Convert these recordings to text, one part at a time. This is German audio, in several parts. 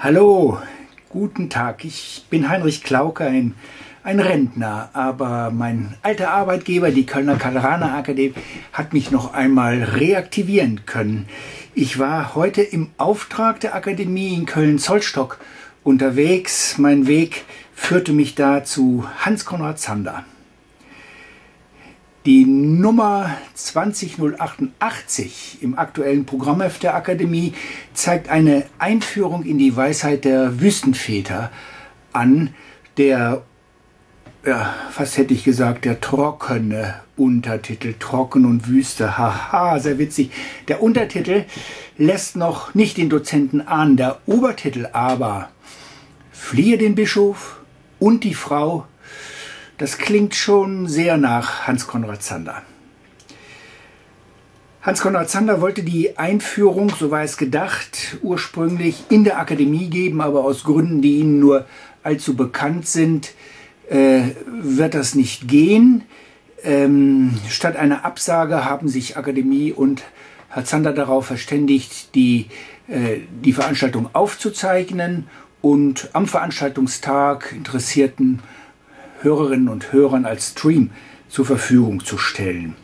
Hallo, guten Tag. Ich bin Heinrich Klauke, ein Rentner, aber mein alter Arbeitgeber, die Kölner Karl-Rahner-Akademie, hat mich noch einmal reaktivieren können. Ich war heute im Auftrag der Akademie in Köln-Zollstock unterwegs. Mein Weg führte mich da zu Hans Conrad Zander. Die Nummer 20088 im aktuellen Programmheft der Akademie zeigt eine Einführung in die Weisheit der Wüstenväter an, der, ja, fast hätte ich gesagt, der trockene Untertitel, Trocken und Wüste, haha, sehr witzig. Der Untertitel lässt noch nicht den Dozenten ahnen, der Obertitel aber, fliehe den Bischof und die Frau. Das klingt schon sehr nach Hans Conrad Zander. Hans Conrad Zander wollte die Einführung, so war es gedacht, ursprünglich in der Akademie geben, aber aus Gründen, die Ihnen nur allzu bekannt sind, wird das nicht gehen. Statt einer Absage haben sich Akademie und Herr Zander darauf verständigt, die Veranstaltung aufzuzeichnen und am Veranstaltungstag interessierten Hörerinnen und Hörern als Stream zur Verfügung zu stellen.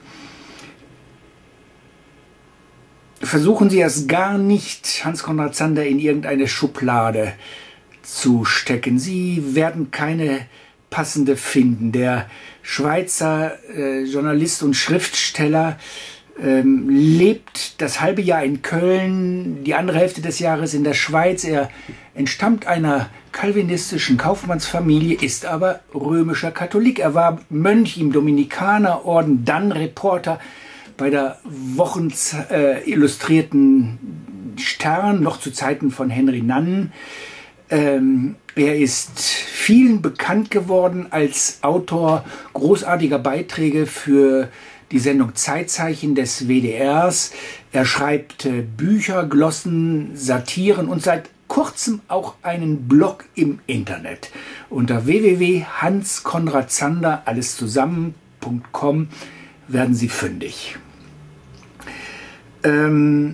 Versuchen Sie es gar nicht, Hans Conrad Zander in irgendeine Schublade zu stecken. Sie werden keine passende finden. Der Schweizer Journalist und Schriftsteller lebt das halbe Jahr in Köln, die andere Hälfte des Jahres in der Schweiz. Er entstammt einer calvinistischen Kaufmannsfamilie, ist aber römischer Katholik. Er war Mönch im Dominikanerorden, dann Reporter bei der Illustrierten Stern, noch zu Zeiten von Henry Nannen. Er ist vielen bekannt geworden als Autor großartiger Beiträge für die Sendung Zeitzeichen des WDRs. Er schreibt Bücher, Glossen, Satiren und seit kurzem auch einen Blog im Internet. Unter www.hansconradzander, alles zusammen.com werden Sie fündig. Hans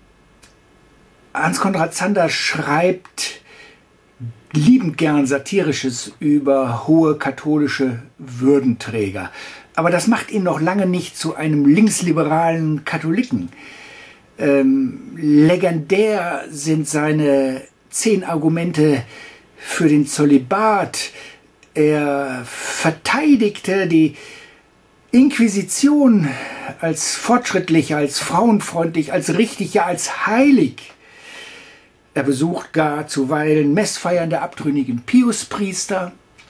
Conrad Zander schreibt liebend gern Satirisches über hohe katholische Würdenträger. Aber das macht ihn noch lange nicht zu einem linksliberalen Katholiken. Legendär sind seine 10 Argumente für den Zölibat. Er verteidigte die Inquisition als fortschrittlich, als frauenfreundlich, als richtig, ja als heilig. Er besucht gar zuweilen Messfeiern der abtrünnigen Piusbrüder.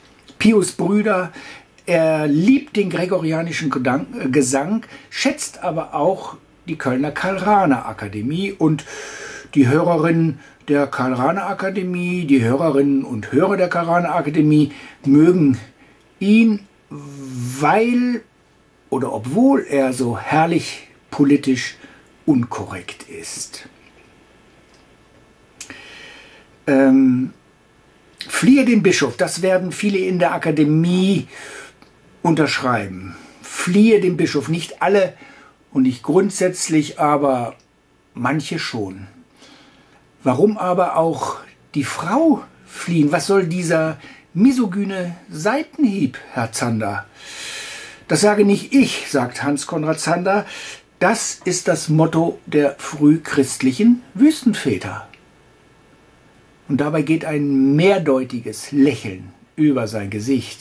Er liebt den gregorianischen Gesang, schätzt aber auch die Kölner Karl-Rahner-Akademie und die Hörerinnen der Karl-Rahner-Akademie, die Hörerinnen und Hörer der Karl-Rahner-Akademie mögen ihn, weil oder obwohl er so herrlich politisch unkorrekt ist. Fliehe den Bischof, das werden viele in der Akademie unterschreiben. Fliehe den Bischof, nicht alle und nicht grundsätzlich, aber manche schon. Warum aber auch die Frau fliehen? Was soll dieser misogyne Seitenhieb, Herr Zander? Das sage nicht ich, sagt Hans Conrad Zander. Das ist das Motto der frühchristlichen Wüstenväter. Und dabei geht ein mehrdeutiges Lächeln über sein Gesicht.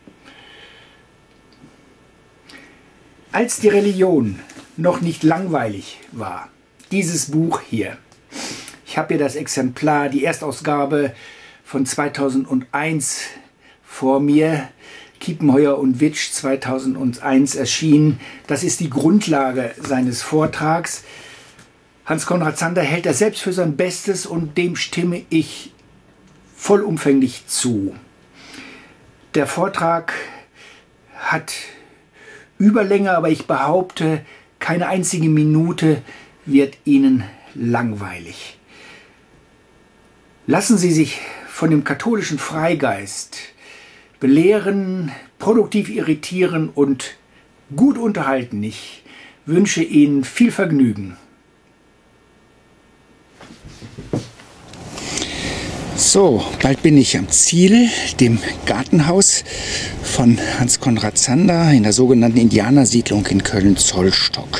Als die Religion noch nicht langweilig war, dieses Buch hier. Ich habe hier das Exemplar, die Erstausgabe von 2001 vor mir. Kiepenheuer und Witsch 2001 erschienen. Das ist die Grundlage seines Vortrags. Hans Conrad Zander hält das selbst für sein Bestes und dem stimme ich vollumfänglich zu. Der Vortrag hat Überlänge, aber ich behaupte, keine einzige Minute wird Ihnen langweilig. Lassen Sie sich von dem katholischen Freigeist belehren, produktiv irritieren und gut unterhalten. Ich wünsche Ihnen viel Vergnügen. So, bald bin ich am Ziel, dem Gartenhaus von Hans Conrad Zander in der sogenannten Indianersiedlung in Köln-Zollstock.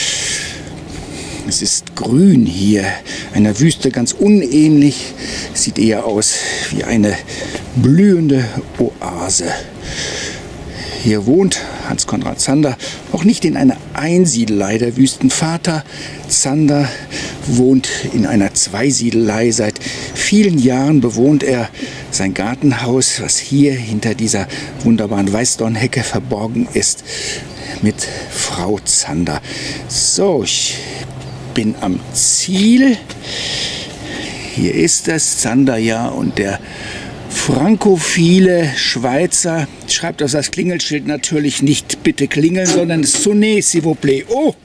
Es ist grün hier, einer Wüste ganz unähnlich, sieht eher aus wie eine blühende Oase. Hier wohnt Hans Conrad Zander auch nicht in einer Einsiedelei. Der Wüstenvater Zander wohnt in einer Zweisiedelei. Seit vielen Jahren bewohnt er sein Gartenhaus, was hier hinter dieser wunderbaren Weißdornhecke verborgen ist, mit Frau Zander. So, ich bin am Ziel. Hier ist das Zanderjahr und der frankophile Schweizer schreibt auf das Klingelschild natürlich nicht bitte klingeln, sondern sonner, s'il vous plaît. Oh,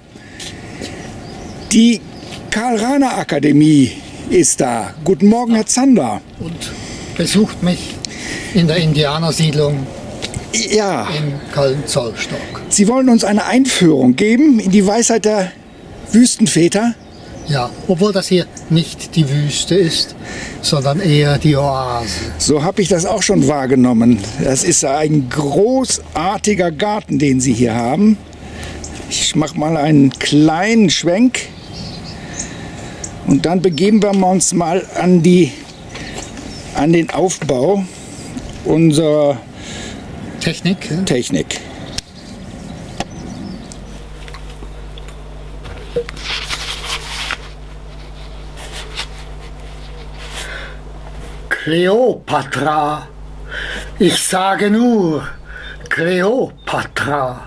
die Karl-Rahner-Akademie ist da. Guten Morgen, Herr Zander. Und besucht mich in der Indianersiedlung in Köln-Zollstock. Sie wollen uns eine Einführung geben in die Weisheit der Wüstenväter? Ja, obwohl das hier nicht die Wüste ist, sondern eher die Oase. So habe ich das auch schon wahrgenommen. Das ist ein großartiger Garten, den Sie hier haben. Ich mache mal einen kleinen Schwenk und dann begeben wir uns mal an den Aufbau unserer Technik. Kleopatra, ich sage nur Kleopatra,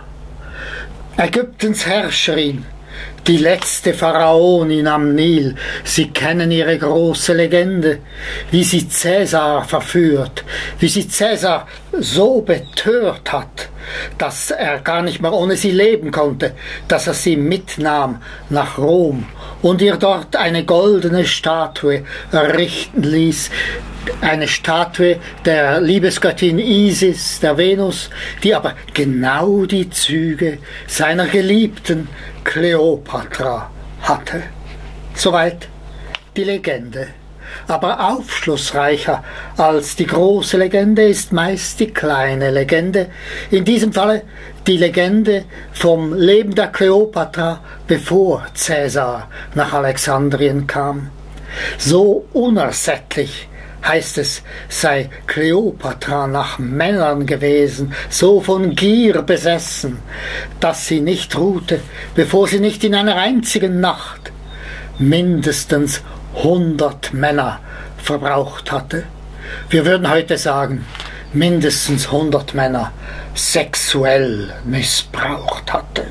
Ägyptens Herrscherin, die letzte Pharaonin am Nil. Sie kennen ihre große Legende, wie sie Cäsar verführt, wie sie Cäsar so betört hat, dass er gar nicht mehr ohne sie leben konnte, dass er sie mitnahm nach Rom und ihr dort eine goldene Statue errichten ließ, eine Statue der Liebesgöttin Isis, der Venus, die aber genau die Züge seiner Geliebten Kleopatra hatte. Soweit die Legende. Aber aufschlussreicher als die große Legende ist meist die kleine Legende. In diesem Falle die Legende vom Leben der Kleopatra, bevor Cäsar nach Alexandrien kam. So unersättlich, heißt es, sei Kleopatra nach Männern gewesen, so von Gier besessen, dass sie nicht ruhte, bevor sie nicht in einer einzigen Nacht mindestens 100 Männer verbraucht hatte. Wir würden heute sagen, mindestens 100 Männer sexuell missbraucht hatte.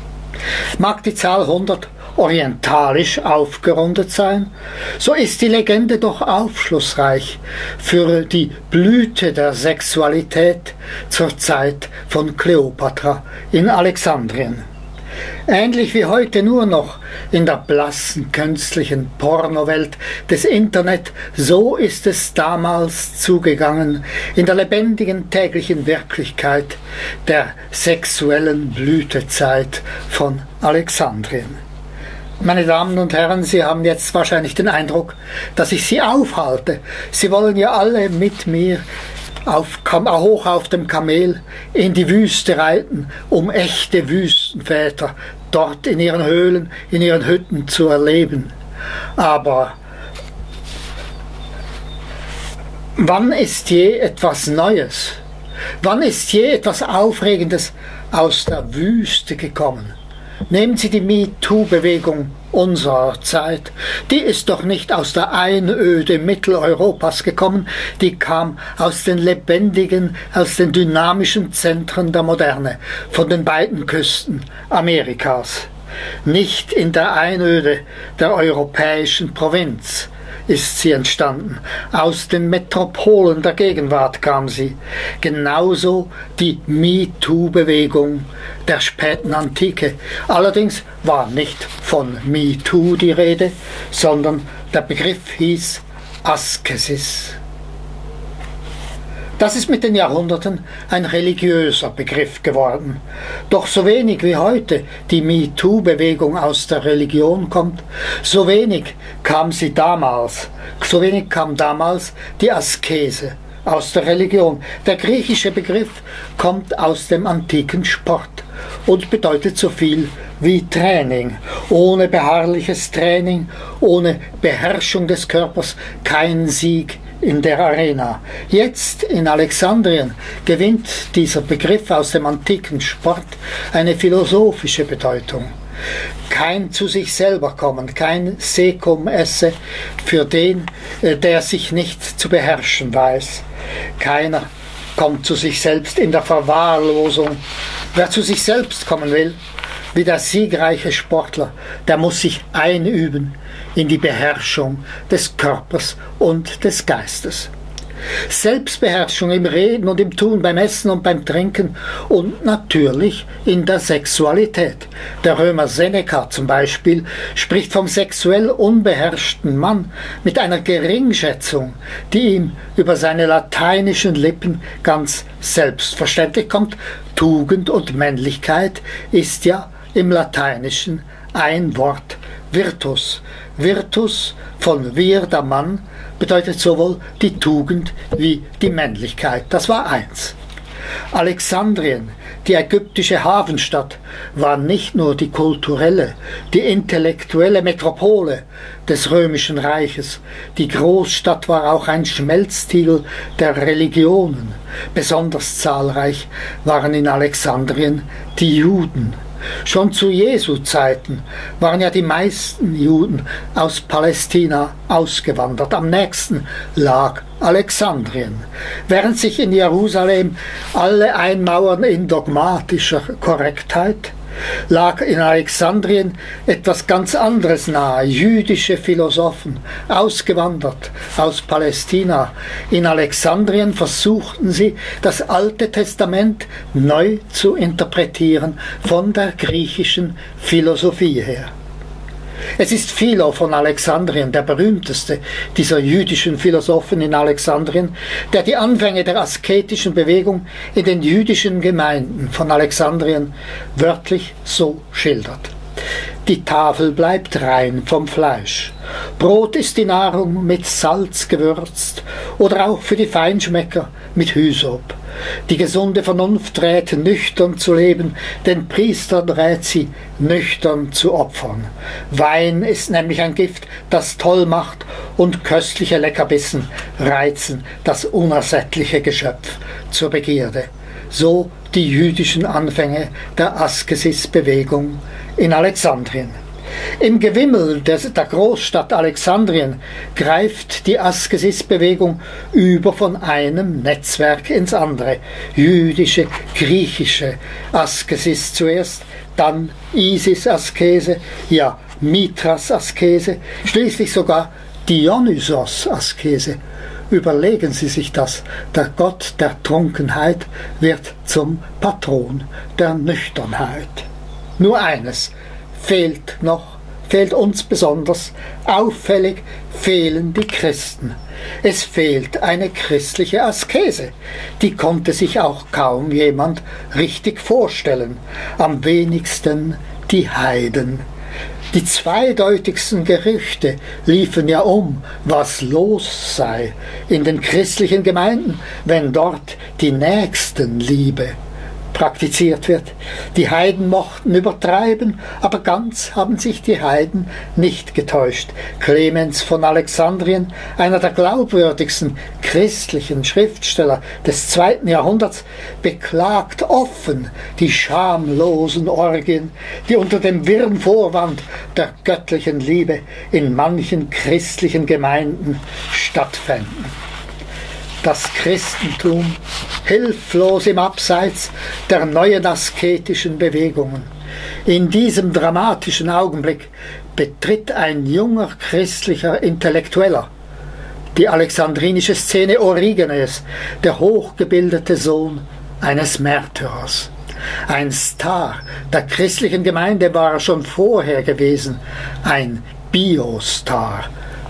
Mag die Zahl 100 orientalisch aufgerundet sein, so ist die Legende doch aufschlussreich für die Blüte der Sexualität zur Zeit von Kleopatra in Alexandrien. Ähnlich wie heute nur noch in der blassen künstlichen Pornowelt des Internet, so ist es damals zugegangen in der lebendigen täglichen Wirklichkeit der sexuellen Blütezeit von Alexandrien. Meine Damen und Herren, Sie haben jetzt wahrscheinlich den Eindruck, dass ich Sie aufhalte. Sie wollen ja alle mit mir hoch auf dem Kamel in die Wüste reiten, um echte Wüstenväter dort in ihren Höhlen, in ihren Hütten zu erleben. Aber wann ist je etwas Neues? Wann ist je etwas Aufregendes aus der Wüste gekommen? Nehmen Sie die MeToo-Bewegung unserer Zeit. Die ist doch nicht aus der Einöde Mitteleuropas gekommen, die kam aus den lebendigen, aus den dynamischen Zentren der Moderne, von den beiden Küsten Amerikas. Nicht in der Einöde der europäischen Provinz ist sie entstanden. Aus den Metropolen der Gegenwart kam sie. Genauso die MeToo-Bewegung der späten Antike. Allerdings war nicht von MeToo die Rede, sondern der Begriff hieß Askesis. Das ist mit den Jahrhunderten ein religiöser Begriff geworden. Doch so wenig wie heute die MeToo-Bewegung aus der Religion kommt, so wenig kam damals die Askese aus der Religion. Der griechische Begriff kommt aus dem antiken Sport und bedeutet so viel wie Training. Ohne beharrliches Training, ohne Beherrschung des Körpers kein Sieg in der Arena. Jetzt in Alexandrien gewinnt dieser Begriff aus dem antiken Sport eine philosophische Bedeutung. Kein zu sich selber kommen, kein Secum esse für den, der sich nicht zu beherrschen weiß. Keiner kommt zu sich selbst in der Verwahrlosung. Wer zu sich selbst kommen will, wie der siegreiche Sportler, der muss sich einüben in die Beherrschung des Körpers und des Geistes. Selbstbeherrschung im Reden und im Tun, beim Essen und beim Trinken und natürlich in der Sexualität. Der Römer Seneca zum Beispiel spricht vom sexuell unbeherrschten Mann mit einer Geringschätzung, die ihm über seine lateinischen Lippen ganz selbstverständlich kommt. Tugend und Männlichkeit ist ja im Lateinischen ein Wort: Virtus. Virtus von vir, der Mann, bedeutet sowohl die Tugend wie die Männlichkeit. Das war eins. Alexandrien, die ägyptische Hafenstadt, war nicht nur die kulturelle, die intellektuelle Metropole des Römischen Reiches. Die Großstadt war auch ein Schmelztiegel der Religionen. Besonders zahlreich waren in Alexandrien die Juden. Schon zu Jesu Zeiten waren ja die meisten Juden aus Palästina ausgewandert. Am nächsten lag Alexandrien. Während sich in Jerusalem alle einmauern in dogmatischer Korrektheit, lag in Alexandrien etwas ganz anderes nahe. Jüdische Philosophen, ausgewandert aus Palästina. In Alexandrien versuchten sie, das Alte Testament neu zu interpretieren von der griechischen Philosophie her. Es ist Philo von Alexandrien, der berühmteste dieser jüdischen Philosophen in Alexandrien, der die Anfänge der asketischen Bewegung in den jüdischen Gemeinden von Alexandrien wörtlich so schildert: Die Tafel bleibt rein vom Fleisch. Brot ist die Nahrung mit Salz gewürzt oder auch für die Feinschmecker mit Hysop. Die gesunde Vernunft rät, nüchtern zu leben, den Priestern rät sie, nüchtern zu opfern. Wein ist nämlich ein Gift, das toll macht, und köstliche Leckerbissen reizen das unersättliche Geschöpf zur Begierde. So die jüdischen Anfänge der Askesis-Bewegung in Alexandrien. Im Gewimmel der Großstadt Alexandrien greift die Askesis-Bewegung über von einem Netzwerk ins andere. Jüdische, griechische Askesis zuerst, dann Isis-Askese, ja Mithras-Askese, schließlich sogar Dionysos-Askese. Überlegen Sie sich das, der Gott der Trunkenheit wird zum Patron der Nüchternheit. Nur eines fehlt uns besonders, auffällig fehlen die Christen. Es fehlt eine christliche Askese. Die konnte sich auch kaum jemand richtig vorstellen, am wenigsten die Heiden. Die zweideutigsten Gerüchte liefen ja was los sei in den christlichen Gemeinden, wenn dort die Nächstenliebe praktiziert wird. Die Heiden mochten übertreiben, aber ganz haben sich die Heiden nicht getäuscht. Clemens von Alexandrien, einer der glaubwürdigsten christlichen Schriftsteller des 2. Jahrhunderts, beklagt offen die schamlosen Orgien, die unter dem wirren Vorwand der göttlichen Liebe in manchen christlichen Gemeinden stattfänden. Das Christentum hilflos im Abseits der neuen asketischen Bewegungen. In diesem dramatischen Augenblick betritt ein junger christlicher Intellektueller die alexandrinische Szene. Origenes, der hochgebildete Sohn eines Märtyrers. Ein Star der christlichen Gemeinde war er schon vorher gewesen, ein Biostar.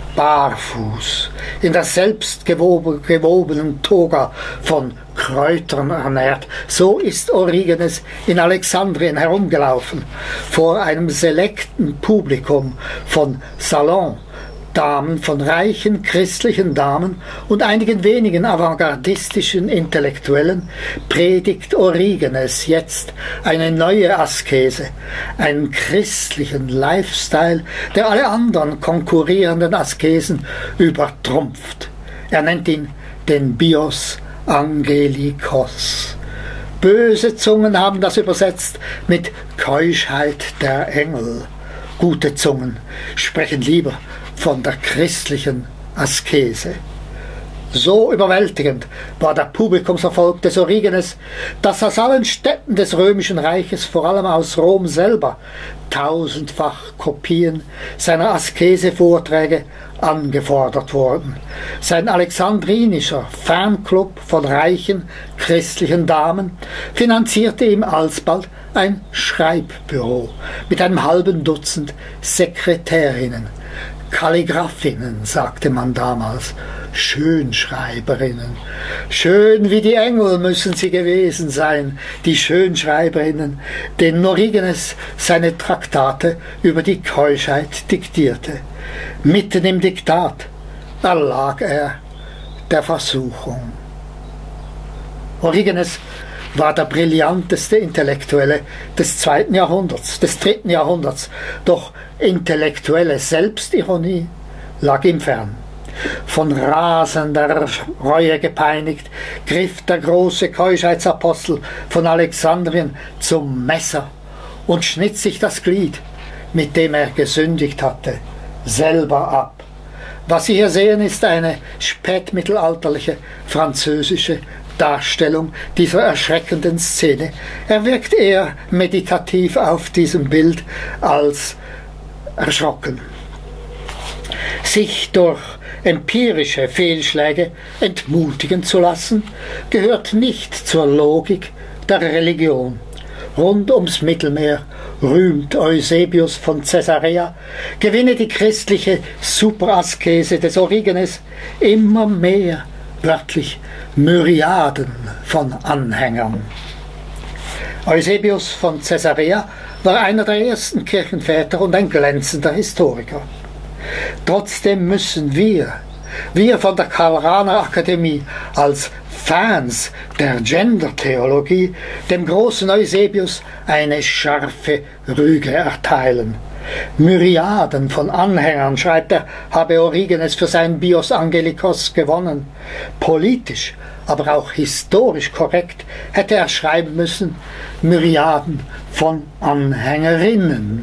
barfuß, in der selbst gewobenen Toga von Kräutern ernährt. So ist Origenes in Alexandrien herumgelaufen, vor einem selekten Publikum von Salondamen, von reichen christlichen Damen und einigen wenigen avantgardistischen Intellektuellen predigt Origenes jetzt eine neue Askese, einen christlichen Lifestyle, der alle anderen konkurrierenden Askesen übertrumpft. Er nennt ihn den Bios Angelikos. Böse Zungen haben das übersetzt mit Keuschheit der Engel. Gute Zungen sprechen lieber von der christlichen Askese. So überwältigend war der Publikumserfolg des Origenes, dass aus allen Städten des römischen Reiches, vor allem aus Rom selber, tausendfach Kopien seiner Askese-Vorträge angefordert wurden. Sein alexandrinischer Fanclub von reichen christlichen Damen finanzierte ihm alsbald ein Schreibbüro mit einem halben Dutzend Sekretärinnen, Kalligraphinnen, sagte man damals, Schönschreiberinnen. Schön wie die Engel müssen sie gewesen sein, die Schönschreiberinnen, denen Origenes seine Traktate über die Keuschheit diktierte. Mitten im Diktat erlag er der Versuchung. Origenes war der brillanteste Intellektuelle des 2. Jahrhunderts, des 3. Jahrhunderts, doch intellektuelle Selbstironie lag ihm fern. Von rasender Reue gepeinigt, griff der große Keuschheitsapostel von Alexandrien zum Messer und schnitt sich das Glied, mit dem er gesündigt hatte, selber ab. Was Sie hier sehen, ist eine spätmittelalterliche französische Darstellung dieser erschreckenden Szene. Er wirkt eher meditativ auf diesem Bild als erschrocken. Sich durch empirische Fehlschläge entmutigen zu lassen, gehört nicht zur Logik der Religion. Rund ums Mittelmeer rühmt Eusebius von Caesarea, gewinne die christliche Superaskese des Origenes immer mehr, wörtlich Myriaden von Anhängern. Eusebius von Caesarea war einer der ersten Kirchenväter und ein glänzender Historiker. Trotzdem müssen wir von der Karl-Rahner-Akademie als Fans der Gender-Theologie dem großen Eusebius eine scharfe Rüge erteilen. Myriaden von Anhängern, schreibt er, habe Origenes für seinen Bios Angelikos gewonnen. Politisch, aber auch historisch korrekt hätte er schreiben müssen, Myriaden von Anhängerinnen.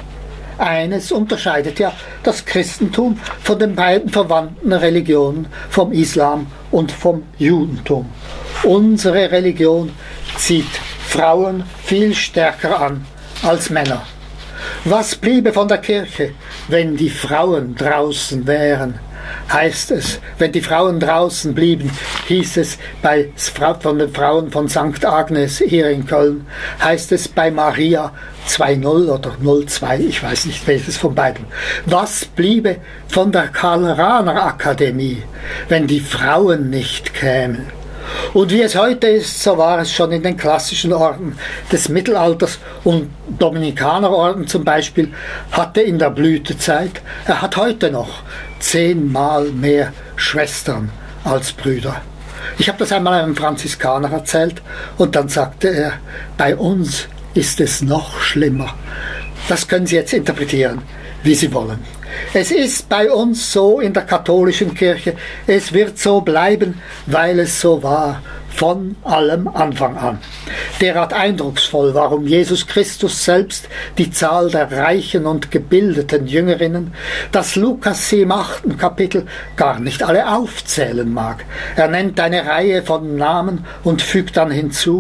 Eines unterscheidet ja das Christentum von den beiden verwandten Religionen, vom Islam und vom Judentum. Unsere Religion zieht Frauen viel stärker an als Männer. Was bliebe von der Kirche, wenn die Frauen draußen wären? Heißt es, wenn die Frauen draußen blieben, hieß es von den Frauen von St. Agnes hier in Köln, heißt es bei Maria 2.0 oder 0.2, ich weiß nicht welches von beiden. Was bliebe von der Karl-Rahner-Akademie, wenn die Frauen nicht kämen? Und wie es heute ist, so war es schon in den klassischen Orden des Mittelalters, und Dominikanerorden zum Beispiel hatte in der Blütezeit, er hat heute noch 10-mal mehr Schwestern als Brüder. Ich habe das einmal einem Franziskaner erzählt und dann sagte er, bei uns ist es noch schlimmer. Das können Sie jetzt interpretieren, wie Sie wollen. Es ist bei uns so in der katholischen Kirche, es wird so bleiben, weil es so war, von allem Anfang an. Derart eindrucksvoll, warum Jesus Christus selbst die Zahl der reichen und gebildeten Jüngerinnen, dass Lukas sie im 8. Kapitel gar nicht alle aufzählen mag. Er nennt eine Reihe von Namen und fügt dann hinzu,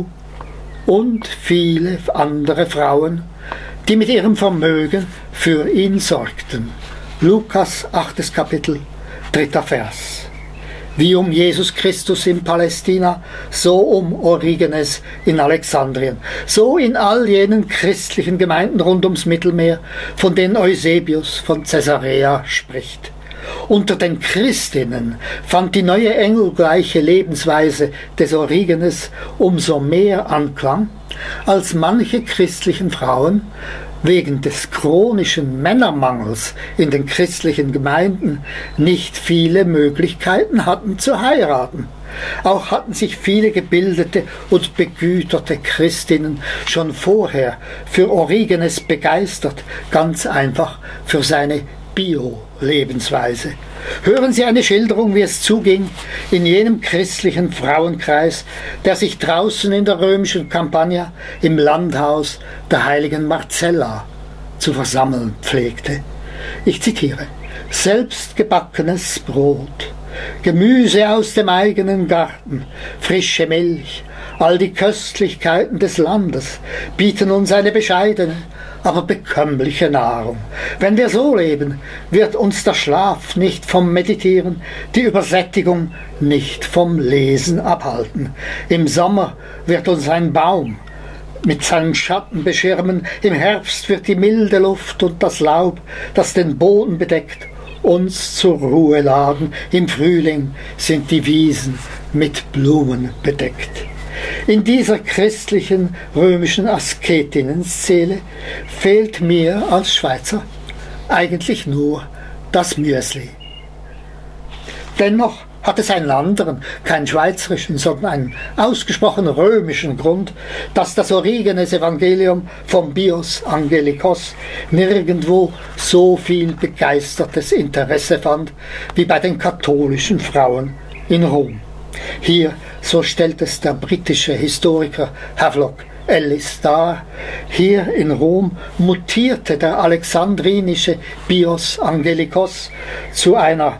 und viele andere Frauen, die mit ihrem Vermögen für ihn sorgten. Lukas 8. Kapitel, 3. Vers. Wie um Jesus Christus in Palästina, so um Origenes in Alexandrien, so in all jenen christlichen Gemeinden rund ums Mittelmeer, von denen Eusebius von Caesarea spricht. Unter den Christinnen fand die neue engelgleiche Lebensweise des Origenes umso mehr Anklang, als manche christlichen Frauen wegen des chronischen Männermangels in den christlichen Gemeinden nicht viele Möglichkeiten hatten zu heiraten. Auch hatten sich viele gebildete und begüterte Christinnen schon vorher für Origenes begeistert, ganz einfach für seine Bio-Lebensweise. Hören Sie eine Schilderung, wie es zuging in jenem christlichen Frauenkreis, der sich draußen in der römischen Campagna im Landhaus der heiligen Marcella zu versammeln pflegte. Ich zitiere: Selbstgebackenes Brot, Gemüse aus dem eigenen Garten, frische Milch, all die Köstlichkeiten des Landes bieten uns eine bescheidene, aber bekömmliche Nahrung. Wenn wir so leben, wird uns der Schlaf nicht vom Meditieren, die Übersättigung nicht vom Lesen abhalten. Im Sommer wird uns ein Baum mit seinem Schatten beschirmen, im Herbst wird die milde Luft und das Laub, das den Boden bedeckt, uns zur Ruhe laden. Im Frühling sind die Wiesen mit Blumen bedeckt. In dieser christlichen römischen Asketinnenszene fehlt mir als Schweizer eigentlich nur das Müsli. Dennoch hat es einen anderen, keinen schweizerischen, sondern einen ausgesprochen römischen Grund, dass das Origenes-Evangelium vom Bios Angelikos nirgendwo so viel begeistertes Interesse fand wie bei den katholischen Frauen in Rom. Hier, so stellt es der britische Historiker Havelock Ellis dar, hier in Rom mutierte der alexandrinische Bios Angelikos zu einer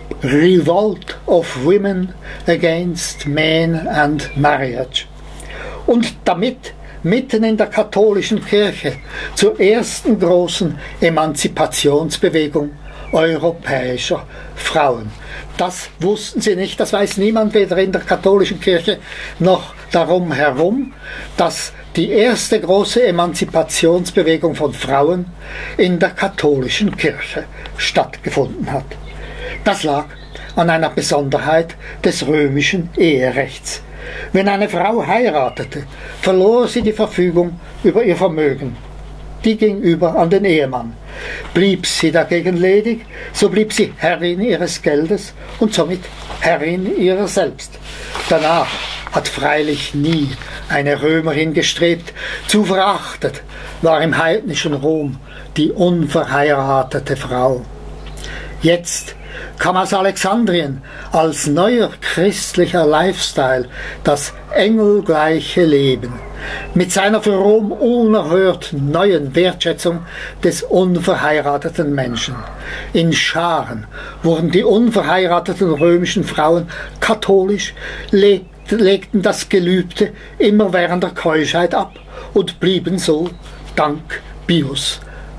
Revolt of Women against Men and Marriage und damit mitten in der katholischen Kirche zur ersten großen Emanzipationsbewegung europäischer Frauen. Das wussten sie nicht, das weiß niemand, weder in der katholischen Kirche noch darum herum, dass die erste große Emanzipationsbewegung von Frauen in der katholischen Kirche stattgefunden hat. Das lag an einer Besonderheit des römischen Eherechts. Wenn eine Frau heiratete, verlor sie die Verfügung über ihr Vermögen. Die ging über an den Ehemann. Blieb sie dagegen ledig, so blieb sie Herrin ihres Geldes und somit Herrin ihrer selbst. Danach hat freilich nie eine Römerin gestrebt. Zu verachtet war im heidnischen Rom die unverheiratete Frau. Jetzt kam aus Alexandrien als neuer christlicher Lifestyle das engelgleiche Leben mit seiner für Rom unerhört neuen Wertschätzung des unverheirateten Menschen. In Scharen wurden die unverheirateten römischen Frauen katholisch, legten das Gelübde immerwährender Keuschheit ab und blieben so, dank Bios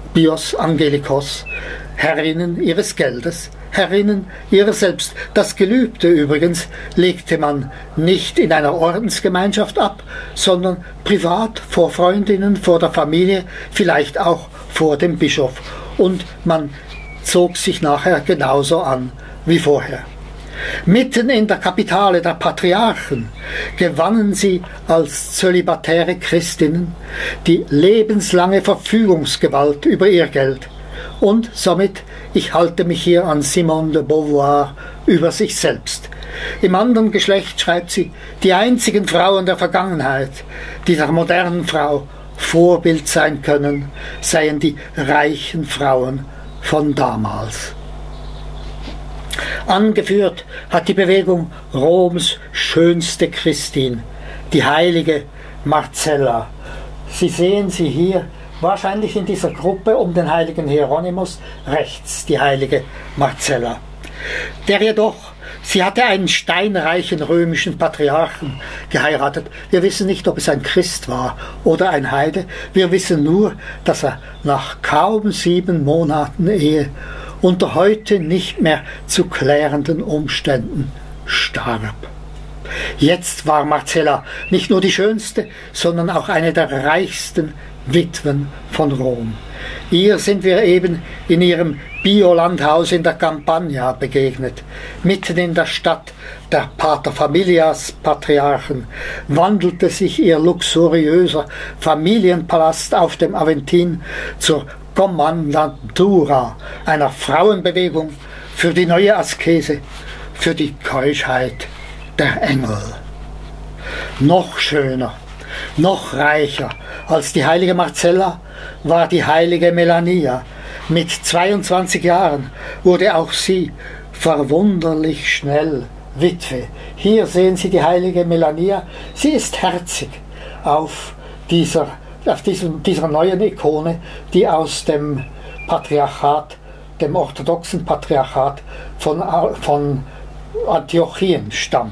Angelikos, Herrinnen ihres Geldes, Herrinnen ihrer selbst. Das Gelübde übrigens legte man nicht in einer Ordensgemeinschaft ab, sondern privat vor Freundinnen, vor der Familie, vielleicht auch vor dem Bischof. Und man zog sich nachher genauso an wie vorher. Mitten in der Kapitale der Patriarchen gewannen sie als zölibatäre Christinnen die lebenslange Verfügungsgewalt über ihr Geld. Und somit, ich halte mich hier an Simone de Beauvoir, über sich selbst. Im anderen Geschlecht schreibt sie, die einzigen Frauen der Vergangenheit, die der modernen Frau Vorbild sein können, seien die reichen Frauen von damals. Angeführt hat die Bewegung Roms schönste Christin, die heilige Marcella. Sie sehen sie hier, wahrscheinlich in dieser Gruppe um den heiligen Hieronymus, rechts die heilige Marcella. Der jedoch, sie hatte einen steinreichen römischen Patriarchen geheiratet. Wir wissen nicht, ob es ein Christ war oder ein Heide. Wir wissen nur, dass er nach kaum 7 Monaten Ehe unter heute nicht mehr zu klärenden Umständen starb. Jetzt war Marcella nicht nur die schönste, sondern auch eine der reichsten Witwen von Rom. Ihr sind wir eben in ihrem Biolandhaus in der Campagna begegnet. Mitten in der Stadt der Paterfamilias-Patriarchen wandelte sich ihr luxuriöser Familienpalast auf dem Aventin zur Kommandantura, einer Frauenbewegung für die neue Askese, für die Keuschheit der Engel. Noch schöner, noch reicher als die heilige Marcella war die heilige Melania. Mit 22 Jahren wurde auch sie verwunderlich schnell Witwe. Hier sehen Sie die heilige Melania. Sie ist herzig auf dieser neuen Ikone, die aus dem Patriarchat, dem orthodoxen Patriarchat von Antiochien stammt.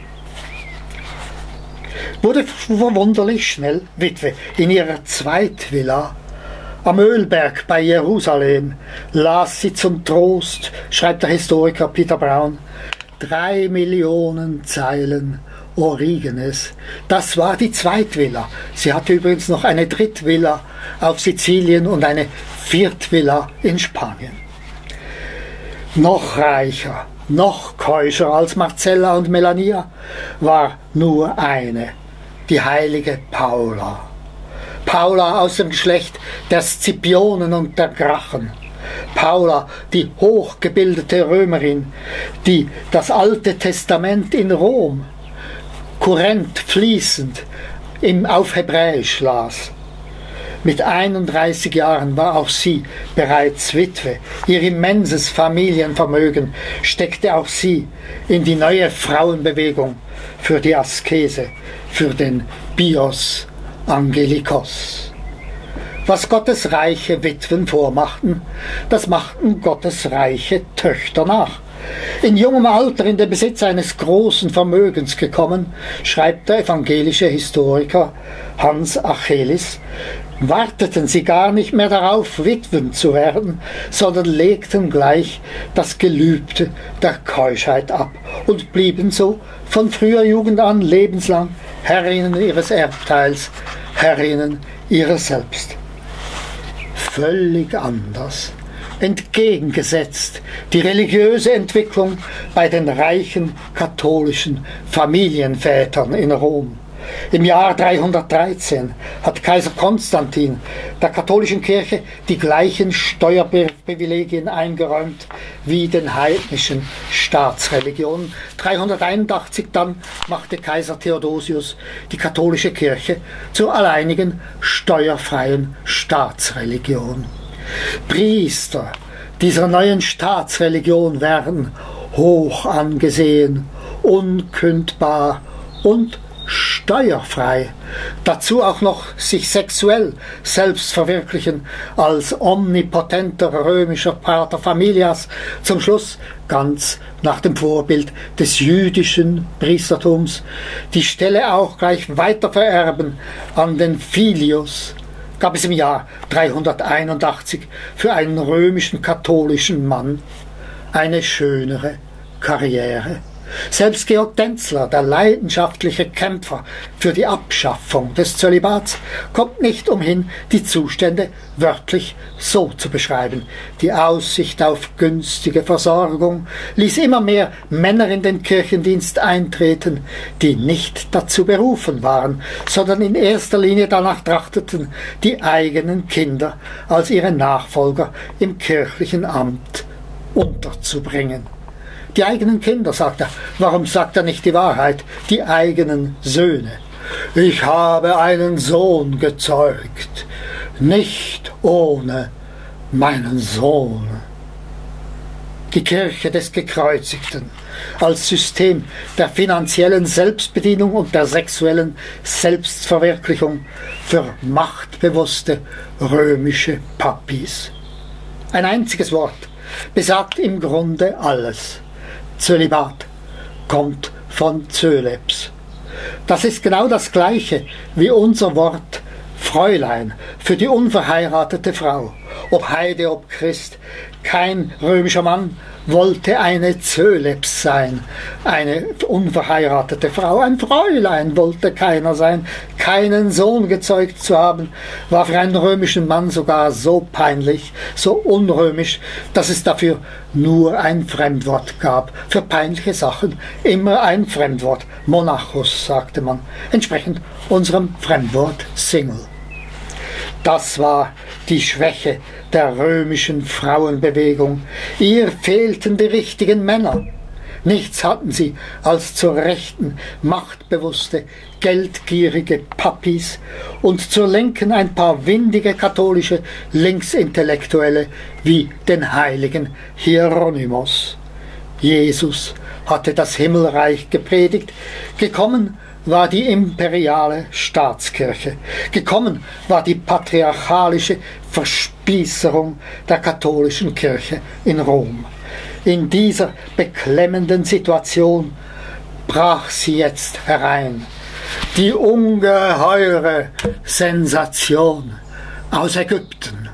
Wurde verwunderlich schnell Witwe. In ihrer Zweitvilla am Ölberg bei Jerusalem las sie zum Trost, schreibt der Historiker Peter Brown, 3 Millionen Zeilen Origenes. Das war die Zweitvilla. Sie hatte übrigens noch eine Drittvilla auf Sizilien und eine Viertvilla in Spanien. Noch reicher, noch keuscher als Marcella und Melania war nur eine, die heilige Paula. Paula aus dem Geschlecht der Scipionen und der Gracchen. Paula, die hochgebildete Römerin, die das Alte Testament in Rom kurrent, fließend auf Hebräisch las. Mit 31 Jahren war auch sie bereits Witwe. Ihr immenses Familienvermögen steckte auch sie in die neue Frauenbewegung für die Askese, für den Bios Angelikos. Was Gottes reiche Witwen vormachten, das machten Gottes reiche Töchter nach. In jungem Alter in den Besitz eines großen Vermögens gekommen, schreibt der evangelische Historiker Hans Achelis, warteten sie gar nicht mehr darauf, Witwen zu werden, sondern legten gleich das Gelübde der Keuschheit ab und blieben so von früher Jugend an lebenslang Herrinnen ihres Erbteils, Herrinnen ihrer selbst. Völlig anders, entgegengesetzt die religiöse Entwicklung bei den reichen katholischen Familienvätern in Rom. Im Jahr 313 hat Kaiser Konstantin der katholischen Kirche die gleichen Steuerprivilegien eingeräumt wie den heidnischen Staatsreligionen. 381 dann machte Kaiser Theodosius die katholische Kirche zur alleinigen steuerfreien Staatsreligion. Priester dieser neuen Staatsreligion werden hoch angesehen, unkündbar und steuerfrei, dazu auch noch sich sexuell selbst verwirklichen als omnipotenter römischer Pater Familias, zum Schluss ganz nach dem Vorbild des jüdischen Priestertums, die Stelle auch gleich weiter vererben an den Filius, gab es im Jahr 381 für einen römischen katholischen Mann eine schönere Karriere. Selbst Georg Denzler, der leidenschaftliche Kämpfer für die Abschaffung des Zölibats, kommt nicht umhin, die Zustände wörtlich so zu beschreiben. Die Aussicht auf günstige Versorgung ließ immer mehr Männer in den Kirchendienst eintreten, die nicht dazu berufen waren, sondern in erster Linie danach trachteten, die eigenen Kinder als ihre Nachfolger im kirchlichen Amt unterzubringen. Die eigenen Kinder, sagt er. Warum sagt er nicht die Wahrheit? Die eigenen Söhne. Ich habe einen Sohn gezeugt, nicht ohne meinen Sohn. Die Kirche des Gekreuzigten als System der finanziellen Selbstbedienung und der sexuellen Selbstverwirklichung für machtbewusste römische Papis. Ein einziges Wort besagt im Grunde alles. Zölibat kommt von Zöleps. Das ist genau das Gleiche wie unser Wort Fräulein für die unverheiratete Frau. Ob Heide, ob Christ, Kein römischer Mann wollte eine Zöleps sein, eine unverheiratete Frau. Ein Fräulein wollte keiner sein. Keinen Sohn gezeugt zu haben, war für einen römischen Mann sogar so peinlich, so unrömisch, dass es dafür nur ein Fremdwort gab. Für peinliche Sachen immer ein Fremdwort. Monachus, sagte man, entsprechend unserem Fremdwort Single. Das war die Schwäche der römischen Frauenbewegung. Ihr fehlten die richtigen Männer. Nichts hatten sie als zur Rechten machtbewusste, geldgierige Pappis und zur Linken ein paar windige katholische Linksintellektuelle wie den heiligen Hieronymus. Jesus hatte das Himmelreich gepredigt, gekommen war die imperiale Staatskirche. Gekommen war die patriarchalische Verspießerung der katholischen Kirche in Rom. In dieser beklemmenden Situation brach sie jetzt herein. Die ungeheure Sensation aus Ägypten.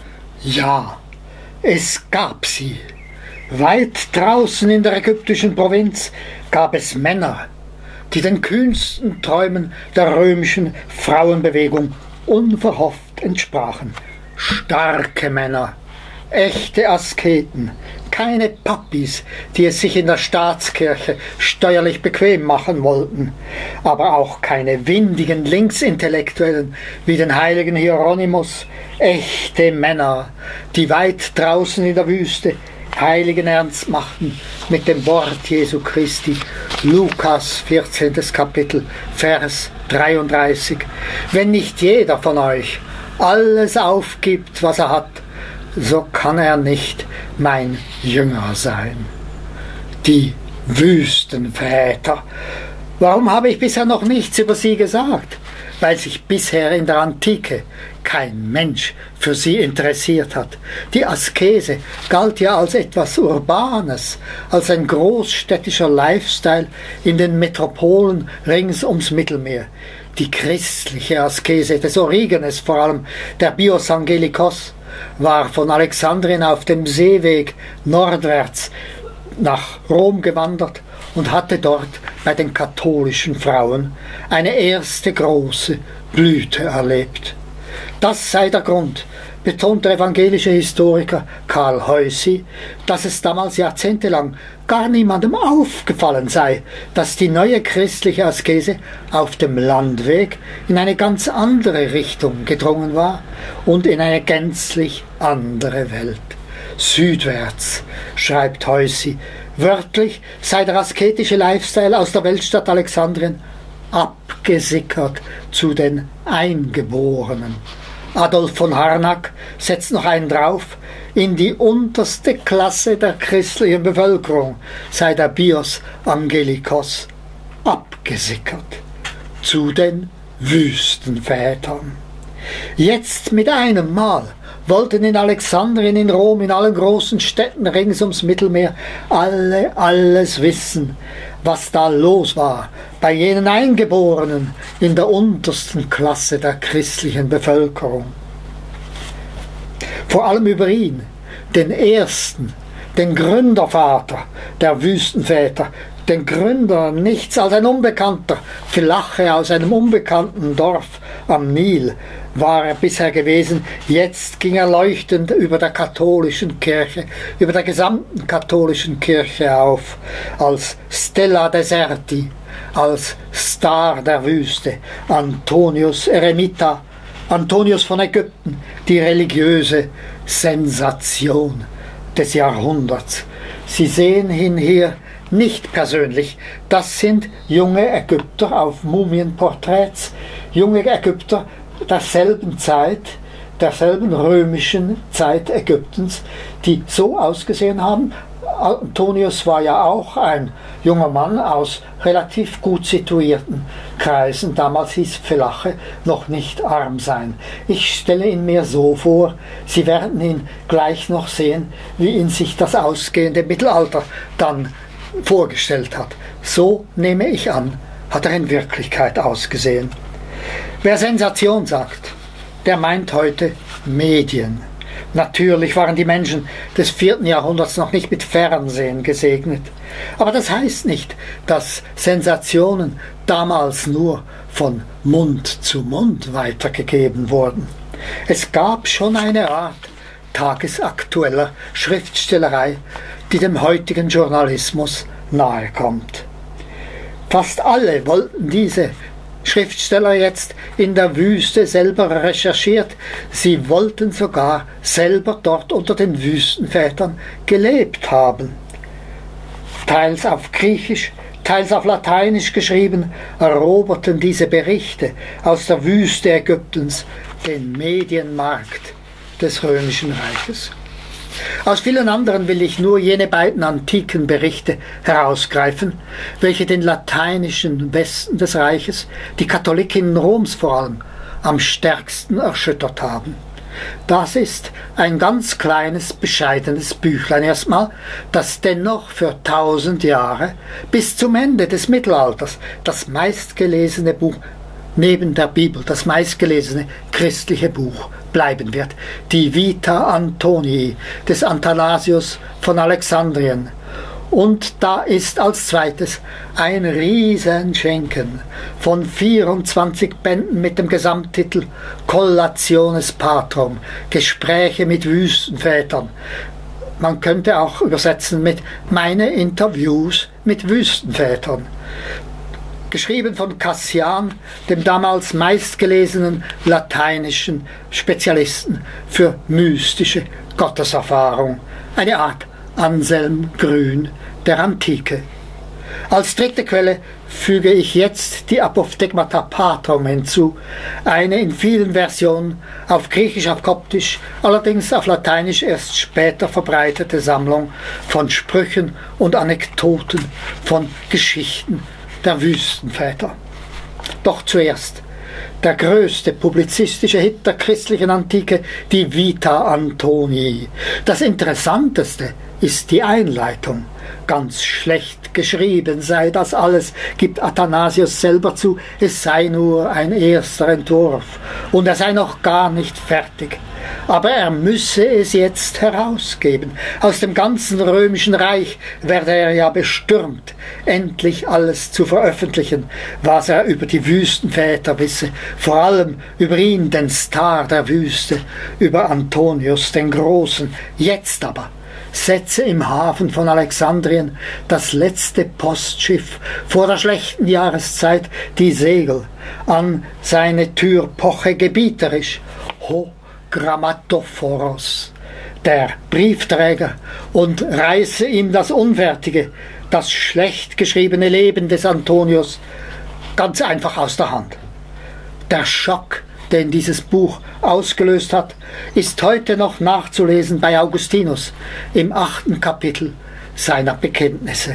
Ja, es gab sie. Weit draußen in der ägyptischen Provinz gab es Männer, die den kühnsten Träumen der römischen Frauenbewegung unverhofft entsprachen. Starke Männer, echte Asketen, keine Pappis, die es sich in der Staatskirche steuerlich bequem machen wollten, aber auch keine windigen Linksintellektuellen wie den heiligen Hieronymus, echte Männer, die weit draußen in der Wüste heiligen Ernst machten mit dem Wort Jesu Christi. Lukas 14. Kapitel, Vers 33. Wenn nicht jeder von euch alles aufgibt, was er hat, so kann er nicht mein Jünger sein. Die Wüstenväter. Warum habe ich bisher noch nichts über sie gesagt? Weil sich bisher in der Antike kein Mensch für sie interessiert hat. Die Askese galt ja als etwas Urbanes, als ein großstädtischer Lifestyle in den Metropolen rings ums Mittelmeer. Die christliche Askese des Origenes, vor allem der Bios Angelikos, war von Alexandrien auf dem Seeweg nordwärts nach Rom gewandert und hatte dort bei den katholischen Frauen eine erste große Blüte erlebt. Das sei der Grund, betont der evangelische Historiker Karl Heusi, dass es damals jahrzehntelang gar niemandem aufgefallen sei, dass die neue christliche Askese auf dem Landweg in eine ganz andere Richtung gedrungen war und in eine gänzlich andere Welt. Südwärts, schreibt Heusi, wörtlich sei der asketische Lifestyle aus der Weltstadt Alexandrien abgesickert zu den Eingeborenen. Adolf von Harnack setzt noch einen drauf, in die unterste Klasse der christlichen Bevölkerung sei der Bios Angelikos abgesickert, zu den Wüstenvätern. Jetzt mit einem Mal wollten in Alexandrien, in Rom, in allen großen Städten rings ums Mittelmeer alle alles wissen, was da los war bei jenen Eingeborenen in der untersten Klasse der christlichen Bevölkerung. Vor allem über ihn, den ersten, den Gründervater der Wüstenväter, den Gründer nichts als ein Unbekannter, Philache aus einem unbekannten Dorf am Nil, war er bisher gewesen. Jetzt ging er leuchtend über der katholischen Kirche, über der gesamten katholischen Kirche auf, als Stella Deserti, als Star der Wüste, Antonius Eremita, Antonius von Ägypten, die religiöse Sensation des Jahrhunderts. Sie sehen ihn hier nicht persönlich, das sind junge Ägypter auf Mumienporträts, junge Ägypter derselben Zeit, derselben römischen Zeit Ägyptens, die so ausgesehen haben. Antonius war ja auch ein junger Mann aus relativ gut situierten Kreisen. Damals hieß Philache noch nicht arm sein. Ich stelle ihn mir so vor, Sie werden ihn gleich noch sehen, wie ihn sich das ausgehende Mittelalter dann vorgestellt hat. So, nehme ich an, hat er in Wirklichkeit ausgesehen. Wer Sensation sagt, der meint heute Medien. Natürlich waren die Menschen des 4. Jahrhunderts noch nicht mit Fernsehen gesegnet. Aber das heißt nicht, dass Sensationen damals nur von Mund zu Mund weitergegeben wurden. Es gab schon eine Art tagesaktueller Schriftstellerei, die dem heutigen Journalismus nahe kommt. Fast alle wollten diese Schriftsteller jetzt in der Wüste selber recherchiert. Sie wollten sogar selber dort unter den Wüstenvätern gelebt haben. Teils auf Griechisch, teils auf Lateinisch geschrieben, eroberten diese Berichte aus der Wüste Ägyptens den Medienmarkt des Römischen Reiches. Aus vielen anderen will ich nur jene beiden antiken Berichte herausgreifen, welche den lateinischen Westen des Reiches, die Katholikinnen Roms vor allem, am stärksten erschüttert haben. Das ist ein ganz kleines, bescheidenes Büchlein erstmal, das dennoch für 1000 Jahre bis zum Ende des Mittelalters das meistgelesene Buch neben der Bibel, das meistgelesene christliche Buch bleiben wird, die Vita Antonii des Athanasius von Alexandrien. Und da ist als zweites ein Riesenschinken von 24 Bänden mit dem Gesamttitel Collationes Patrum, Gespräche mit Wüstenvätern. Man könnte auch übersetzen mit meine Interviews mit Wüstenvätern. Geschrieben von Cassian, dem damals meistgelesenen lateinischen Spezialisten für mystische Gotteserfahrung, eine Art Anselm Grün der Antike. Als dritte Quelle füge ich jetzt die Apophthegmata Patrum hinzu, eine in vielen Versionen auf Griechisch, auf Koptisch, allerdings auf Lateinisch erst später verbreitete Sammlung von Sprüchen und Anekdoten, von Geschichten der Wüstenväter. Doch zuerst der größte publizistische Hit der christlichen Antike, die Vita Antonii. Das Interessanteste ist die Einleitung. Ganz schlecht geschrieben sei das alles, gibt Athanasius selber zu, es sei nur ein erster Entwurf und er sei noch gar nicht fertig. Aber er müsse es jetzt herausgeben. Aus dem ganzen römischen Reich werde er ja bestürmt, endlich alles zu veröffentlichen, was er über die Wüstenväter wisse, vor allem über ihn, den Star der Wüste, über Antonius den Großen. Jetzt aber setze im Hafen von Alexandrien das letzte Postschiff vor der schlechten Jahreszeit die Segel, an seine Tür poche gebieterisch Ho Grammatophoros, der Briefträger, und reiße ihm das unfertige, das schlecht geschriebene Leben des Antonius ganz einfach aus der Hand. Der Schock, den dieses Buch ausgelöst hat, ist heute noch nachzulesen bei Augustinus im 8. Kapitel seiner Bekenntnisse.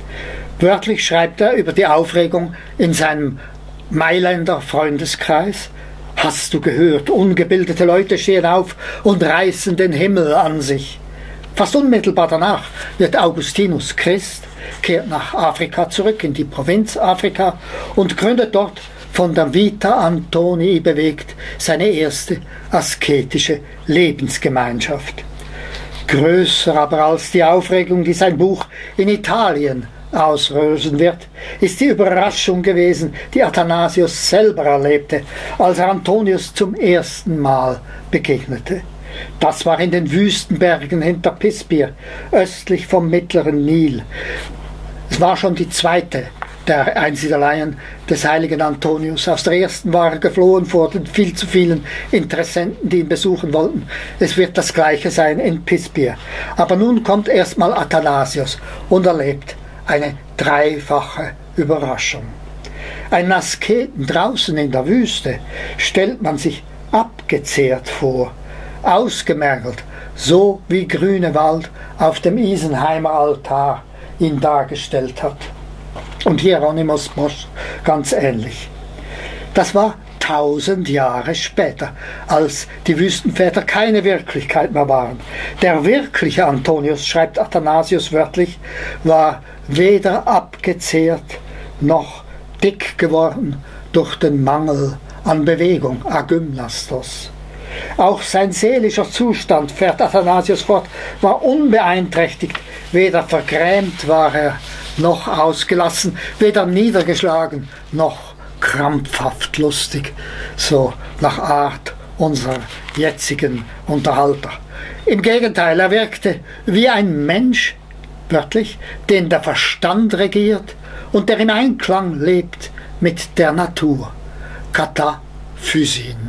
Wörtlich schreibt er über die Aufregung in seinem Mailänder Freundeskreis: Hast du gehört, ungebildete Leute stehen auf und reißen den Himmel an sich. Fast unmittelbar danach wird Augustinus Christ, kehrt nach Afrika zurück, in die Provinz Afrika, und gründet dort, von der Vita Antonii bewegt, seine erste asketische Lebensgemeinschaft. Größer aber als die Aufregung, die sein Buch in Italien auslösen wird, ist die Überraschung gewesen, die Athanasius selber erlebte, als er Antonius zum ersten Mal begegnete. Das war in den Wüstenbergen hinter Pispir, östlich vom mittleren Nil. Es war schon die zweite der Einsiedeleien des heiligen Antonius. Aus der ersten war er geflohen vor den viel zu vielen Interessenten, die ihn besuchen wollten. Es wird das Gleiche sein in Pispir. Aber nun kommt erstmal Athanasius und erlebt eine dreifache Überraschung. Einen Asketen draußen in der Wüste stellt man sich abgezehrt vor, ausgemergelt, so wie Grünewald auf dem Isenheimer Altar ihn dargestellt hat. Und Hieronymus Bosch ganz ähnlich. Das war 1000 Jahre später, als die Wüstenväter keine Wirklichkeit mehr waren. Der wirkliche Antonius, schreibt Athanasius wörtlich, war weder abgezehrt noch dick geworden durch den Mangel an Bewegung, Agymnastos. Auch sein seelischer Zustand, fährt Athanasius fort, war unbeeinträchtigt. Weder vergrämt war er, noch ausgelassen, weder niedergeschlagen, noch krampfhaft lustig, so nach Art unserer jetzigen Unterhalter. Im Gegenteil, er wirkte wie ein Mensch, wörtlich, den der Verstand regiert und der im Einklang lebt mit der Natur. Kataphysin.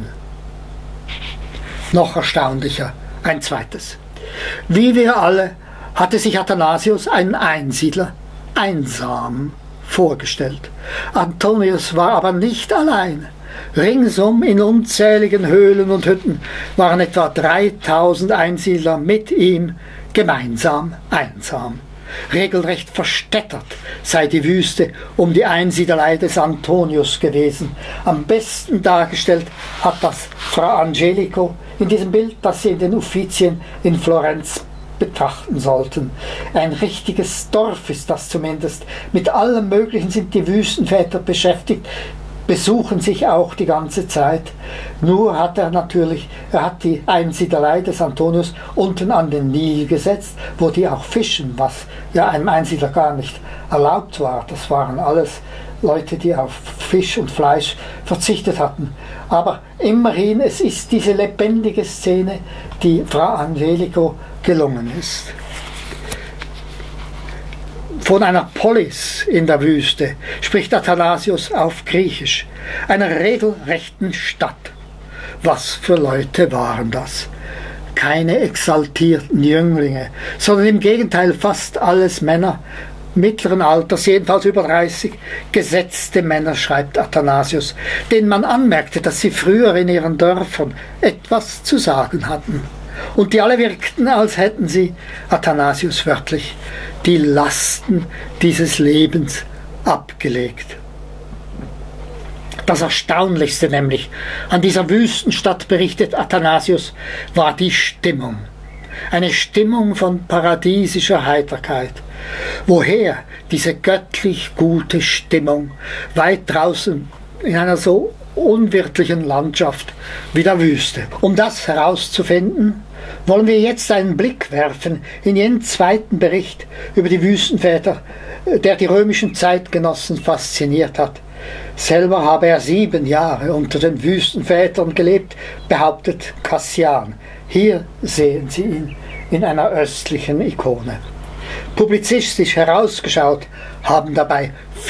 Noch erstaunlicher, ein zweites. Wie wir alle hatte sich Athanasius einen Einsiedler einsam vorgestellt. Antonius war aber nicht allein. Ringsum in unzähligen Höhlen und Hütten waren etwa 3000 Einsiedler mit ihm gemeinsam einsam. Regelrecht verstädtert sei die Wüste um die Einsiedelei des Antonius gewesen. Am besten dargestellt hat das Fra Angelico in diesem Bild, das Sie in den Uffizien in Florenz betrachten sollten. Ein richtiges Dorf ist das zumindest. Mit allem Möglichen sind die Wüstenväter beschäftigt, besuchen sich auch die ganze Zeit. Nur hat er hat die Einsiedelei des Antonius unten an den Nil gesetzt, wo die auch fischen, was ja einem Einsiedler gar nicht erlaubt war. Das waren alles Leute, die auf Fisch und Fleisch verzichtet hatten. Aber immerhin, es ist diese lebendige Szene, die Fra Angelico gelungen ist. Von einer Polis in der Wüste spricht Athanasius auf Griechisch, einer regelrechten Stadt. Was für Leute waren das? Keine exaltierten Jünglinge, sondern im Gegenteil fast alles Männer mittleren Alters, jedenfalls über 30, gesetzte Männer, schreibt Athanasius, denen man anmerkte, dass sie früher in ihren Dörfern etwas zu sagen hatten. Und die alle wirkten, als hätten sie, Athanasius wörtlich, die Lasten dieses Lebens abgelegt. Das Erstaunlichste nämlich an dieser Wüstenstadt, berichtet Athanasius, war die Stimmung. Eine Stimmung von paradiesischer Heiterkeit. Woher diese göttlich gute Stimmung weit draußen in einer so unwirtlichen Landschaft wie der Wüste? Um das herauszufinden, wollen wir jetzt einen Blick werfen in jenen zweiten Bericht über die Wüstenväter, der die römischen Zeitgenossen fasziniert hat. Selber habe er 7 Jahre unter den Wüstenvätern gelebt, behauptet Cassian. Hier sehen Sie ihn in einer östlichen Ikone. Publizistisch herausgeschaut haben dabei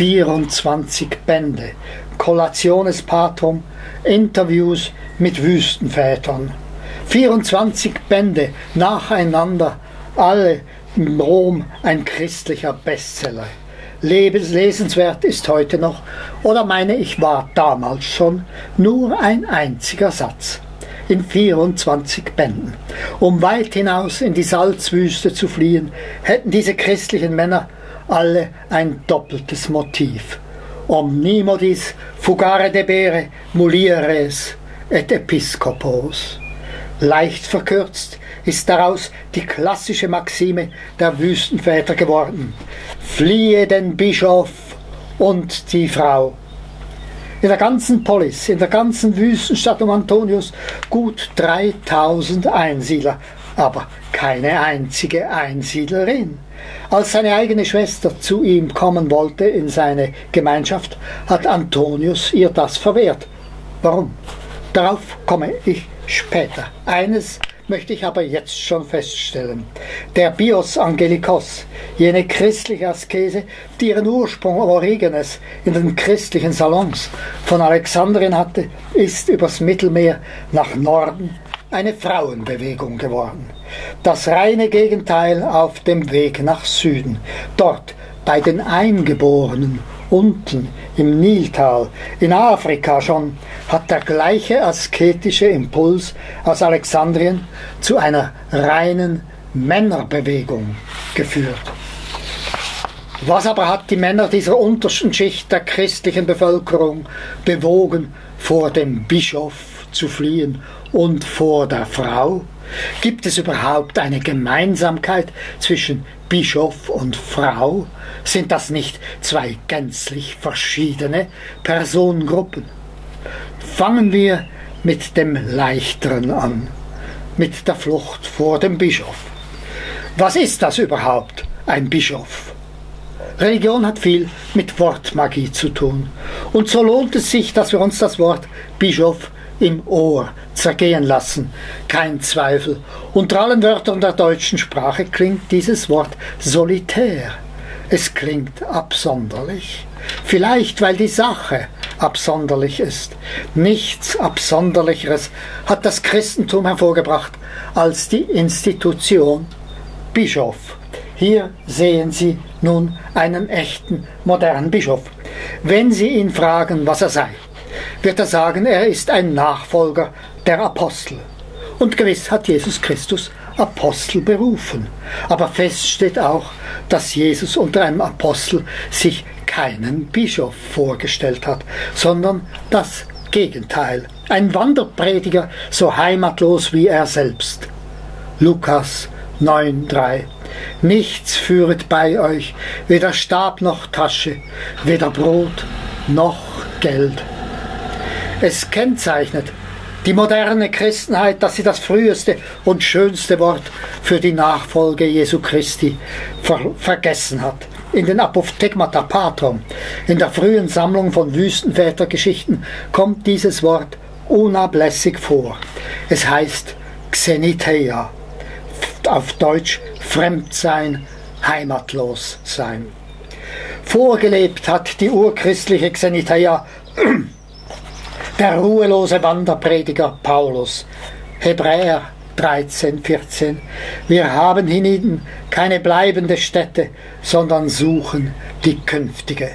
24 Bände, Collationes Patrum, Interviews mit Wüstenvätern. 24 Bände nacheinander, alle in Rom ein christlicher Bestseller. Lesenswert ist heute noch, oder meine ich war damals schon, nur ein einziger Satz. In 24 Bänden. Um weit hinaus in die Salzwüste zu fliehen, hätten diese christlichen Männer alle ein doppeltes Motiv. Omnimodis fugare debere mulieres et episcopos. Leicht verkürzt ist daraus die klassische Maxime der Wüstenväter geworden. Fliehe den Bischof und die Frau. In der ganzen Polis, in der ganzen Wüstenstadt um Antonius gut 3000 Einsiedler, aber keine einzige Einsiedlerin. Als seine eigene Schwester zu ihm kommen wollte in seine Gemeinschaft, hat Antonius ihr das verwehrt. Warum? Darauf komme ich später. Eines möchte ich aber jetzt schon feststellen. Der Bios Angelikos, jene christliche Askese, die ihren Ursprung Origenes in den christlichen Salons von Alexandrien hatte, ist übers Mittelmeer nach Norden eine Frauenbewegung geworden. Das reine Gegenteil auf dem Weg nach Süden. Dort bei den Eingeborenen, unten im Niltal, in Afrika schon, hat der gleiche asketische Impuls aus Alexandrien zu einer reinen Männerbewegung geführt. Was aber hat die Männer dieser untersten Schicht der christlichen Bevölkerung bewogen, vor dem Bischof zu fliehen und vor der Frau? Gibt es überhaupt eine Gemeinsamkeit zwischen Bischof und Frau? Sind das nicht zwei gänzlich verschiedene Personengruppen? Fangen wir mit dem Leichteren an, mit der Flucht vor dem Bischof. Was ist das überhaupt, ein Bischof? Religion hat viel mit Wortmagie zu tun. Und so lohnt es sich, dass wir uns das Wort Bischof im Ohr zergehen lassen. Kein Zweifel. Unter allen Wörtern der deutschen Sprache klingt dieses Wort solitär. Es klingt absonderlich. Vielleicht, weil die Sache absonderlich ist. Nichts Absonderlicheres hat das Christentum hervorgebracht als die Institution Bischof. Hier sehen Sie nun einen echten, modernen Bischof. Wenn Sie ihn fragen, was er sei, wird er sagen, er ist ein Nachfolger der Apostel. Und gewiss hat Jesus Christus Apostel berufen. Aber fest steht auch, dass Jesus unter einem Apostel sich keinen Bischof vorgestellt hat, sondern das Gegenteil. Ein Wanderprediger, so heimatlos wie er selbst. Lukas 9,3. Nichts führet bei euch, weder Stab noch Tasche, weder Brot noch Geld. Es kennzeichnet die moderne Christenheit, dass sie das früheste und schönste Wort für die Nachfolge Jesu Christi vergessen hat. In den Apophthegmata Patrum, in der frühen Sammlung von Wüstenvätergeschichten, kommt dieses Wort unablässig vor. Es heißt Xeniteia, auf Deutsch Fremdsein, heimatlos sein. Vorgelebt hat die urchristliche Xeniteia der ruhelose Wanderprediger Paulus. Hebräer 13,14. Wir haben hienieden keine bleibende Stätte, sondern suchen die künftige.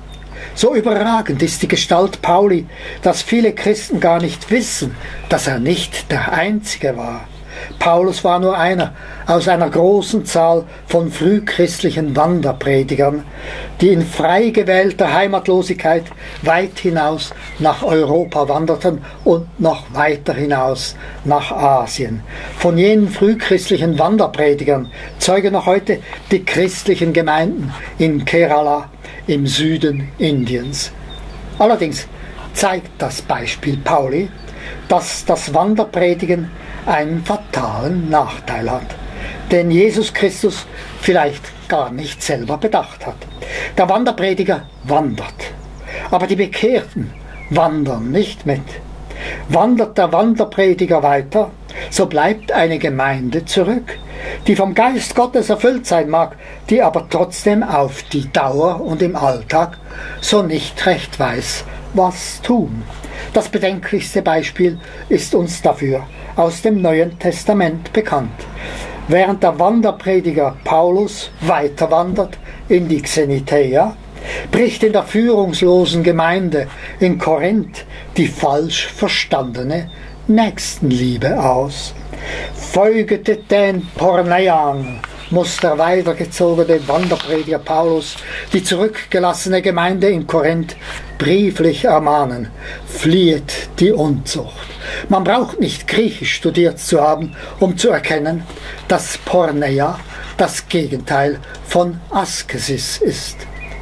So überragend ist die Gestalt Pauli, dass viele Christen gar nicht wissen, dass er nicht der Einzige war. Paulus war nur einer aus einer großen Zahl von frühchristlichen Wanderpredigern, die in frei gewählter Heimatlosigkeit weit hinaus nach Europa wanderten und noch weiter hinaus nach Asien. Von jenen frühchristlichen Wanderpredigern zeugen noch heute die christlichen Gemeinden in Kerala im Süden Indiens. Allerdings zeigt das Beispiel Pauli, dass das Wanderpredigen einen fatalen Nachteil hat, den Jesus Christus vielleicht gar nicht selber bedacht hat. Der Wanderprediger wandert, aber die Bekehrten wandern nicht mit. Wandert der Wanderprediger weiter, so bleibt eine Gemeinde zurück, die vom Geist Gottes erfüllt sein mag, die aber trotzdem auf die Dauer und im Alltag so nicht recht weiß, was tun. Das bedenklichste Beispiel ist uns dafür aus dem Neuen Testament bekannt. Während der Wanderprediger Paulus weiter wandert in die Xeniteia, bricht in der führungslosen Gemeinde in Korinth die falsch verstandene Nächstenliebe aus. Folgete den Porneian, muss der weitergezogene Wanderprediger Paulus die zurückgelassene Gemeinde in Korinth brieflich ermahnen: Fliehet die Unzucht. Man braucht nicht Griechisch studiert zu haben, um zu erkennen, dass Porneia das Gegenteil von Askesis ist.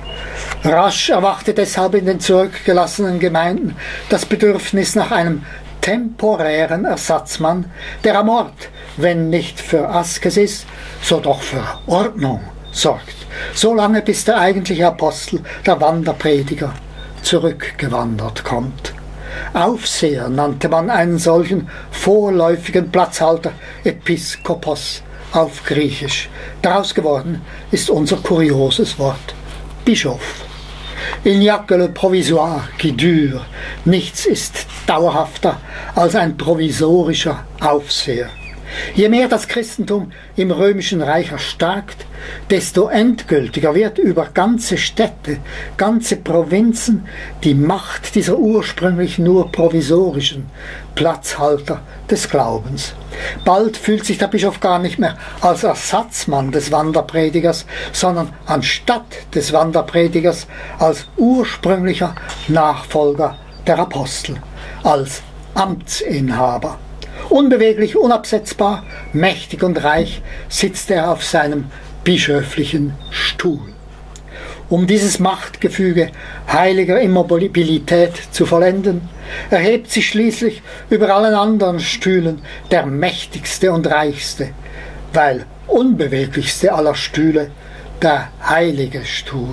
Rasch erwachte deshalb in den zurückgelassenen Gemeinden das Bedürfnis nach einem temporären Ersatzmann, der am Ort, wenn nicht für Askesis, so doch für Ordnung sorgt, solange bis der eigentliche Apostel, der Wanderprediger, zurückgewandert kommt. Aufseher nannte man einen solchen vorläufigen Platzhalter Episkopos auf Griechisch. Daraus geworden ist unser kurioses Wort Bischof. Il n'y a que le provisoire qui dure. Nichts ist dauerhafter als ein provisorischer Aufseher. Je mehr das Christentum im Römischen Reich erstarkt, desto endgültiger wird über ganze Städte, ganze Provinzen die Macht dieser ursprünglich nur provisorischen Platzhalter des Glaubens. Bald fühlt sich der Bischof gar nicht mehr als Ersatzmann des Wanderpredigers, sondern anstatt des Wanderpredigers als ursprünglicher Nachfolger der Apostel, als Amtsinhaber. Unbeweglich, unabsetzbar, mächtig und reich sitzt er auf seinem bischöflichen Stuhl. um dieses Machtgefüge heiliger Immobilität zu vollenden, erhebt sich schließlich über allen anderen Stühlen der mächtigste und reichste, weil unbeweglichste aller Stühle der heilige Stuhl.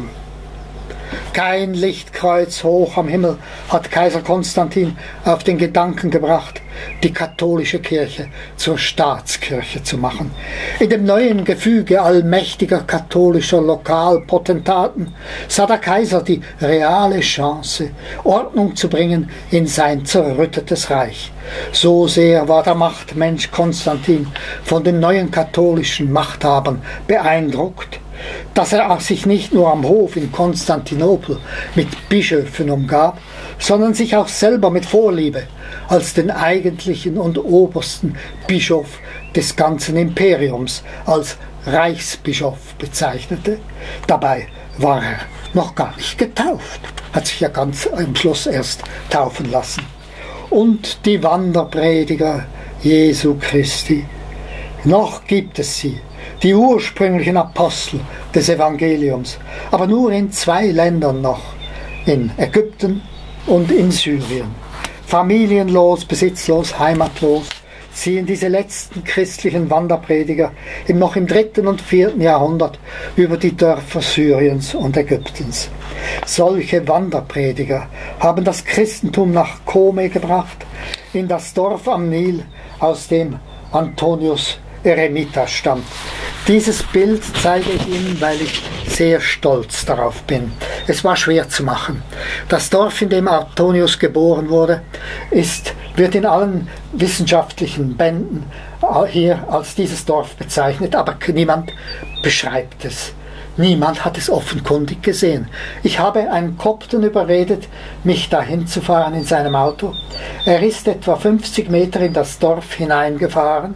Kein Lichtkreuz hoch am Himmel hat Kaiser Konstantin auf den Gedanken gebracht, die katholische Kirche zur Staatskirche zu machen. In dem neuen Gefüge allmächtiger katholischer Lokalpotentaten sah der Kaiser die reale Chance, Ordnung zu bringen in sein zerrüttetes Reich. So sehr war der Machtmensch Konstantin von den neuen katholischen Machthabern beeindruckt, dass er sich nicht nur am Hof in Konstantinopel mit Bischöfen umgab, sondern sich auch selber mit Vorliebe als den eigentlichen und obersten Bischof des ganzen Imperiums, als Reichsbischof bezeichnete. Dabei war er noch gar nicht getauft, hat sich ja ganz am Schluss erst taufen lassen. Und die Wanderprediger Jesu Christi, noch gibt es sie, die ursprünglichen Apostel des Evangeliums, aber nur in 2 Ländern noch, in Ägypten und in Syrien. Familienlos, besitzlos, heimatlos ziehen diese letzten christlichen Wanderprediger noch im 3. und 4. Jahrhundert über die Dörfer Syriens und Ägyptens. Solche Wanderprediger haben das Christentum nach Kome gebracht, in das Dorf am Nil, aus dem Antonius Eremita stammt. Dieses Bild zeige ich Ihnen, weil ich sehr stolz darauf bin. Es war schwer zu machen. Das Dorf, in dem Antonius geboren wurde, wird in allen wissenschaftlichen Bänden hier als dieses Dorf bezeichnet, aber niemand beschreibt es. Niemand hat es offenkundig gesehen. Ich habe einen Kopten überredet, mich dahin zu fahren in seinem Auto. Er ist etwa 50 Meter in das Dorf hineingefahren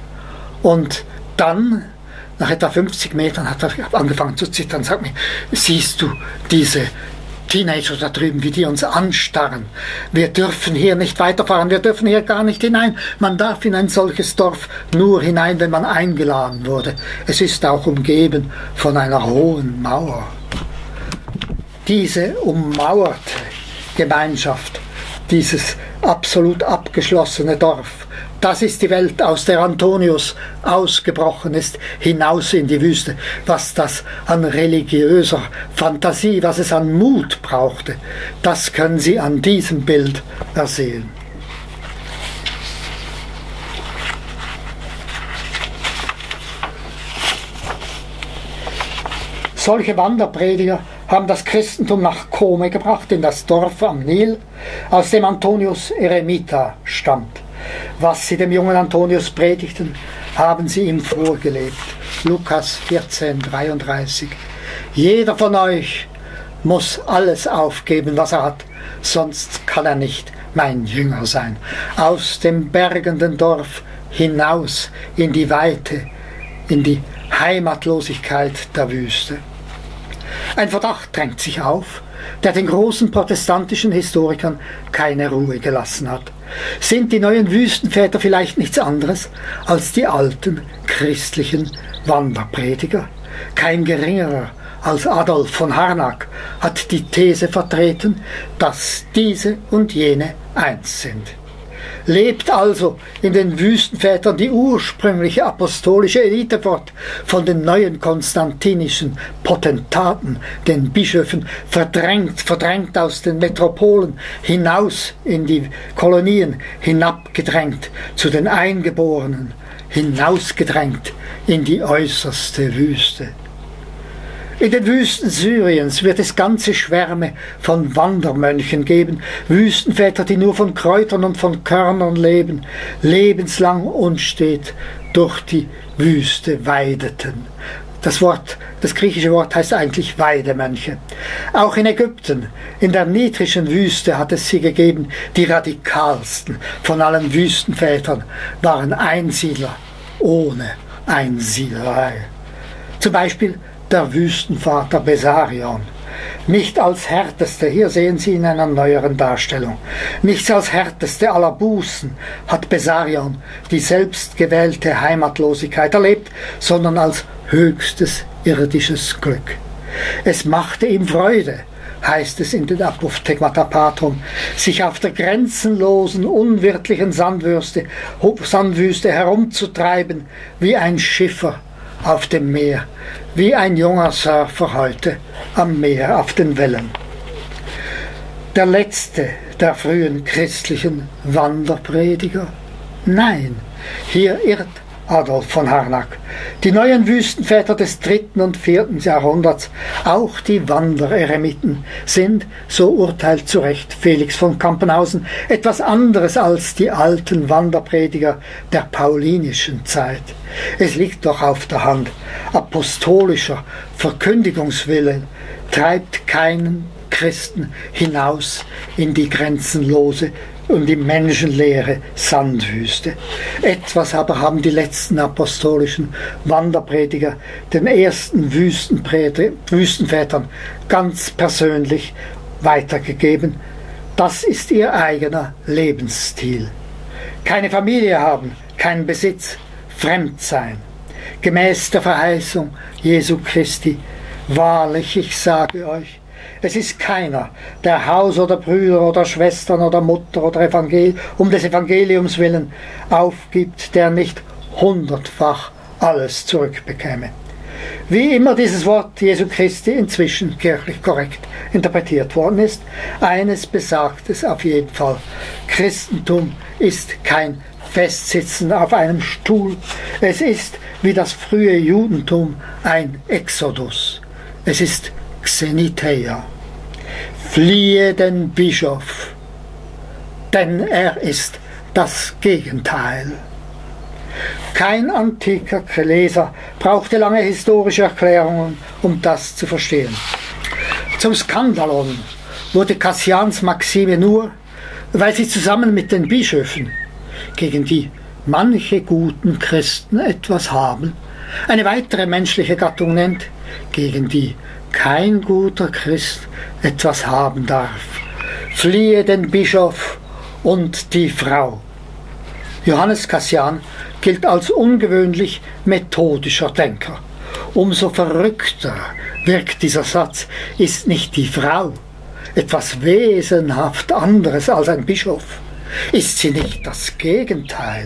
und dann, nach etwa 50 Metern, hat er angefangen zu zittern und sagt mir, siehst du diese Teenager da drüben, wie die uns anstarren? Wir dürfen hier nicht weiterfahren, wir dürfen hier gar nicht hinein. Man darf in ein solches Dorf nur hinein, wenn man eingeladen wurde. Es ist auch umgeben von einer hohen Mauer. Diese ummauerte Gemeinschaft, dieses absolut abgeschlossene Dorf, das ist die Welt, aus der Antonius ausgebrochen ist, hinaus in die Wüste. Was das an religiöser Fantasie, was es an Mut brauchte, das können Sie an diesem Bild ersehen. Solche Wanderprediger haben das Christentum nach Kome gebracht, in das Dorf am Nil, aus dem Antonius Eremita stammt. Was sie dem jungen Antonius predigten, haben sie ihm vorgelebt. Lukas 14,33. Jeder von euch muss alles aufgeben, was er hat, sonst kann er nicht mein Jünger sein. Aus dem bergenden Dorf hinaus in die Weite, in die Heimatlosigkeit der Wüste. Ein Verdacht drängt sich auf, der den großen protestantischen Historikern keine Ruhe gelassen hat. Sind die neuen Wüstenväter vielleicht nichts anderes als die alten christlichen Wanderprediger? Kein geringerer als Adolf von Harnack hat die These vertreten, dass diese und jene eins sind. Lebt also in den Wüstenvätern die ursprüngliche apostolische Elite fort, von den neuen konstantinischen Potentaten, den Bischöfen, verdrängt aus den Metropolen, hinaus in die Kolonien, hinabgedrängt zu den Eingeborenen, hinausgedrängt in die äußerste Wüste. In den Wüsten Syriens wird es ganze Schwärme von Wandermönchen geben, Wüstenväter, die nur von Kräutern und von Körnern leben, lebenslang unstet durch die Wüste weideten. Das griechische Wort heißt eigentlich Weidemönche. Auch in Ägypten, in der nitrischen Wüste hat es sie gegeben. Die radikalsten von allen Wüstenvätern waren Einsiedler ohne Einsiedlerei. Zum Beispiel der Wüstenvater Bessarion. Nicht als härteste, hier sehen Sie in einer neueren Darstellung, nicht als härteste aller Bußen hat Bessarion die selbstgewählte Heimatlosigkeit erlebt, sondern als höchstes irdisches Glück. Es machte ihm Freude, heißt es in den Apophthegmata Patrum, sich auf der grenzenlosen, unwirtlichen Sandwüste herumzutreiben, wie ein Schiffer auf dem Meer, wie ein junger Surfer heute am Meer auf den Wellen. Der letzte der frühen christlichen Wanderprediger? Nein, hier irrt Adolf von Harnack. Die neuen Wüstenväter des 3. und 4. Jahrhunderts, auch die Wandereremiten, sind, so urteilt zu Recht Felix von Campenhausen, etwas anderes als die alten Wanderprediger der paulinischen Zeit. Es liegt doch auf der Hand, apostolischer Verkündigungswille treibt keinen Christen hinaus in die grenzenlose und die menschenleere Sandwüste. Etwas aber haben die letzten apostolischen Wanderprediger den ersten Wüstenvätern ganz persönlich weitergegeben. Das ist ihr eigener Lebensstil. Keine Familie haben, keinen Besitz, fremd sein. Gemäß der Verheißung Jesu Christi, wahrlich, ich sage euch, es ist keiner, der Haus oder Brüder oder Schwestern oder Mutter oder um des Evangeliums willen aufgibt, der nicht 100-fach alles zurückbekäme. Wie immer dieses Wort Jesu Christi inzwischen kirchlich korrekt interpretiert worden ist, eines besagt es auf jeden Fall: Christentum ist kein Festsitzen auf einem Stuhl, es ist wie das frühe Judentum ein Exodus. Es ist Xeniteia. Fliehe den Bischof, denn er ist das Gegenteil. Kein antiker Leser brauchte lange historische Erklärungen, um das zu verstehen. Zum Skandalon wurde Cassians Maxime nur, weil sie zusammen mit den Bischöfen, gegen die manche guten Christen etwas haben, eine weitere menschliche Gattung nennt, gegen die kein guter Christ etwas haben darf. Fliehe den Bischof und die Frau. Johannes Cassian gilt als ungewöhnlich methodischer Denker. Umso verrückter wirkt dieser Satz: Ist nicht die Frau etwas wesenhaft anderes als ein Bischof? Ist sie nicht das Gegenteil?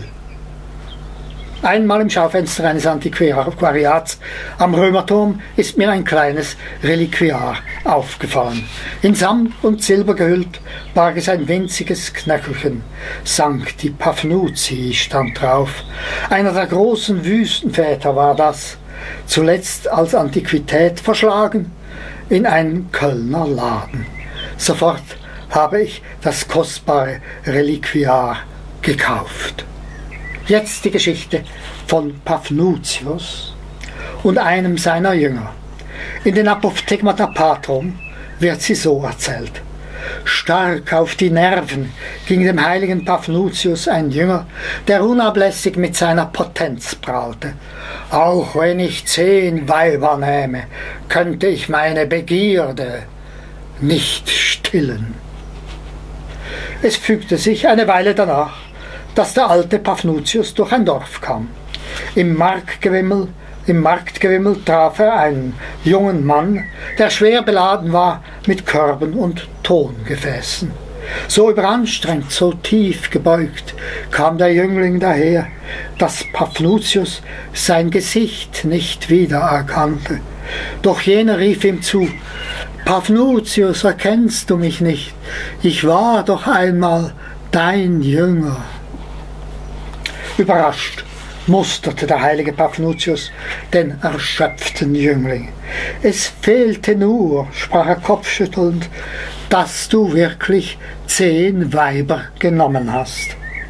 Einmal im Schaufenster eines Antiquariats am Römerturm ist mir ein kleines Reliquiar aufgefallen. In Samt und Silber gehüllt barg es ein winziges Knöchelchen. Sancti Paphnutius stand drauf. Einer der großen Wüstenväter war das, zuletzt als Antiquität verschlagen in einen Kölner Laden. Sofort habe ich das kostbare Reliquiar gekauft. Jetzt die Geschichte von Paphnutius und einem seiner Jünger. In den Apophthegmata Patrum wird sie so erzählt: Stark auf die Nerven ging dem heiligen Paphnutius ein Jünger, der unablässig mit seiner Potenz prahlte. Auch wenn ich 10 Weiber nähme, könnte ich meine Begierde nicht stillen. Es fügte sich eine Weile danach, dass der alte Paphnutius durch ein Dorf kam. Im Marktgewimmel traf er einen jungen Mann, der schwer beladen war mit Körben und Tongefäßen. So überanstrengt, so tief gebeugt kam der Jüngling daher, dass Paphnutius sein Gesicht nicht wiedererkannte. Doch jener rief ihm zu: Paphnutius, erkennst du mich nicht? Ich war doch einmal dein Jünger. Überrascht musterte der heilige Paphnutius den erschöpften Jüngling. Es fehlte nur, sprach er kopfschüttelnd, dass du wirklich 10 Weiber genommen hast.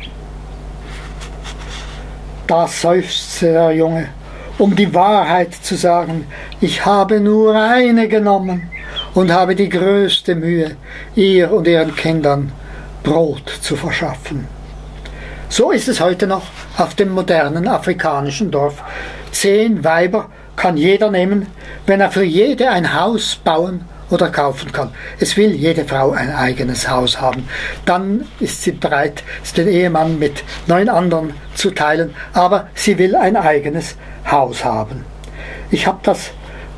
Da seufzte der Junge, um die Wahrheit zu sagen: Ich habe nur eine genommen und habe die größte Mühe, ihr und ihren Kindern Brot zu verschaffen. So ist es heute noch auf dem modernen afrikanischen Dorf. 10 Weiber kann jeder nehmen, wenn er für jede ein Haus bauen oder kaufen kann. Es will jede Frau ein eigenes Haus haben. Dann ist sie bereit, den Ehemann mit 9 anderen zu teilen, aber sie will ein eigenes Haus haben. Ich habe das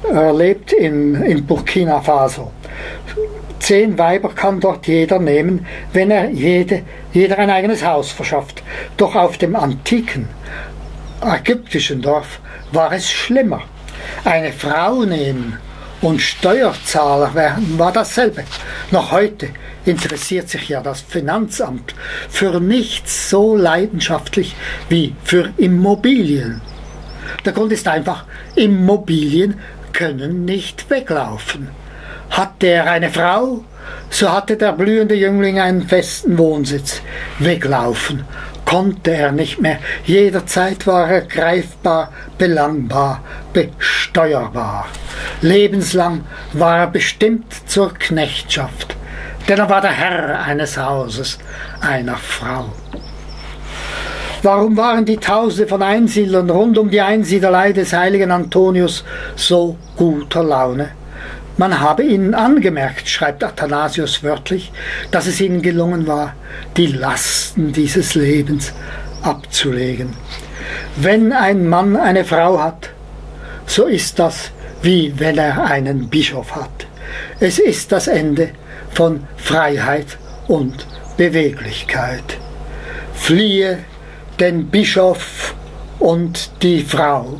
Er lebt in Burkina Faso. 10 Weiber kann dort jeder nehmen, wenn jeder ein eigenes Haus verschafft. Doch auf dem antiken ägyptischen Dorf war es schlimmer. Eine Frau nehmen und Steuerzahler werden war dasselbe. Noch heute interessiert sich ja das Finanzamt für nichts so leidenschaftlich wie für Immobilien. Der Grund ist einfach, Immobilien können nicht weglaufen. Hatte er eine Frau, so hatte der blühende Jüngling einen festen Wohnsitz. Weglaufen konnte er nicht mehr. Jederzeit war er greifbar, belangbar, besteuerbar. Lebenslang war er bestimmt zur Knechtschaft, denn er war der Herr eines Hauses, einer Frau. Warum waren die Tausende von Einsiedlern rund um die Einsiedlerei des heiligen Antonius so guter Laune? Man habe ihnen angemerkt, schreibt Athanasius wörtlich, dass es ihnen gelungen war, die Lasten dieses Lebens abzulegen. Wenn ein Mann eine Frau hat, so ist das, wie wenn er einen Bischof hat. Es ist das Ende von Freiheit und Beweglichkeit. Fliehe den Bischof und die Frau.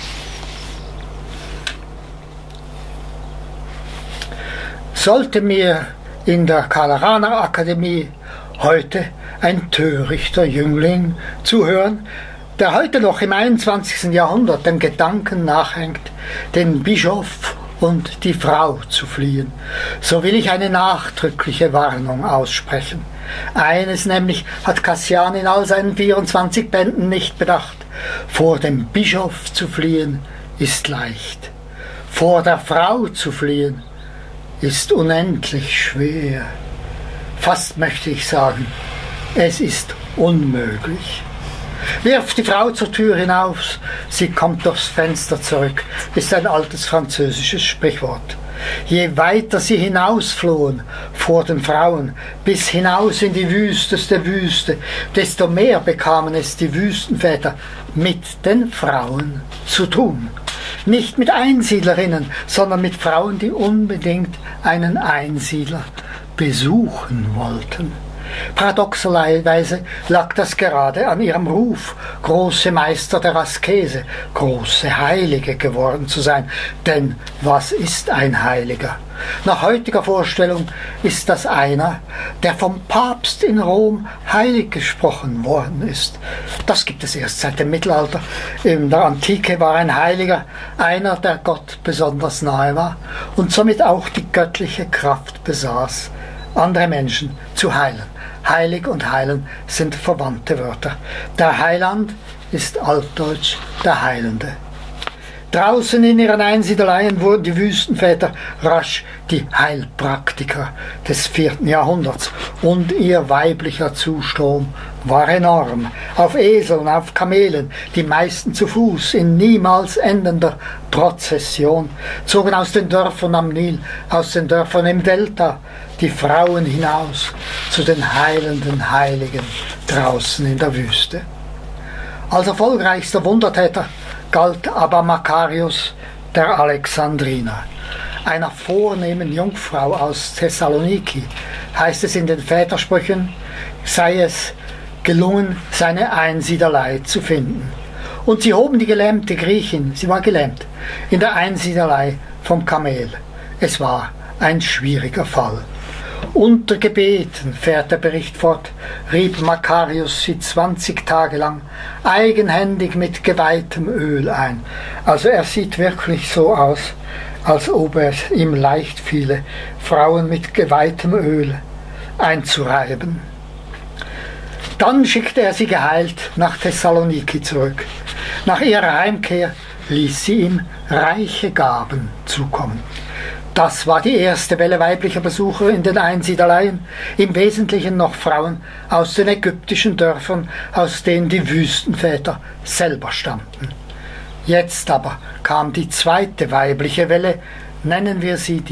Sollte mir in der Karleraner Akademie heute ein törichter Jüngling zuhören, der heute noch im 21. Jahrhundert dem Gedanken nachhängt, den Bischof und die Frau zu fliehen, so will ich eine nachdrückliche Warnung aussprechen. Eines nämlich hat Cassian in all seinen 24 Bänden nicht bedacht: Vor dem Bischof zu fliehen ist leicht, vor der Frau zu fliehen ist unendlich schwer. Fast möchte ich sagen, es ist unmöglich. Wirf die Frau zur Tür hinaus, sie kommt durchs Fenster zurück, ist ein altes französisches Sprichwort. Je weiter sie hinausflohen vor den Frauen, bis hinaus in die wüsteste Wüste, desto mehr bekamen es die Wüstenväter mit den Frauen zu tun. Nicht mit Einsiedlerinnen, sondern mit Frauen, die unbedingt einen Einsiedler besuchen wollten. Paradoxerweise lag das gerade an ihrem Ruf, große Meister der Askese, große Heilige geworden zu sein. Denn was ist ein Heiliger? Nach heutiger Vorstellung ist das einer, der vom Papst in Rom heilig gesprochen worden ist. Das gibt es erst seit dem Mittelalter. In der Antike war ein Heiliger einer, der Gott besonders nahe war und somit auch die göttliche Kraft besaß, andere Menschen zu heilen. Heilig und heilen sind verwandte Wörter. Der Heiland ist altdeutsch der Heilende. Draußen in ihren Einsiedeleien wurden die Wüstenväter rasch die Heilpraktiker des 4. Jahrhunderts und ihr weiblicher Zustrom war enorm. Auf Eseln, auf Kamelen, die meisten zu Fuß, in niemals endender Prozession, zogen aus den Dörfern am Nil, aus den Dörfern im Delta, die Frauen hinaus zu den heilenden Heiligen draußen in der Wüste. Als erfolgreichster Wundertäter galt aber Makarios der Alexandriner. Einer vornehmen Jungfrau aus Thessaloniki, heißt es in den Vätersprüchen, sei es gelungen, seine Einsiedlerei zu finden. Und sie hoben die gelähmte Griechin, sie war gelähmt, in der Einsiedlerei vom Kamel. Es war ein schwieriger Fall. Unter Gebeten, fährt der Bericht fort, rieb Makarios sie 20 Tage lang eigenhändig mit geweihtem Öl ein. Also er sieht wirklich so aus, als ob es ihm leicht fiele, Frauen mit geweihtem Öl einzureiben. Dann schickte er sie geheilt nach Thessaloniki zurück. Nach ihrer Heimkehr ließ sie ihm reiche Gaben zukommen. Das war die erste Welle weiblicher Besucher in den Einsiedeleien, im Wesentlichen noch Frauen aus den ägyptischen Dörfern, aus denen die Wüstenväter selber stammten. Jetzt aber kam die zweite weibliche Welle, nennen wir sie die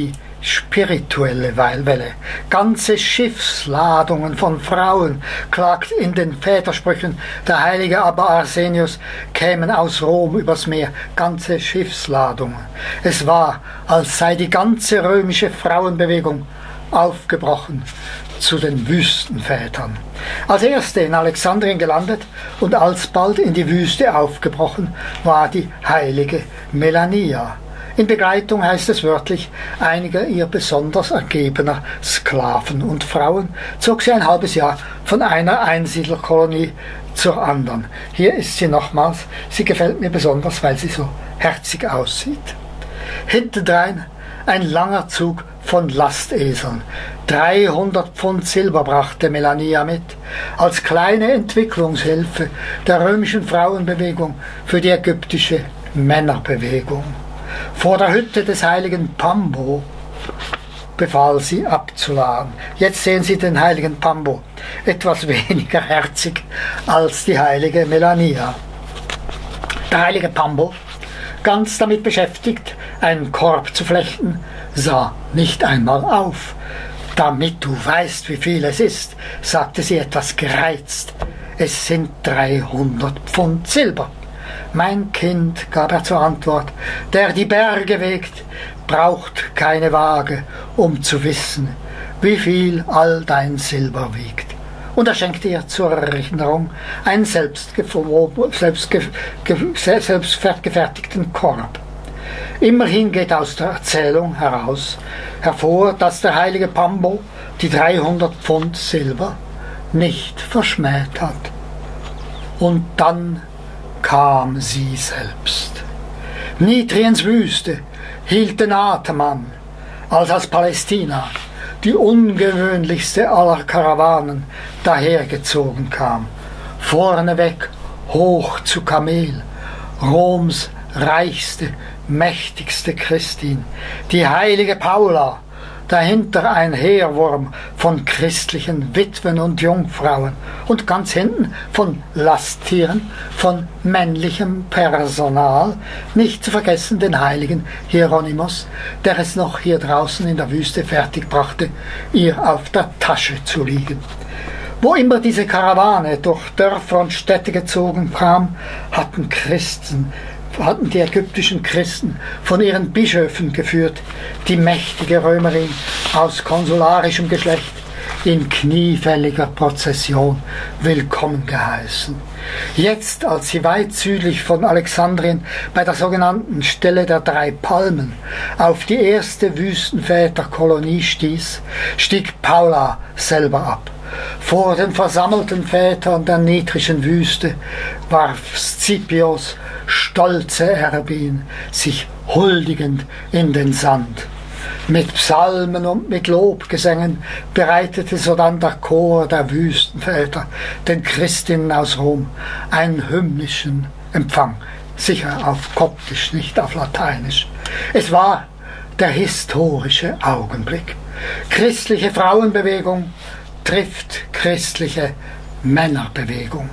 spirituelle Welle. Ganze Schiffsladungen von Frauen, klagt in den Vätersprüchen der heilige Abba Arsenius, kämen aus Rom übers Meer. Ganze Schiffsladungen. Es war, als sei die ganze römische Frauenbewegung aufgebrochen zu den Wüstenvätern. Als erste in Alexandrien gelandet und alsbald in die Wüste aufgebrochen, war die heilige Melania. In Begleitung, heißt es wörtlich, einiger ihr besonders ergebener Sklaven und Frauen zog sie ein halbes Jahr von einer Einsiedlerkolonie zur anderen. Hier ist sie nochmals. Sie gefällt mir besonders, weil sie so herzig aussieht. Hintendrein ein langer Zug von Lasteseln. 300 Pfund Silber brachte Melania mit, als kleine Entwicklungshilfe der römischen Frauenbewegung für die ägyptische Männerbewegung. Vor der Hütte des heiligen Pambo befahl sie abzuladen. Jetzt sehen Sie den heiligen Pambo, etwas weniger herzig als die heilige Melania. Der heilige Pambo, ganz damit beschäftigt, einen Korb zu flechten, sah nicht einmal auf. Damit du weißt, wie viel es ist, sagte sie etwas gereizt. Es sind 300 Pfund Silber. Mein Kind, gab er zur Antwort, der die Berge wägt, braucht keine Waage, um zu wissen, wie viel all dein Silber wiegt. Und er schenkte ihr zur Erinnerung einen selbstgefertigten Korb. Immerhin geht aus der Erzählung hervor, dass der heilige Pambo die 300 Pfund Silber nicht verschmäht hat. Und dann kam sie selbst. Nitriens Wüste hielt den Atem an, als aus Palästina die ungewöhnlichste aller Karawanen dahergezogen kam. Vorneweg hoch zu Kamel, Roms reichste, mächtigste Christin, die heilige Paula, dahinter ein Heerwurm von christlichen Witwen und Jungfrauen und ganz hinten von Lasttieren, von männlichem Personal, nicht zu vergessen den heiligen Hieronymus, der es noch hier draußen in der Wüste fertigbrachte, ihr auf der Tasche zu liegen. Wo immer diese Karawane durch Dörfer und Städte gezogen kam, hatten die ägyptischen Christen von ihren Bischöfen geführt, die mächtige Römerin aus konsularischem Geschlecht in kniefälliger Prozession willkommen geheißen. Jetzt, als sie weit südlich von Alexandrien bei der sogenannten Stelle der 3 Palmen auf die erste Wüstenväterkolonie stieß, stieg Paula selber ab. Vor den versammelten Vätern der nitrischen Wüste warf Scipios stolze Erbin sich huldigend in den Sand. Mit Psalmen und mit Lobgesängen bereitete sodann der Chor der Wüstenväter den Christinnen aus Rom einen hymnischen Empfang, sicher auf Koptisch, nicht auf Lateinisch. Es war der historische Augenblick. Christliche Frauenbewegung trifft christliche Männerbewegung.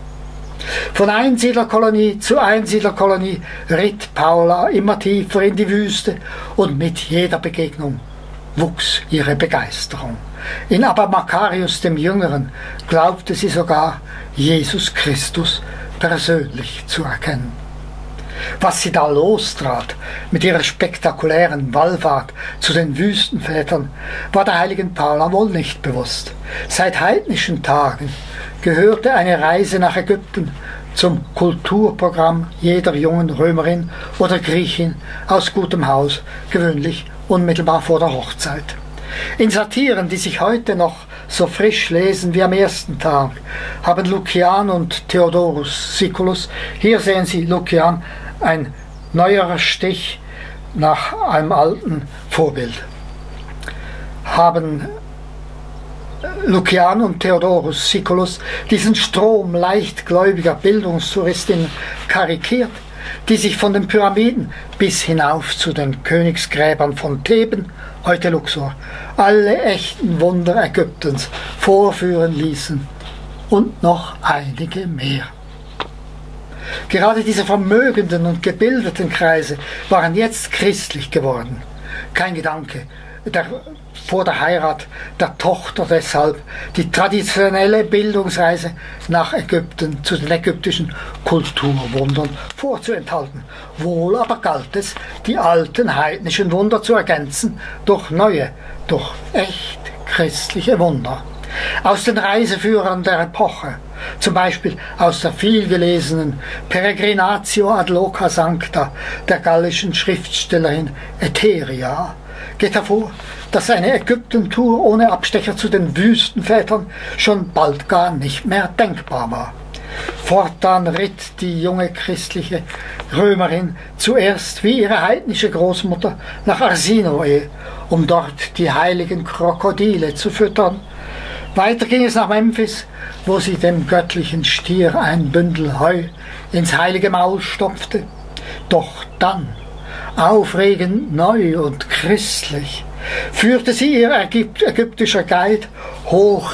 Von Einsiedlerkolonie zu Einsiedlerkolonie ritt Paula immer tiefer in die Wüste und mit jeder Begegnung wuchs ihre Begeisterung. In Abba Makarius dem Jüngeren glaubte sie sogar, Jesus Christus persönlich zu erkennen. Was sie da lostrat mit ihrer spektakulären Wallfahrt zu den Wüstenvätern, war der heiligen Paula wohl nicht bewusst. Seit heidnischen Tagen gehörte eine Reise nach Ägypten zum Kulturprogramm jeder jungen Römerin oder Griechin aus gutem Haus, gewöhnlich unmittelbar vor der Hochzeit. In Satiren, die sich heute noch so frisch lesen wie am ersten Tag, haben Lukian und Theodorus Siculus, hier sehen Sie Lukian, ein neuerer Stich nach einem alten Vorbild, haben Lukian und Theodorus Siculus diesen Strom leichtgläubiger Bildungstouristinnen karikiert, die sich von den Pyramiden bis hinauf zu den Königsgräbern von Theben, heute Luxor, alle echten Wunder Ägyptens vorführen ließen und noch einige mehr. Gerade diese vermögenden und gebildeten Kreise waren jetzt christlich geworden. Kein Gedanke vor der Heirat der Tochter deshalb die traditionelle Bildungsreise nach Ägypten zu den ägyptischen Kulturwundern vorzuenthalten. Wohl aber galt es, die alten heidnischen Wunder zu ergänzen durch neue, durch echt christliche Wunder. Aus den Reiseführern der Epoche, zum Beispiel aus der vielgelesenen Peregrinatio ad loca sancta der gallischen Schriftstellerin Etheria, geht hervor, dass eine Ägyptentour ohne Abstecher zu den Wüstenvätern schon bald gar nicht mehr denkbar war. Fortan ritt die junge christliche Römerin zuerst wie ihre heidnische Großmutter nach Arsinoe, um dort die heiligen Krokodile zu füttern. Weiter ging es nach Memphis, wo sie dem göttlichen Stier ein Bündel Heu ins heilige Maul stopfte. Doch dann, aufregend neu und christlich, führte sie ihr ägyptischer Guide hoch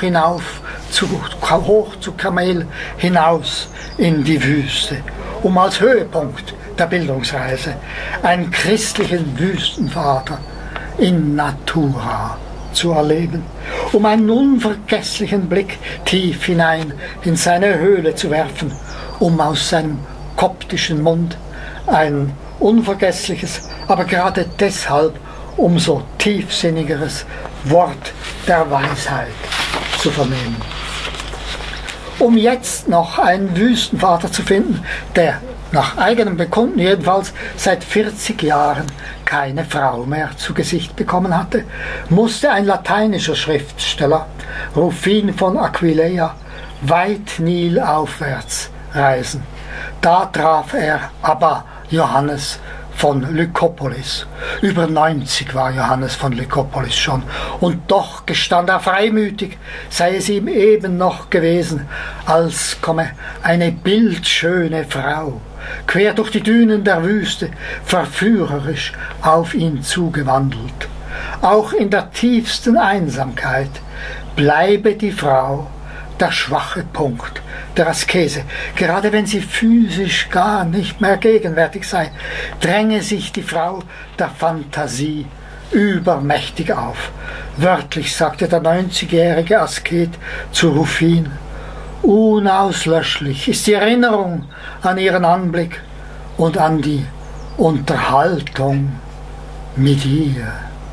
zu Kamel hinaus in die Wüste, um als Höhepunkt der Bildungsreise einen christlichen Wüstenvater in Natura zu erleben, um einen unvergesslichen Blick tief hinein in seine Höhle zu werfen, um aus seinem koptischen Mund ein unvergessliches, aber gerade deshalb umso tiefsinnigeres Wort der Weisheit zu vernehmen. Um jetzt noch einen Wüstenvater zu finden, der nach eigenem Bekunden jedenfalls seit 40 Jahren keine Frau mehr zu Gesicht bekommen hatte, musste ein lateinischer Schriftsteller, Rufin von Aquileia, weit nilaufwärts reisen. Da traf er Abba Johannes von Lykopolis. Über 90 war Johannes von Lykopolis schon, und doch gestand er freimütig, sei es ihm eben noch gewesen, als komme eine bildschöne Frau quer durch die Dünen der Wüste, verführerisch auf ihn zugewandelt. Auch in der tiefsten Einsamkeit bleibe die Frau der schwache Punkt der Askese. Gerade wenn sie physisch gar nicht mehr gegenwärtig sei, dränge sich die Frau der Fantasie übermächtig auf. Wörtlich sagte der 90-jährige Asket zu Rufin: Unauslöschlich ist die Erinnerung an ihren Anblick und an die Unterhaltung mit ihr.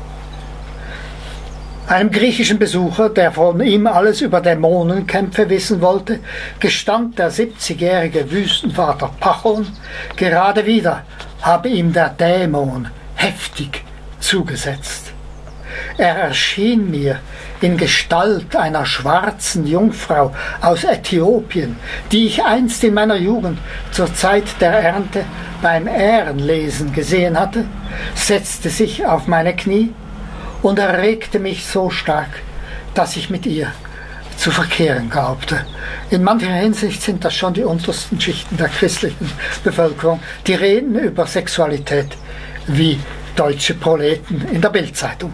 Einem griechischen Besucher, der von ihm alles über Dämonenkämpfe wissen wollte, gestand der 70-jährige Wüstenvater Pachon, gerade wieder habe ihm der Dämon heftig zugesetzt. Er erschien mir in Gestalt einer schwarzen Jungfrau aus Äthiopien, die ich einst in meiner Jugend zur Zeit der Ernte beim Ährenlesen gesehen hatte, setzte sich auf meine Knie und erregte mich so stark, dass ich mit ihr zu verkehren glaubte. In mancher Hinsicht sind das schon die untersten Schichten der christlichen Bevölkerung, die reden über Sexualität wie deutsche Proleten in der Bildzeitung.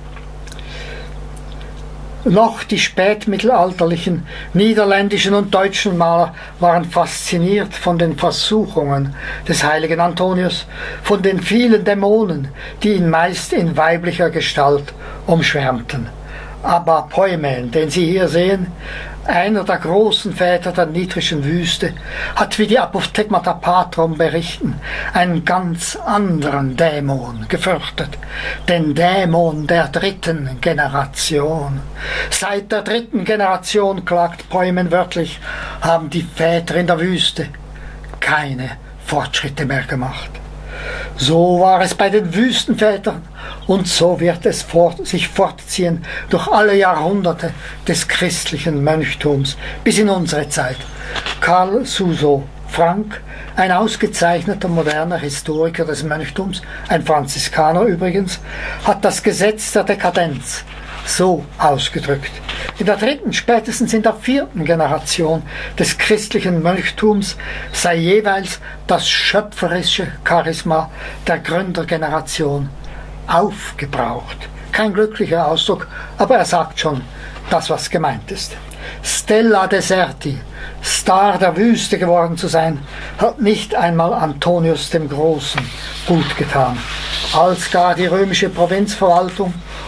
Noch die spätmittelalterlichen niederländischen und deutschen Maler waren fasziniert von den Versuchungen des heiligen Antonius, von den vielen Dämonen, die ihn meist in weiblicher Gestalt umschwärmten. Aber Poimen, den Sie hier sehen, einer der großen Väter der nitrischen Wüste, hat, wie die Apophthegmata Patrum berichten, einen ganz anderen Dämon gefürchtet, den Dämon der 3. Generation. Seit der 3. Generation, klagt Poimen wörtlich, haben die Väter in der Wüste keine Fortschritte mehr gemacht. So war es bei den Wüstenvätern und so wird es sich fortziehen durch alle Jahrhunderte des christlichen Mönchtums bis in unsere Zeit. Karl Suso Frank, ein ausgezeichneter moderner Historiker des Mönchtums, ein Franziskaner übrigens, hat das Gesetz der Dekadenz so ausgedrückt: In der 3., spätestens in der 4. Generation des christlichen Mönchtums sei jeweils das schöpferische Charisma der Gründergeneration aufgebraucht. Kein glücklicher Ausdruck, aber er sagt schon das, was gemeint ist. Stella Deserti, Star der Wüste geworden zu sein, hat nicht einmal Antonius dem Großen gut getan. Als gar die römische Provinzverwaltung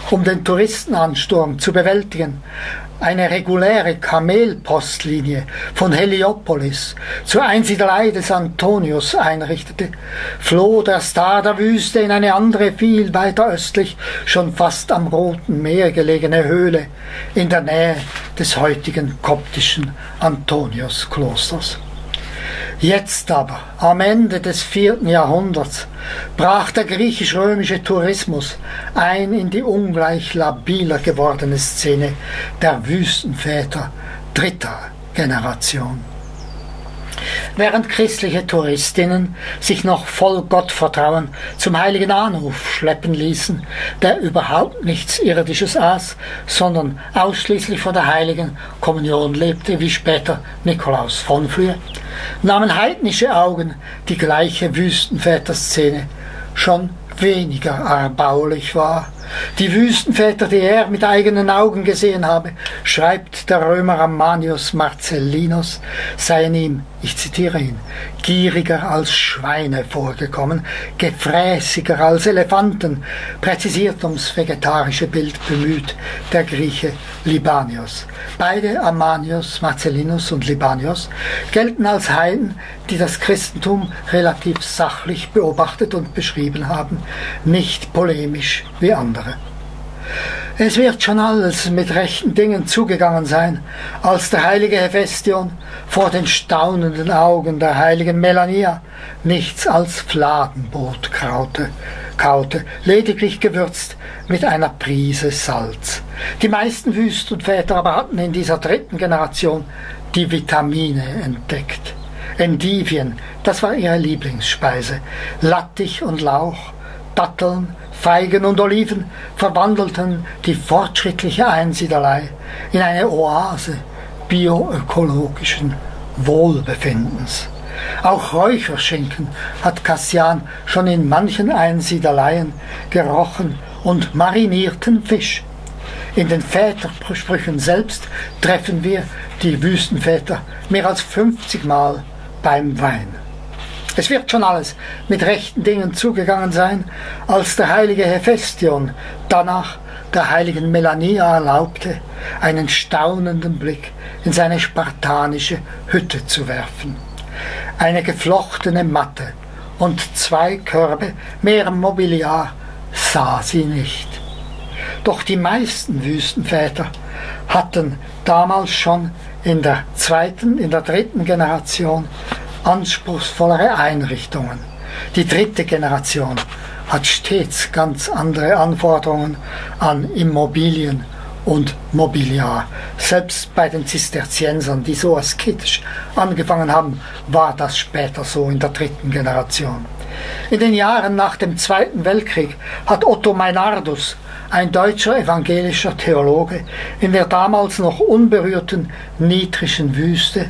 um den Touristenansturm zu bewältigen, eine reguläre Kamelpostlinie von Heliopolis zur Einsiedelei des Antonius einrichtete, floh der Star der Wüste in eine andere, viel weiter östlich, schon fast am Roten Meer gelegene Höhle in der Nähe des heutigen koptischen Antoniusklosters. Jetzt aber, am Ende des 4. Jahrhunderts, brach der griechisch-römische Tourismus ein in die ungleich labiler gewordene Szene der Wüstenväter 3. Generation. Während christliche Touristinnen sich noch voll Gottvertrauen zum heiligen Anruf schleppen ließen, der überhaupt nichts Irdisches aß, sondern ausschließlich von der heiligen Kommunion lebte, wie später Nikolaus von Flüe, nahmen heidnische Augen die gleiche Wüstenväterszene schon weniger erbaulich wahr. Die Wüstenväter, die er mit eigenen Augen gesehen habe, schreibt der Römer Ammanius Marcellinus, seien ihm, ich zitiere ihn, gieriger als Schweine vorgekommen, gefräßiger als Elefanten, präzisiert ums vegetarische Bild bemüht der Grieche Libanius. Beide, Ammanius Marcellinus und Libanius, gelten als Heiden, die das Christentum relativ sachlich beobachtet und beschrieben haben, nicht polemisch wie andere. Es wird schon alles mit rechten Dingen zugegangen sein, als der heilige Hephaestion vor den staunenden Augen der heiligen Melania nichts als Fladenbrot kaute, lediglich gewürzt mit einer Prise Salz. Die meisten Wüstenväter aber hatten in dieser 3. Generation die Vitamine entdeckt. Endivien, das war ihre Lieblingsspeise. Lattich und Lauch, Datteln, Feigen und Oliven verwandelten die fortschrittliche Einsiedelei in eine Oase bioökologischen Wohlbefindens. Auch Räucherschinken hat Cassian schon in manchen Einsiedeleien gerochen und marinierten Fisch. In den Vätersprüchen selbst treffen wir die Wüstenväter mehr als 50 Mal beim Wein. Es wird schon alles mit rechten Dingen zugegangen sein, als der heilige Hephaestion danach der heiligen Melania erlaubte, einen staunenden Blick in seine spartanische Hütte zu werfen. Eine geflochtene Matte und 2 Körbe, mehr Mobiliar sah sie nicht. Doch die meisten Wüstenväter hatten damals schon in der 3. Generation anspruchsvollere Einrichtungen. Die 3. Generation hat stets ganz andere Anforderungen an Immobilien und Mobiliar. Selbst bei den Zisterziensern, die so asketisch angefangen haben, war das später so in der 3. Generation. In den Jahren nach dem 2. Weltkrieg hat Otto Meinardus, ein deutscher evangelischer Theologe, in der damals noch unberührten nitrischen Wüste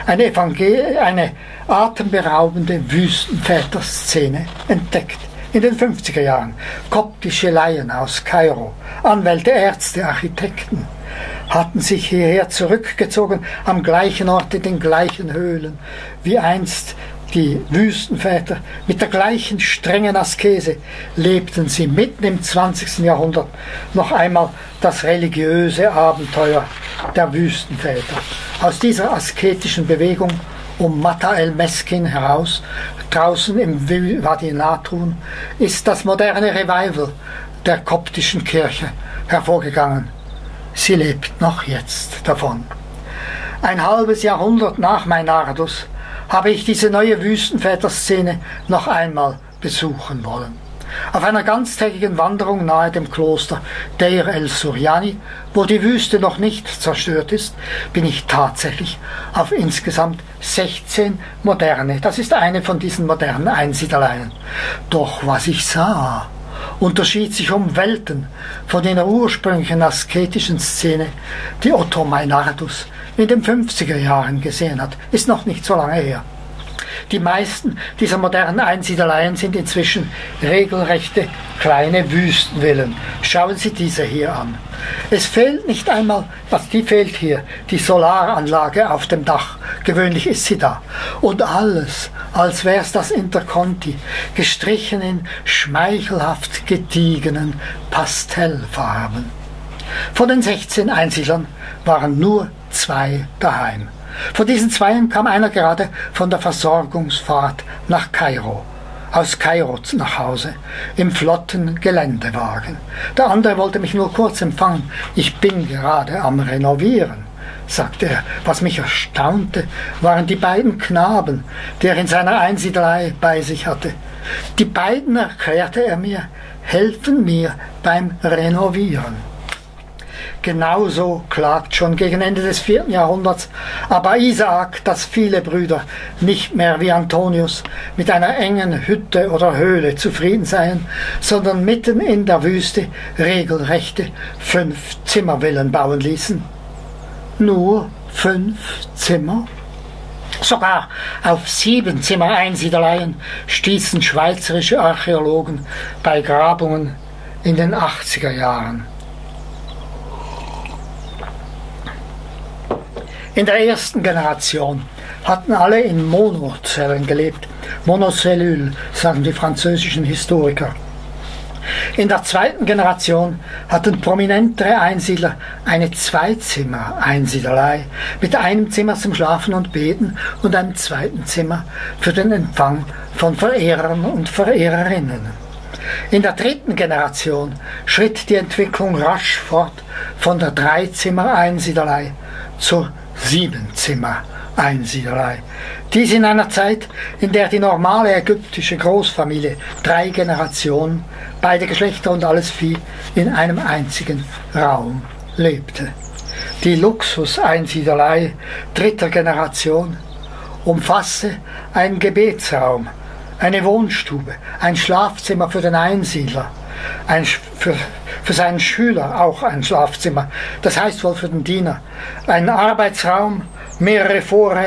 eine atemberaubende Wüstenväterszene entdeckt. In den 50er Jahren koptische Laien aus Kairo, Anwälte, Ärzte, Architekten hatten sich hierher zurückgezogen, am gleichen Ort, in den gleichen Höhlen, wie einst die Wüstenväter. Mit der gleichen strengen Askese lebten sie mitten im 20. Jahrhundert noch einmal das religiöse Abenteuer der Wüstenväter. Aus dieser asketischen Bewegung um Mata el-Meskin heraus, draußen im Wadi Natrun, ist das moderne Revival der koptischen Kirche hervorgegangen. Sie lebt noch jetzt davon. Ein halbes Jahrhundert nach Meinardus habe ich diese neue Wüstenväterszene noch einmal besuchen wollen. Auf einer ganztägigen Wanderung nahe dem Kloster Deir el-Suryani, wo die Wüste noch nicht zerstört ist, bin ich tatsächlich auf insgesamt 16 moderne, das ist eine von diesen modernen Einsiedeleien. Doch was ich sah, unterschied sich um Welten von der ursprünglichen asketischen Szene, die Otto Meinardus in den 50er Jahren gesehen hat, ist noch nicht so lange her. Die meisten dieser modernen Einsiedeleien sind inzwischen regelrechte kleine Wüstenvillen. Schauen Sie diese hier an. Es fehlt nicht einmal, die fehlt hier, die Solaranlage auf dem Dach. Gewöhnlich ist sie da. Und alles, als wär's das Interconti, gestrichen in schmeichelhaft gediegenen Pastellfarben. Von den 16 Einsiedlern waren nur 2 daheim. Von diesen 2 kam einer gerade von der Versorgungsfahrt nach Kairo, aus Kairo nach Hause, im flotten Geländewagen. Der andere wollte mich nur kurz empfangen. Ich bin gerade am Renovieren, sagte er. Was mich erstaunte, waren die beiden Knaben, die er in seiner Einsiedelei bei sich hatte. Die beiden, erklärte er mir, helfen mir beim Renovieren. Genauso klagt schon gegen Ende des 4. Jahrhunderts aber Isaak, dass viele Brüder nicht mehr wie Antonius mit einer engen Hütte oder Höhle zufrieden seien, sondern mitten in der Wüste regelrechte 5-Zimmer-Villen bauen ließen. Nur 5 Zimmer? Sogar auf 7-Zimmer-Einsiedeleien stießen schweizerische Archäologen bei Grabungen in den 80er Jahren. In der ersten Generation hatten alle in Monozellen gelebt. Monocellule, sagen die französischen Historiker. In der zweiten Generation hatten prominentere Einsiedler eine 2-Zimmer-Einsiedelei mit einem Zimmer zum Schlafen und Beten und einem zweiten Zimmer für den Empfang von Verehrern und Verehrerinnen. In der dritten Generation schritt die Entwicklung rasch fort von der 3-Zimmer-Einsiedelei zur 7-Zimmer-Einsiedelei. Dies in einer Zeit, in der die normale ägyptische Großfamilie 3 Generationen, beide Geschlechter und alles Vieh in einem einzigen Raum lebte. Die Luxus-Einsiedelei 3. Generation umfasste einen Gebetsraum, eine Wohnstube, ein Schlafzimmer für den Einsiedler, für seinen Schüler auch ein Schlafzimmer, das heißt wohl für den Diener, einen Arbeitsraum, mehrere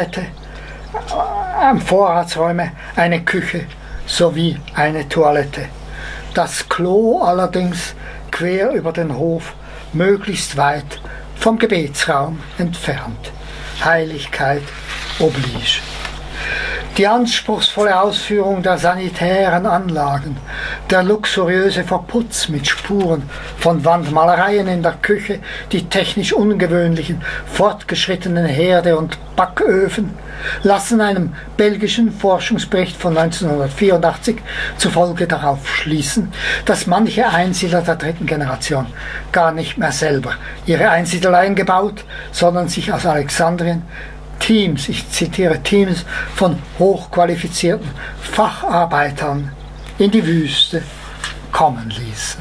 Vorratsräume, eine Küche sowie eine Toilette. Das Klo allerdings quer über den Hof, möglichst weit vom Gebetsraum entfernt. Heiligkeit oblige. Die anspruchsvolle Ausführung der sanitären Anlagen, der luxuriöse Verputz mit Spuren von Wandmalereien in der Küche, die technisch ungewöhnlichen, fortgeschrittenen Herde und Backöfen lassen einem belgischen Forschungsbericht von 1984 zufolge darauf schließen, dass manche Einsiedler der 3. Generation gar nicht mehr selber ihre Einsiedeleien gebaut, sondern sich aus Alexandrien Teams, ich zitiere, Teams von hochqualifizierten Facharbeitern in die Wüste kommen ließen.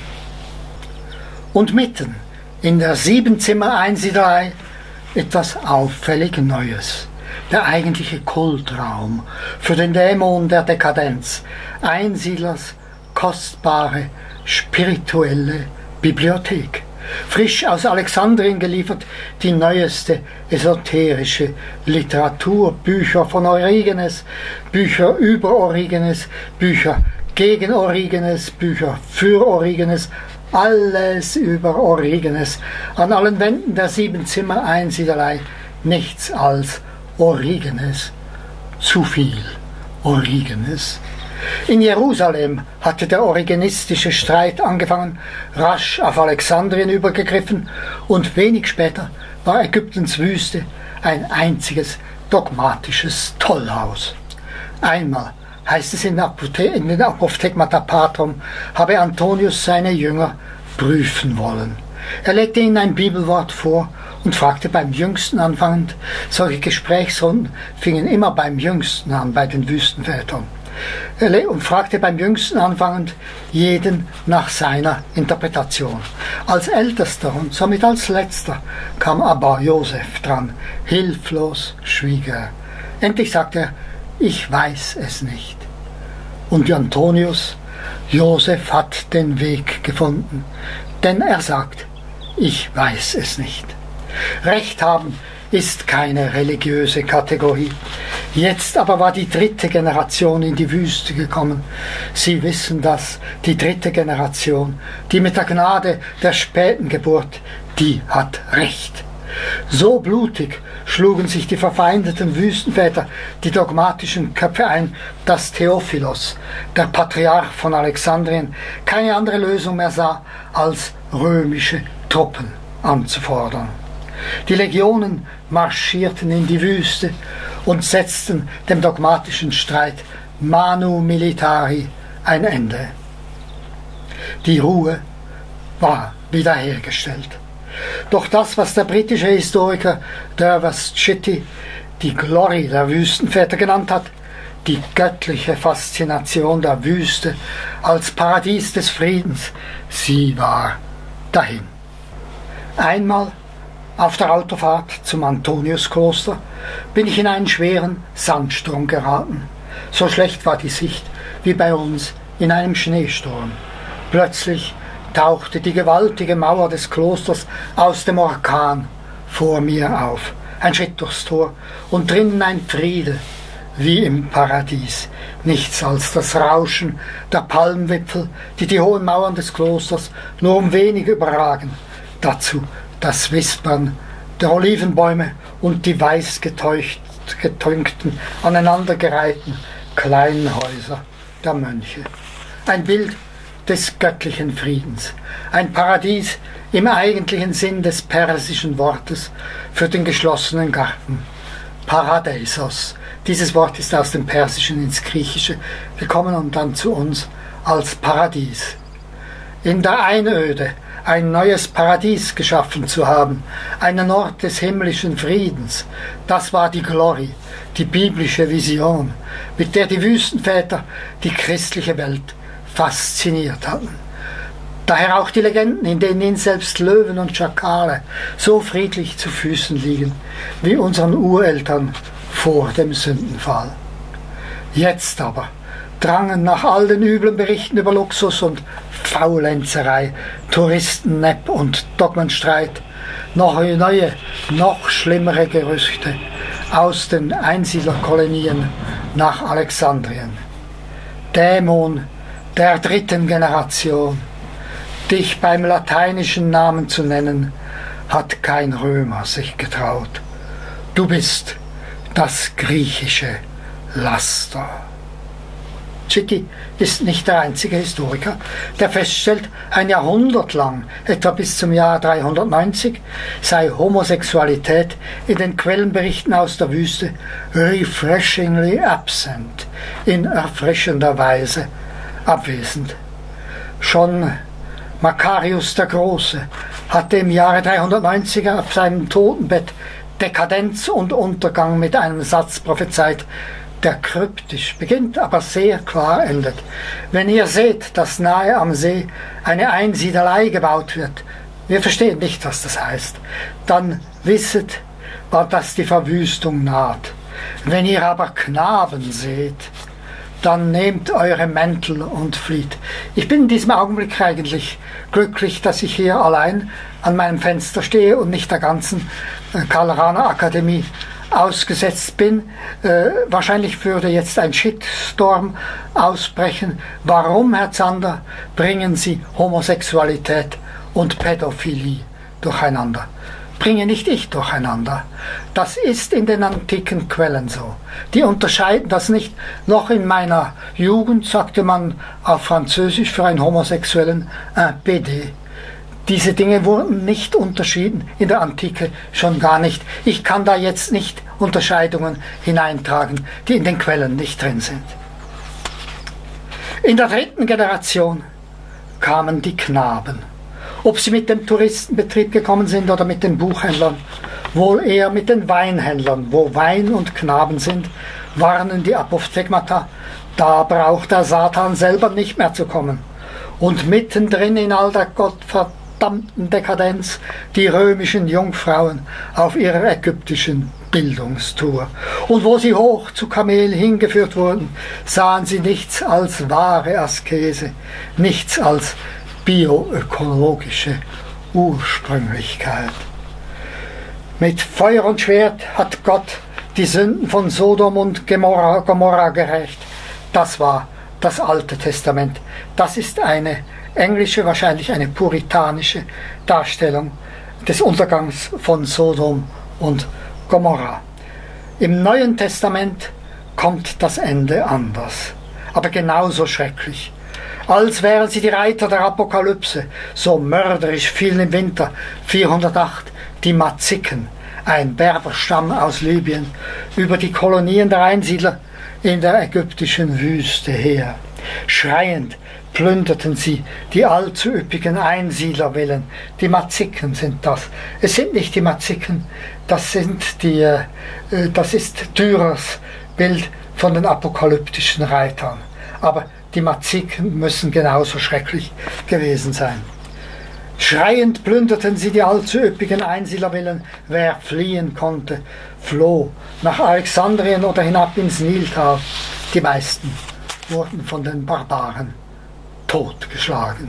Und mitten in der 7-Zimmer-Einsiedelei etwas auffällig Neues. Der eigentliche Kultraum für den Dämon der Dekadenz, Einsiedlers kostbare spirituelle Bibliothek. Frisch aus Alexandrien geliefert, die neueste esoterische Literatur, Bücher von Origenes, Bücher über Origenes, Bücher gegen Origenes, Bücher für Origenes, alles über Origenes. An allen Wänden der 7-Zimmer-Einsiedelei nichts als Origenes. Zu viel Origenes. In Jerusalem hatte der origenistische Streit angefangen, rasch auf Alexandrien übergegriffen und wenig später war Ägyptens Wüste ein einziges dogmatisches Tollhaus. Einmal, heißt es in den Apophthegmata Patrum, habe Antonius seine Jünger prüfen wollen. Er legte ihnen ein Bibelwort vor und fragte beim Jüngsten anfangend. Solche Gesprächsrunden fingen immer beim Jüngsten an, bei den Wüstenvätern. Und fragte beim Jüngsten anfangend jeden nach seiner Interpretation. Als Ältester und somit als Letzter kam aber Josef dran. Hilflos schwieg er. Endlich sagte er, ich weiß es nicht. Und Antonius, Josef hat den Weg gefunden, denn er sagt, ich weiß es nicht. Recht haben ist keine religiöse Kategorie. Jetzt aber war die dritte Generation in die Wüste gekommen. Sie wissen das, die dritte Generation, die mit der Gnade der späten Geburt, die hat Recht. So blutig schlugen sich die verfeindeten Wüstenväter die dogmatischen Köpfe ein, dass Theophilos, der Patriarch von Alexandrien, keine andere Lösung mehr sah, als römische Truppen anzufordern. Die Legionen marschierten in die Wüste und setzten dem dogmatischen Streit Manu Militari ein Ende. Die Ruhe war wiederhergestellt. Doch das, was der britische Historiker Dervas Chitty die Glory der Wüstenväter genannt hat, die göttliche Faszination der Wüste als Paradies des Friedens, sie war dahin. Einmal auf der Autofahrt zum Antoniuskloster bin ich in einen schweren Sandsturm geraten. So schlecht war die Sicht wie bei uns in einem Schneesturm. Plötzlich tauchte die gewaltige Mauer des Klosters aus dem Orkan vor mir auf. Ein Schritt durchs Tor und drinnen ein Friede wie im Paradies. Nichts als das Rauschen der Palmwipfel, die die hohen Mauern des Klosters nur um wenig überragen. Dazu das Wispern der Olivenbäume und die weiß getünchten, aneinandergereihten kleinen Häuser der Mönche. Ein Bild des göttlichen Friedens, ein Paradies im eigentlichen Sinn des persischen Wortes für den geschlossenen Garten. Paradeisos. Dieses Wort ist aus dem Persischen ins Griechische gekommen und dann zu uns als Paradies. In der Einöde ein neues Paradies geschaffen zu haben, einen Ort des himmlischen Friedens, das war die Glory, die biblische Vision, mit der die Wüstenväter die christliche Welt fasziniert hatten. Daher auch die Legenden, in denen ihnen selbst Löwen und Schakale so friedlich zu Füßen liegen, wie unseren Ureltern vor dem Sündenfall. Jetzt aber drangen nach all den üblen Berichten über Luxus und Faulenzerei, Touristennepp und Dogmenstreit noch neue, noch schlimmere Gerüchte aus den Einsiedlerkolonien nach Alexandrien. Dämon der dritten Generation, dich beim lateinischen Namen zu nennen, hat kein Römer sich getraut. Du bist das griechische Laster. Chitty ist nicht der einzige Historiker, der feststellt, ein Jahrhundert lang, etwa bis zum Jahr 390, sei Homosexualität in den Quellenberichten aus der Wüste refreshingly absent, in erfrischender Weise abwesend. Schon Makarius der Große hatte im Jahre 390 auf seinem Totenbett Dekadenz und Untergang mit einem Satz prophezeit, der kryptisch beginnt, aber sehr klar endet. Wenn ihr seht, dass nahe am See eine Einsiedelei gebaut wird, wir verstehen nicht, was das heißt, dann wisset, dass die Verwüstung naht. Wenn ihr aber Knaben seht, dann nehmt eure Mäntel und flieht. Ich bin in diesem Augenblick eigentlich glücklich, dass ich hier allein an meinem Fenster stehe und nicht der ganzen Karl-Rahner Akademie ausgesetzt bin. Wahrscheinlich würde jetzt ein Shitstorm ausbrechen. Warum, Herr Zander, bringen Sie Homosexualität und Pädophilie durcheinander? Bringe nicht ich durcheinander. Das ist in den antiken Quellen so. Die unterscheiden das nicht. Noch in meiner Jugend sagte man auf Französisch für einen Homosexuellen un PD. Diese Dinge wurden nicht unterschieden, in der Antike schon gar nicht. Ich kann da jetzt nicht Unterscheidungen hineintragen, die in den Quellen nicht drin sind. In der dritten Generation kamen die Knaben. Ob sie mit dem Touristenbetrieb gekommen sind oder mit den Buchhändlern, wohl eher mit den Weinhändlern, wo Wein und Knaben sind, warnen die Apophthegmata, da braucht der Satan selber nicht mehr zu kommen. Und mittendrin in all der gottverdammten Dekadenz die römischen Jungfrauen auf ihrer ägyptischen Bildungstour. Und wo sie hoch zu Kamel hingeführt wurden, sahen sie nichts als wahre Askese, nichts als bioökologische Ursprünglichkeit. Mit Feuer und Schwert hat Gott die Sünden von Sodom und Gomorra gerächt. Das war das Alte Testament. Das ist eine englische, wahrscheinlich eine puritanische Darstellung des Untergangs von Sodom und Gomorra. Im Neuen Testament kommt das Ende anders, aber genauso schrecklich. Als wären sie die Reiter der Apokalypse, so mörderisch fielen im Winter 408 die Maziken, ein Berberstamm aus Libyen, über die Kolonien der Einsiedler in der ägyptischen Wüste her. Schreiend plünderten sie die allzu üppigen Einsiedlervillen. Die Maziken sind das. Es sind nicht die Maziken, das ist Dürers Bild von den apokalyptischen Reitern. Aber die Maziken müssen genauso schrecklich gewesen sein. Schreiend plünderten sie die allzu üppigen Einsiedlervillen. Wer fliehen konnte, floh nach Alexandrien oder hinab ins Niltal. Die meisten wurden von den Barbaren totgeschlagen.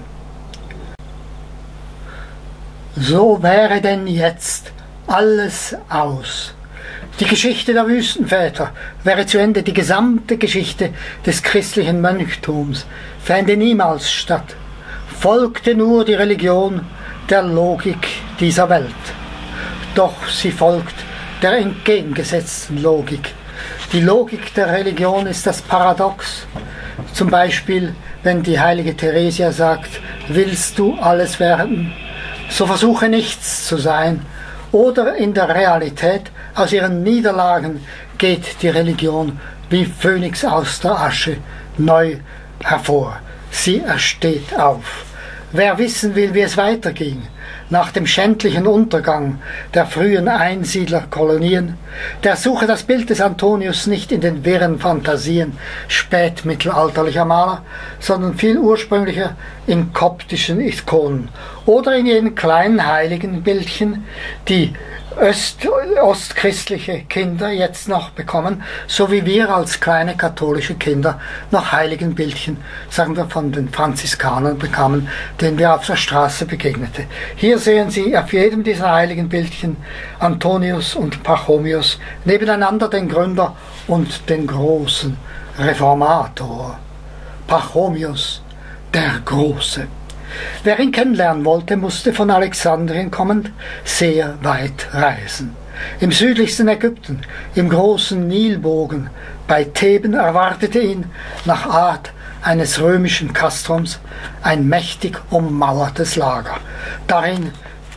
So wäre denn jetzt alles aus. Die Geschichte der Wüstenväter wäre zu Ende, die gesamte Geschichte des christlichen Mönchtums fände niemals statt. Folgte nur die Religion der Logik dieser Welt. Doch sie folgt der entgegengesetzten Logik. Die Logik der Religion ist das Paradox. Zum Beispiel, wenn die heilige Theresia sagt, willst du alles werden, so versuche nichts zu sein. Oder in der Realität, aus ihren Niederlagen geht die Religion wie Phönix aus der Asche neu hervor. Sie ersteht auf. Wer wissen will, wie es weiterging, nach dem schändlichen Untergang der frühen Einsiedlerkolonien, der suche das Bild des Antonius nicht in den wirren Fantasien spätmittelalterlicher Maler, sondern viel ursprünglicher in koptischen Ikonen oder in jenen kleinen Heiligenbildchen, die ostchristliche Kinder jetzt noch bekommen, so wie wir als kleine katholische Kinder noch Heiligenbildchen, sagen wir, von den Franziskanern bekamen, denen wir auf der Straße begegnete. Hier sehen Sie auf jedem dieser Heiligenbildchen Antonius und Pachomius, nebeneinander den Gründer und den großen Reformator. Pachomius, der Große. Wer ihn kennenlernen wollte, musste von Alexandrien kommend sehr weit reisen. Im südlichsten Ägypten, im großen Nilbogen, bei Theben erwartete ihn, nach Art eines römischen Kastrums, ein mächtig ummauertes Lager. Darin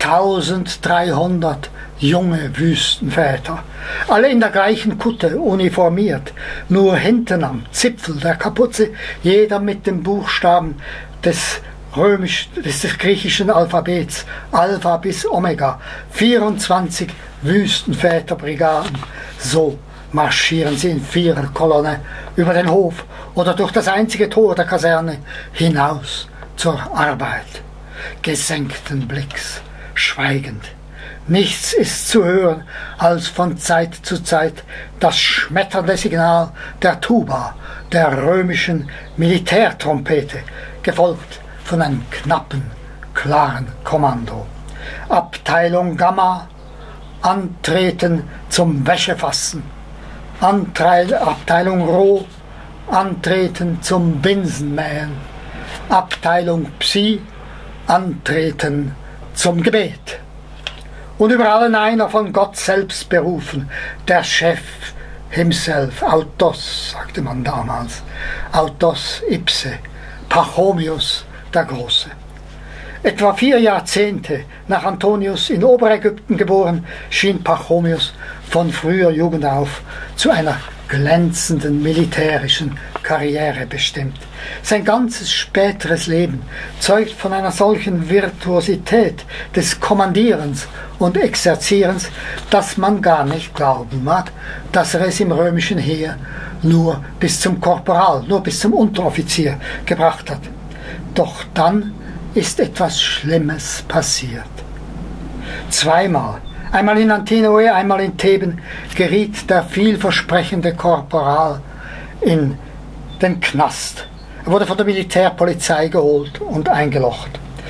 1300 junge Wüstenväter, alle in der gleichen Kutte uniformiert, nur hinten am Zipfel der Kapuze, jeder mit dem Buchstaben des griechischen Alphabets, Alpha bis Omega, 24 Wüstenväterbrigaden. So marschieren sie in Viererkolonne über den Hof oder durch das einzige Tor der Kaserne hinaus zur Arbeit. Gesenkten Blicks, schweigend. Nichts ist zu hören als von Zeit zu Zeit das schmetternde Signal der Tuba, der römischen Militärtrompete, gefolgt von einem knappen, klaren Kommando. Abteilung Gamma, antreten zum Wäschefassen. Abteilung Rho, antreten zum Binsenmähen. Abteilung Psi, antreten zum Gebet. Und über allen einer von Gott selbst berufen, der Chef himself, Autos, sagte man damals, Autos ipse, Pachomius, der Große. Etwa 4 Jahrzehnte nach Antonius in Oberägypten geboren, schien Pachomius von früher Jugend auf zu einer glänzenden militärischen Karriere bestimmt. Sein ganzes späteres Leben zeugt von einer solchen Virtuosität des Kommandierens und Exerzierens, dass man gar nicht glauben mag, dass er es im römischen Heer nur bis zum Korporal, nur bis zum Unteroffizier gebracht hat. Doch dann ist etwas Schlimmes passiert. Zweimal, einmal in Antinoe, einmal in Theben, geriet der vielversprechende Korporal in den Knast. Er wurde von der Militärpolizei geholt und eingelocht.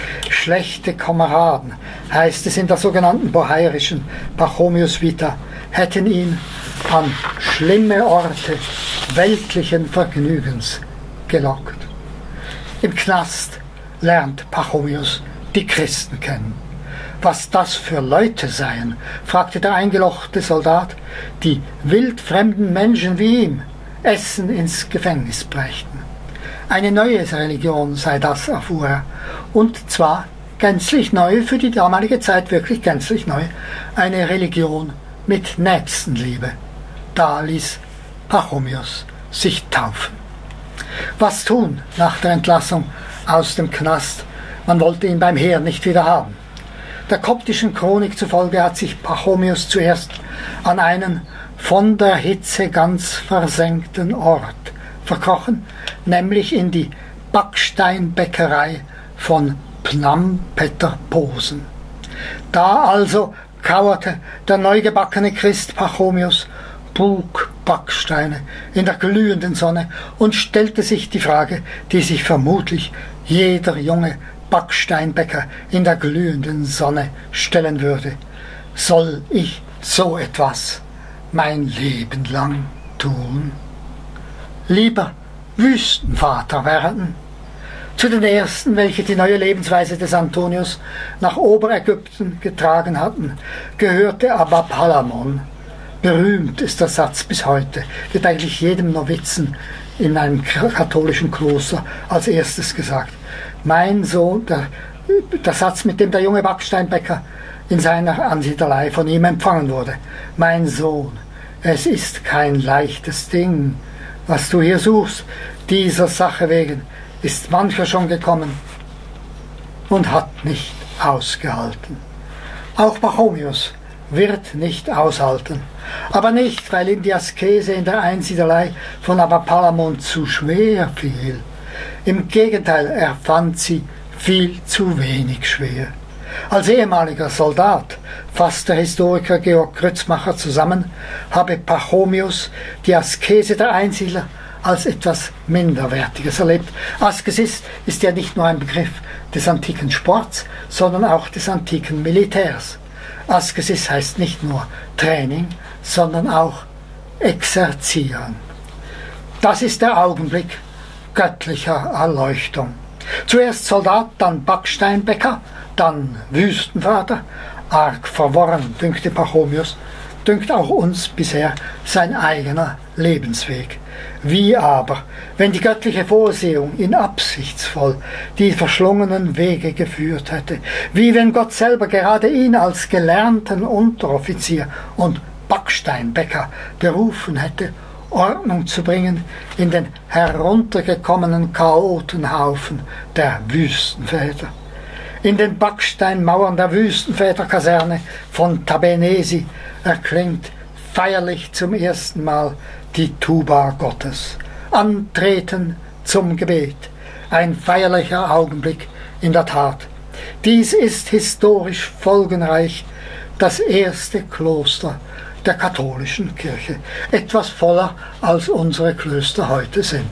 schlechte Kameraden, heißt es in der sogenannten bohairischen Pachomius Vita, hätten ihn an schlimme Orte weltlichen Vergnügens gelockt. Im Knast lernt Pachomius die Christen kennen. Was das für Leute seien, fragte der eingelochte Soldat, die wildfremden Menschen wie ihm Essen ins Gefängnis brächten. Eine neue Religion sei das, erfuhr er, und zwar gänzlich neu, für die damalige Zeit wirklich gänzlich neu, eine Religion mit Nächstenliebe. Da ließ Pachomius sich taufen. Was tun nach der Entlassung aus dem Knast? Man wollte ihn beim Heer nicht wieder haben. Der koptischen Chronik zufolge hat sich Pachomius zuerst an einen von der Hitze ganz versenkten Ort verkrochen, nämlich in die Backsteinbäckerei von Pnam-Peter-Posen. Da also kauerte der neugebackene Christ Pachomius, bug Backsteine in der glühenden Sonne und stellte sich die Frage, die sich vermutlich jeder junge Backsteinbäcker in der glühenden Sonne stellen würde: Soll ich so etwas mein Leben lang tun? Lieber Wüstenvater werden. Zu den ersten, welche die neue Lebensweise des Antonius nach Oberägypten getragen hatten, gehörte Abba Palamon. Berühmt ist der Satz bis heute, wird eigentlich jedem Novizen in einem katholischen Kloster als erstes gesagt. Mein Sohn, der Satz, mit dem der junge Backsteinbäcker in seiner Ansiedelei von ihm empfangen wurde: Mein Sohn, es ist kein leichtes Ding, was du hier suchst. Dieser Sache wegen ist mancher schon gekommen und hat nicht ausgehalten. Auch Pachomius wird nicht aushalten, aber nicht, weil ihm die Askese in der Einsiedelei von Abba Palamon zu schwer fiel. Im Gegenteil, er fand sie viel zu wenig schwer. Als ehemaliger Soldat fasst der Historiker Georg Grützmacher zusammen, habe Pachomius die Askese der Einsiedler als etwas Minderwertiges erlebt. Askesis ist ja nicht nur ein Begriff des antiken Sports, sondern auch des antiken Militärs. Askesis heißt nicht nur Training, sondern auch Exerzieren. Das ist der Augenblick göttlicher Erleuchtung. Zuerst Soldat, dann Backsteinbäcker, dann Wüstenvater. Arg verworren, dünkte Pachomius, dünkt auch uns bisher sein eigener Lebensweg. Wie aber, wenn die göttliche Vorsehung ihn absichtsvoll die verschlungenen Wege geführt hätte? Wie wenn Gott selber gerade ihn als gelernten Unteroffizier und Backsteinbäcker berufen hätte, Ordnung zu bringen in den heruntergekommenen Chaotenhaufen der Wüstenväter. In den Backsteinmauern der Wüstenväterkaserne von Tabenesi erklingt feierlich zum ersten Mal die Tuba Gottes. Antreten zum Gebet. Ein feierlicher Augenblick in der Tat. Dies ist historisch folgenreich das erste Kloster der katholischen Kirche. Etwas voller als unsere Klöster heute sind.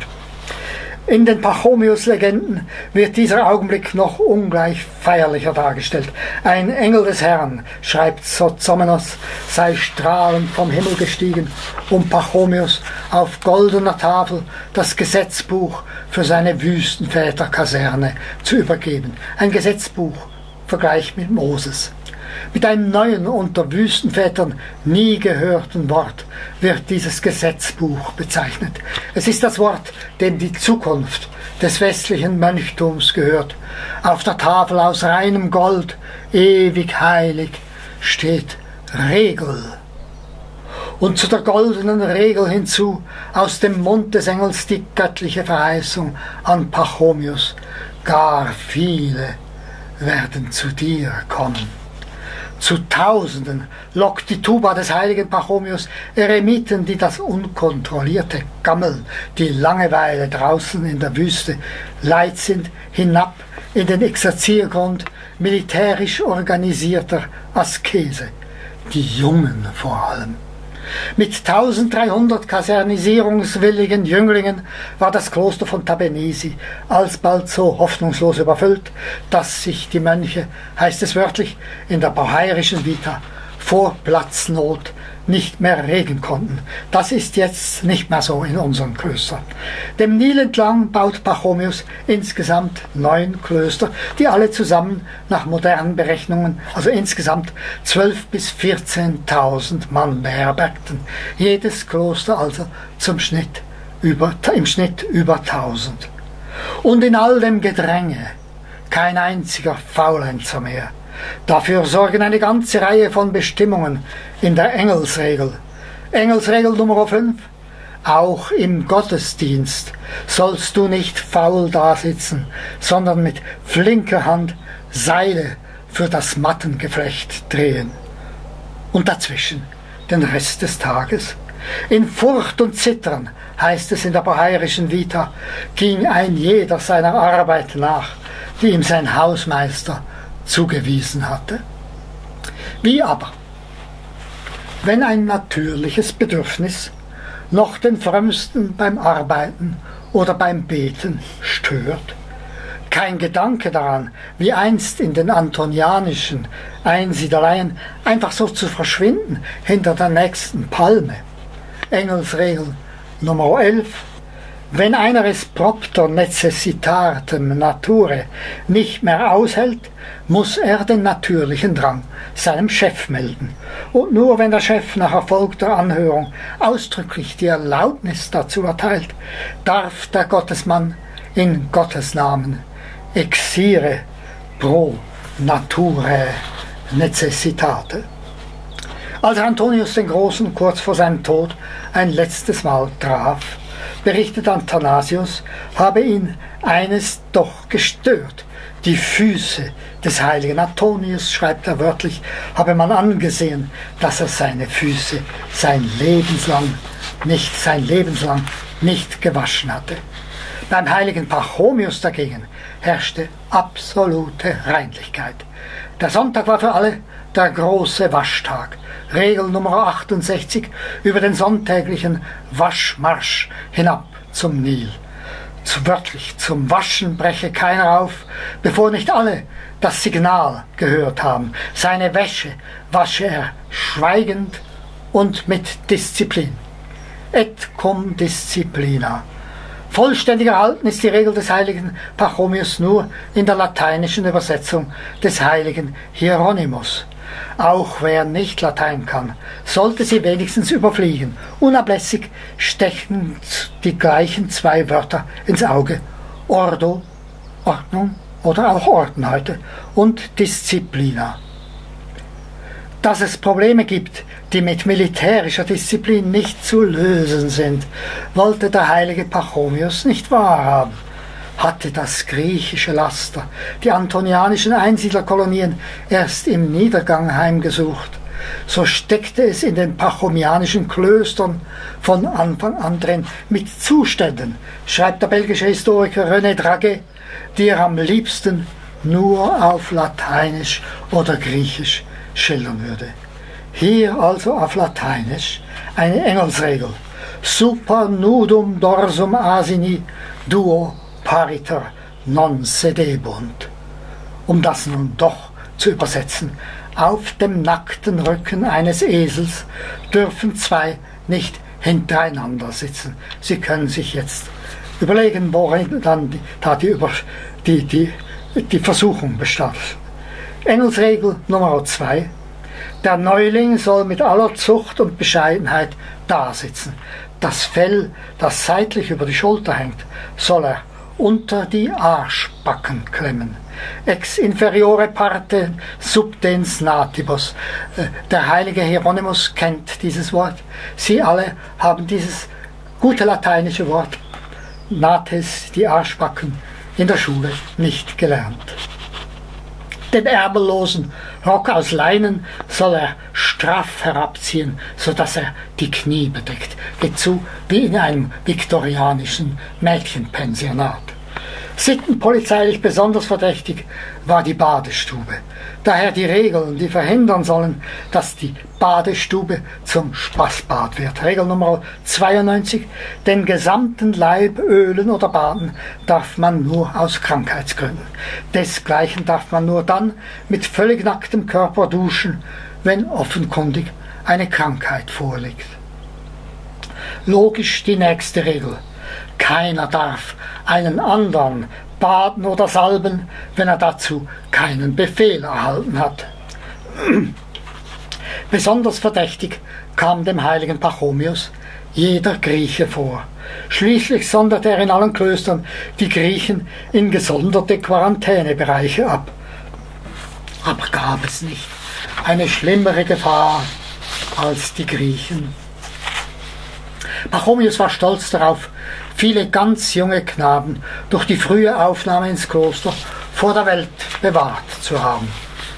In den Pachomius-Legenden wird dieser Augenblick noch ungleich feierlicher dargestellt. Ein Engel des Herrn, schreibt Sozomenos, sei strahlend vom Himmel gestiegen, um Pachomius auf goldener Tafel das Gesetzbuch für seine Wüstenväterkaserne zu übergeben. Ein Gesetzbuch, Vergleich mit Moses. Mit einem neuen, unter Wüstenvätern nie gehörten Wort wird dieses Gesetzbuch bezeichnet. Es ist das Wort, dem die Zukunft des westlichen Mönchtums gehört. Auf der Tafel aus reinem Gold, ewig heilig, steht Regel. Und zu der goldenen Regel hinzu, aus dem Mund des Engels die göttliche Verheißung an Pachomius: Gar viele werden zu dir kommen. Zu Tausenden lockt die Tuba des heiligen Pachomius Eremiten, die das unkontrollierte Gammeln, die Langeweile draußen in der Wüste leid sind, hinab in den Exerziergrund militärisch organisierter Askese. Die Jungen vor allem. Mit 1300 kasernisierungswilligen Jünglingen war das Kloster von Tabenesi alsbald so hoffnungslos überfüllt, dass sich die Mönche, heißt es wörtlich in der bauhaierischen Vita, vor Platznot nicht mehr regen konnten. Das ist jetzt nicht mehr so in unseren Klöstern. Dem Nil entlang baut Pachomius insgesamt 9 Klöster, die alle zusammen nach modernen Berechnungen, also insgesamt 12.000 bis 14.000 Mann beherbergten. Jedes Kloster also im Schnitt über 1000. Und in all dem Gedränge kein einziger Faulenzer mehr. Dafür sorgen eine ganze Reihe von Bestimmungen in der Engelsregel. Engelsregel Nummer 5. Auch im Gottesdienst sollst du nicht faul dasitzen, sondern mit flinker Hand Seile für das Mattengeflecht drehen. Und dazwischen den Rest des Tages. In Furcht und Zittern, heißt es in der bauhaierischen Vita, ging ein jeder seiner Arbeit nach, die ihm sein Hausmeister zugewiesen hatte. Wie aber, wenn ein natürliches Bedürfnis noch den Frömmsten beim Arbeiten oder beim Beten stört, kein Gedanke daran, wie einst in den antonianischen Einsiedeleien einfach so zu verschwinden hinter der nächsten Palme. Engelsregel Nummer 11. Wenn einer es propter necessitatem nature nicht mehr aushält, muss er den natürlichen Drang seinem Chef melden. Und nur wenn der Chef nach erfolgter Anhörung ausdrücklich die Erlaubnis dazu erteilt, darf der Gottesmann in Gottes Namen exire pro nature necessitate. Als Antonius den Großen kurz vor seinem Tod ein letztes Mal traf, berichtet Athanasius, habe ihn eines doch gestört. Die Füße des heiligen Antonius, schreibt er wörtlich, habe man angesehen, dass er seine Füße sein Lebenslang nicht gewaschen hatte. Beim heiligen Pachomius dagegen herrschte absolute Reinlichkeit. Der Sonntag war für alle der große Waschtag. Regel Nummer 68 über den sonntäglichen Waschmarsch hinab zum Nil. Wörtlich, zum Waschen breche keiner auf, bevor nicht alle das Signal gehört haben. Seine Wäsche wasche er schweigend und mit Disziplin. Et cum disciplina. Vollständig erhalten ist die Regel des heiligen Pachomius nur in der lateinischen Übersetzung des heiligen Hieronymus. Auch wer nicht Latein kann, sollte sie wenigstens überfliegen. Unablässig stechen die gleichen 2 Wörter ins Auge. Ordo, Ordnung oder auch Orden heute, und Disciplina. Dass es Probleme gibt, die mit militärischer Disziplin nicht zu lösen sind, wollte der heilige Pachomius nicht wahrhaben. Hatte das griechische Laster die antonianischen Einsiedlerkolonien erst im Niedergang heimgesucht, so steckte es in den pachomianischen Klöstern von Anfang an drin mit Zuständen, schreibt der belgische Historiker René Draguet, die er am liebsten nur auf Lateinisch oder Griechisch schildern würde. Hier also auf Lateinisch eine Engelsregel: Super nudum dorsum asini duo pariter non sedebunt. Um das nun doch zu übersetzen: Auf dem nackten Rücken eines Esels dürfen 2 nicht hintereinander sitzen. Sie können sich jetzt überlegen, worin dann die Versuchung bestand. Engelsregel Nummer 2. Der Neuling soll mit aller Zucht und Bescheidenheit dasitzen. Das Fell, das seitlich über die Schulter hängt, soll er unter die Arschbacken klemmen. Ex inferiore parte subdens natibus. Der heilige Hieronymus kennt dieses Wort. Sie alle haben dieses gute lateinische Wort nates, die Arschbacken, in der Schule nicht gelernt. Den ärmellosen Rock aus Leinen soll er straff herabziehen, sodass er die Knie bedeckt. Geht zu wie in einem viktorianischen Mädchenpensionat. Sittenpolizeilich besonders verdächtig war die Badestube. Daher die Regeln, die verhindern sollen, dass die Badestube zum Spaßbad wird. Regel Nummer 92. Den gesamten Leib ölen oder baden darf man nur aus Krankheitsgründen. Desgleichen darf man nur dann mit völlig nacktem Körper duschen, wenn offenkundig eine Krankheit vorliegt. Logisch die nächste Regel. Keiner darf einen anderen baden oder salben, wenn er dazu keinen Befehl erhalten hat. Besonders verdächtig kam dem heiligen Pachomius jeder Grieche vor. Schließlich sonderte er in allen Klöstern die Griechen in gesonderte Quarantänebereiche ab. Aber gab es nicht eine schlimmere Gefahr als die Griechen? Pachomius war stolz darauf, viele ganz junge Knaben durch die frühe Aufnahme ins Kloster vor der Welt bewahrt zu haben.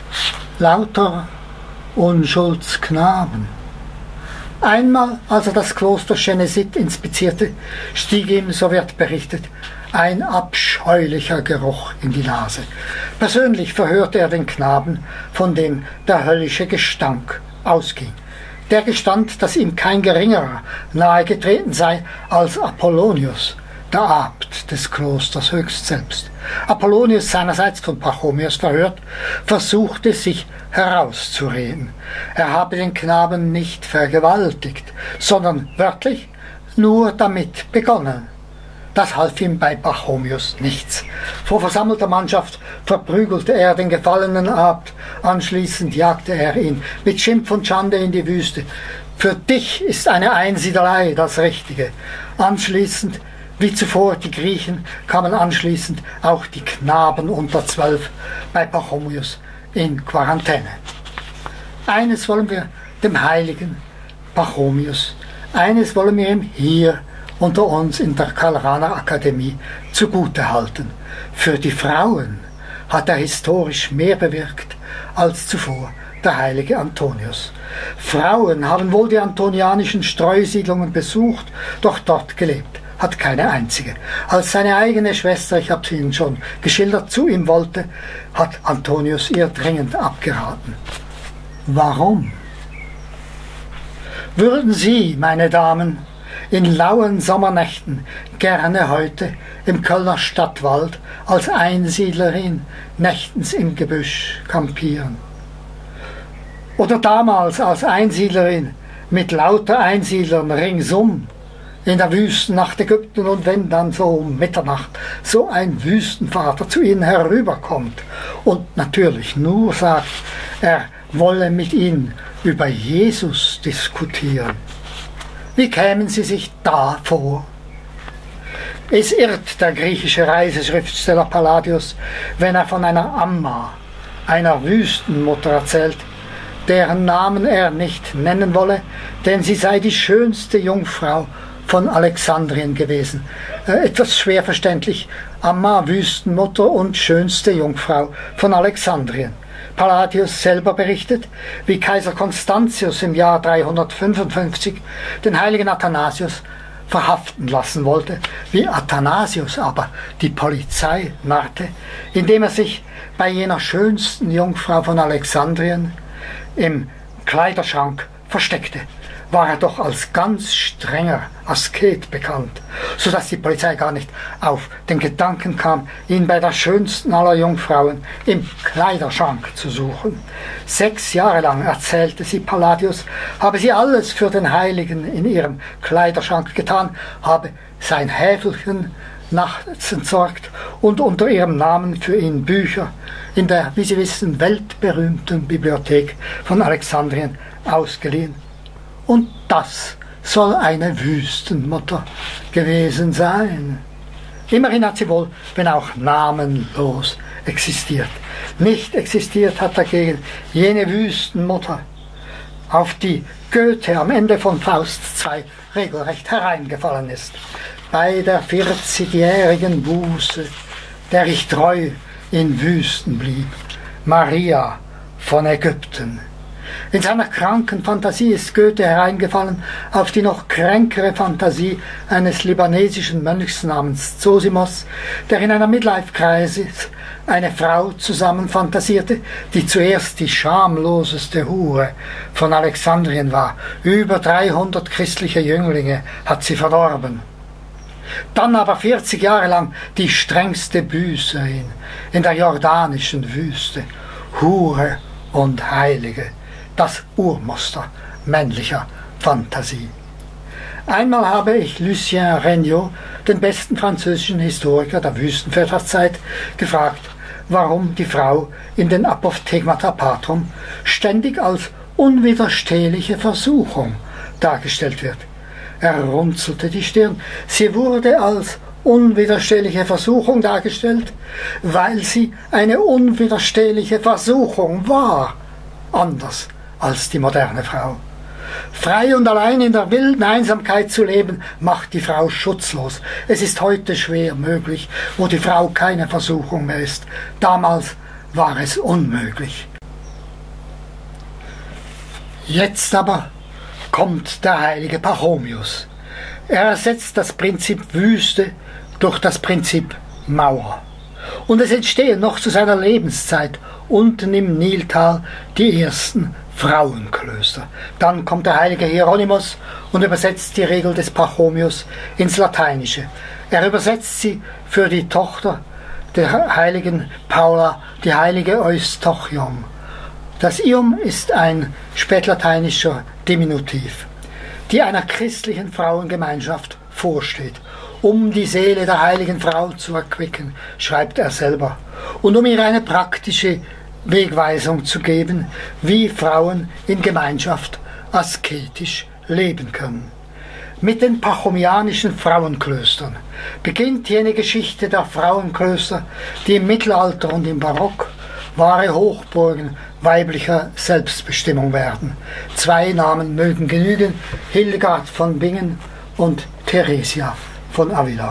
Lauter Unschuldsknaben. Einmal, als er das Kloster Genesit inspizierte, stieg ihm, so wird berichtet, ein abscheulicher Geruch in die Nase. Persönlich verhörte er den Knaben, von dem der höllische Gestank ausging. Der gestand, dass ihm kein geringerer nahegetreten sei als Apollonius, der Abt des Klosters höchst selbst. Apollonius, seinerseits von Pachomius verhört, versuchte sich herauszureden. Er habe den Knaben nicht vergewaltigt, sondern wörtlich nur damit begonnen. Das half ihm bei Pachomius nichts. Vor versammelter Mannschaft verprügelte er den gefallenen Abt, anschließend jagte er ihn mit Schimpf und Schande in die Wüste. Für dich ist eine Einsiedelei das Richtige. Anschließend, wie zuvor die Griechen, kamen anschließend auch die Knaben unter 12 bei Pachomius in Quarantäne. Eines wollen wir dem heiligen Pachomius, eines wollen wir ihm hier unter uns in der Kalraner Akademie zugute halten. Für die Frauen hat er historisch mehr bewirkt als zuvor der heilige Antonius. Frauen haben wohl die antonianischen Streusiedlungen besucht, doch dort gelebt hat keine einzige. Als seine eigene Schwester, ich habe es Ihnen schon geschildert, zu ihm wollte, hat Antonius ihr dringend abgeraten. Warum? Würden Sie, meine Damen, in lauen Sommernächten gerne heute im Kölner Stadtwald als Einsiedlerin nächtens im Gebüsch kampieren? Oder damals als Einsiedlerin mit lauter Einsiedlern ringsum in der Wüstennacht Ägypten, und wenn dann so um Mitternacht so ein Wüstenvater zu ihnen herüberkommt und natürlich nur sagt, er wolle mit ihnen über Jesus diskutieren. Wie kämen Sie sich da vor? Es irrt der griechische Reiseschriftsteller Palladius, wenn er von einer Amma, einer Wüstenmutter erzählt, deren Namen er nicht nennen wolle, denn sie sei die schönste Jungfrau von Alexandrien gewesen. Etwas schwer verständlich, Amma, Wüstenmutter und schönste Jungfrau von Alexandrien. Palladius selber berichtet, wie Kaiser Constantius im Jahr 355 den heiligen Athanasius verhaften lassen wollte, wie Athanasius aber die Polizei narrte, indem er sich bei jener schönsten Jungfrau von Alexandrien im Kleiderschrank versteckte. War er doch als ganz strenger Asket bekannt, so dass die Polizei gar nicht auf den Gedanken kam, ihn bei der schönsten aller Jungfrauen im Kleiderschrank zu suchen. 6 Jahre lang, erzählte sie Palladius, habe sie alles für den Heiligen in ihrem Kleiderschrank getan, habe sein Häfelchen nachts entsorgt und unter ihrem Namen für ihn Bücher in der, wie Sie wissen, weltberühmten Bibliothek von Alexandrien ausgeliehen. Und das soll eine Wüstenmutter gewesen sein. Immerhin hat sie wohl, wenn auch namenlos, existiert. Nicht existiert hat dagegen jene Wüstenmutter, auf die Goethe am Ende von Faust II regelrecht hereingefallen ist. Bei der 40-jährigen Buße, der ich treu in Wüsten blieb, Maria von Ägypten. In seiner kranken Fantasie ist Goethe hereingefallen auf die noch kränkere Fantasie eines libanesischen Mönchs namens Zosimos, der in einer Midlife-Crisis eine Frau zusammenfantasierte, die zuerst die schamloseste Hure von Alexandrien war. Über 300 christliche Jünglinge hat sie verdorben. Dann aber 40 Jahre lang die strengste Büßerin in der jordanischen Wüste, Hure und Heilige, das Urmuster männlicher Fantasie. Einmal habe ich Lucien Regnault, den besten französischen Historiker der Wüstenväterzeit, gefragt, warum die Frau in den Apophthegmata Patrum ständig als unwiderstehliche Versuchung dargestellt wird. Er runzelte die Stirn. Sie wurde als unwiderstehliche Versuchung dargestellt, weil sie eine unwiderstehliche Versuchung war, anders als die moderne Frau. Frei und allein in der wilden Einsamkeit zu leben, macht die Frau schutzlos. Es ist heute schwer möglich, wo die Frau keine Versuchung mehr ist. Damals war es unmöglich. Jetzt aber kommt der heilige Pachomius. Er ersetzt das Prinzip Wüste durch das Prinzip Mauer. Und es entstehen noch zu seiner Lebenszeit unten im Niltal die ersten Frauenklöster. Dann kommt der heilige Hieronymus und übersetzt die Regel des Pachomius ins Lateinische. Er übersetzt sie für die Tochter der heiligen Paula, die heilige Eustochium. Das Ium ist ein spätlateinischer Diminutiv, die einer christlichen Frauengemeinschaft vorsteht, um die Seele der heiligen Frau zu erquicken, schreibt er selber, und um ihr eine praktische Wegweisung zu geben, wie Frauen in Gemeinschaft asketisch leben können. Mit den pachomianischen Frauenklöstern beginnt jene Geschichte der Frauenklöster, die im Mittelalter und im Barock wahre Hochburgen weiblicher Selbstbestimmung werden. Zwei Namen mögen genügen: Hildegard von Bingen und Theresia von Avila.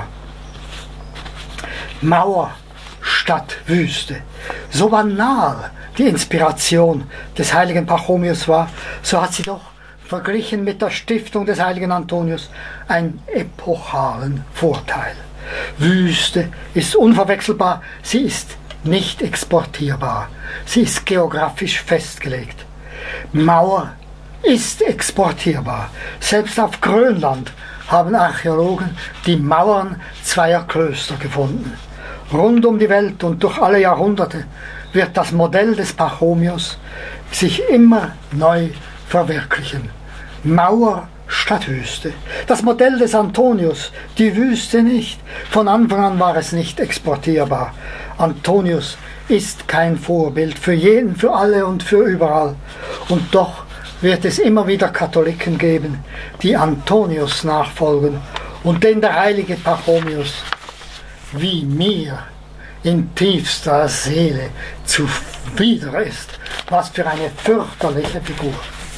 Mauer statt Wüste. So banal die Inspiration des heiligen Pachomius war, so hat sie doch verglichen mit der Stiftung des heiligen Antonius einen epochalen Vorteil. Wüste ist unverwechselbar, sie ist nicht exportierbar, sie ist geografisch festgelegt. Mauer ist exportierbar. Selbst auf Grönland haben Archäologen die Mauern zweier Klöster gefunden. Rund um die Welt und durch alle Jahrhunderte wird das Modell des Pachomius sich immer neu verwirklichen. Mauer statt Wüste. Das Modell des Antonius, die Wüste nicht. Von Anfang an war es nicht exportierbar. Antonius ist kein Vorbild für jeden, für alle und für überall. Und doch wird es immer wieder Katholiken geben, die Antonius nachfolgen und den der heilige Pachomius, wie mir in tiefster Seele zuwider ist. Was für eine fürchterliche Figur.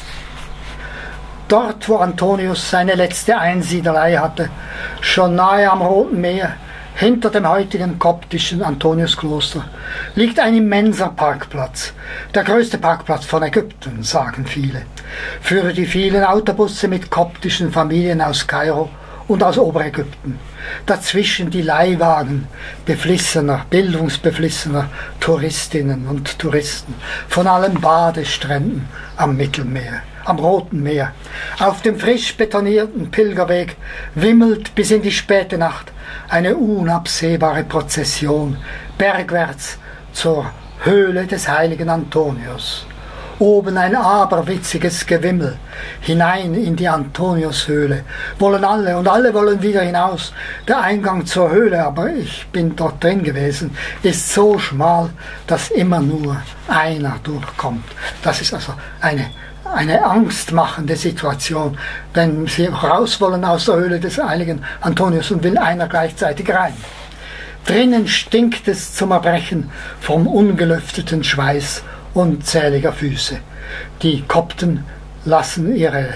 Dort, wo Antonius seine letzte Einsiedlerei hatte, schon nahe am Roten Meer, hinter dem heutigen koptischen Antoniuskloster, liegt ein immenser Parkplatz. Der größte Parkplatz von Ägypten, sagen viele. Für die vielen Autobusse mit koptischen Familien aus Kairo und aus Oberägypten. Dazwischen die Leihwagen beflissener, bildungsbeflissener Touristinnen und Touristen von allen Badestränden am Mittelmeer, am Roten Meer. Auf dem frisch betonierten Pilgerweg wimmelt bis in die späte Nacht eine unabsehbare Prozession bergwärts zur Höhle des heiligen Antonius. Oben ein aberwitziges Gewimmel, hinein in die Antoniushöhle. Wollen alle und alle wollen wieder hinaus. Der Eingang zur Höhle, aber ich bin dort drin gewesen, ist so schmal, dass immer nur einer durchkommt. Das ist also eine angstmachende Situation, wenn sie raus wollen aus der Höhle des heiligen Antonius und will einer gleichzeitig rein. Drinnen stinkt es zum Erbrechen vom ungelüfteten Schweiß unzähliger Füße. Die Kopten lassen ihre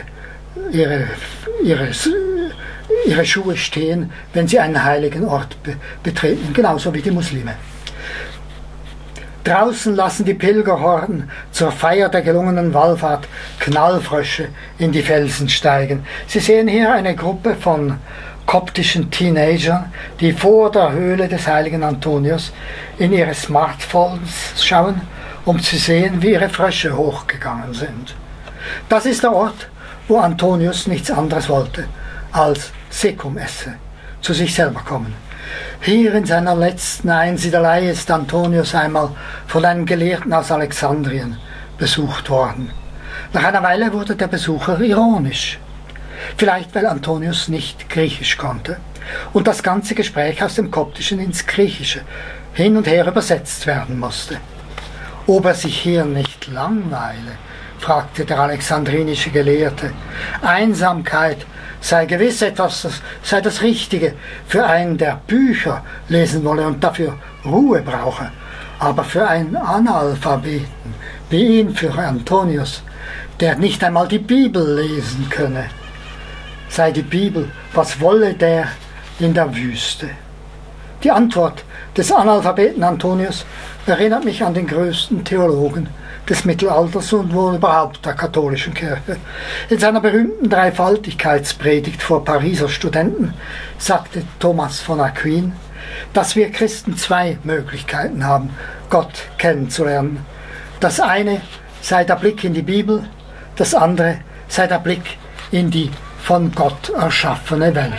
Schuhe stehen, wenn sie einen heiligen Ort betreten, genauso wie die Muslime. Draußen lassen die Pilgerhorden zur Feier der gelungenen Wallfahrt Knallfrösche in die Felsen steigen. Sie sehen hier eine Gruppe von koptischen Teenagern, die vor der Höhle des heiligen Antonius in ihre Smartphones schauen, um zu sehen, wie ihre Frösche hochgegangen sind. Das ist der Ort, wo Antonius nichts anderes wollte, als Secum esse, zu sich selber kommen. Hier in seiner letzten Einsiedelei ist Antonius einmal von einem Gelehrten aus Alexandrien besucht worden. Nach einer Weile wurde der Besucher ironisch. Vielleicht, weil Antonius nicht Griechisch konnte und das ganze Gespräch aus dem Koptischen ins Griechische hin und her übersetzt werden musste. Ob er sich hier nicht langweile, fragte der alexandrinische Gelehrte. Einsamkeit sei gewiss etwas, sei das Richtige für einen, der Bücher lesen wolle und dafür Ruhe brauche. Aber für einen Analphabeten, wie ihn, für Antonius, der nicht einmal die Bibel lesen könne, sei die Bibel, was wolle der in der Wüste? Die Antwort des Analphabeten Antonius erinnert mich an den größten Theologen des Mittelalters und wohl überhaupt der katholischen Kirche. In seiner berühmten Dreifaltigkeitspredigt vor Pariser Studenten sagte Thomas von Aquin, dass wir Christen zwei Möglichkeiten haben, Gott kennenzulernen. Das eine sei der Blick in die Bibel, das andere sei der Blick in die von Gott erschaffene Welt.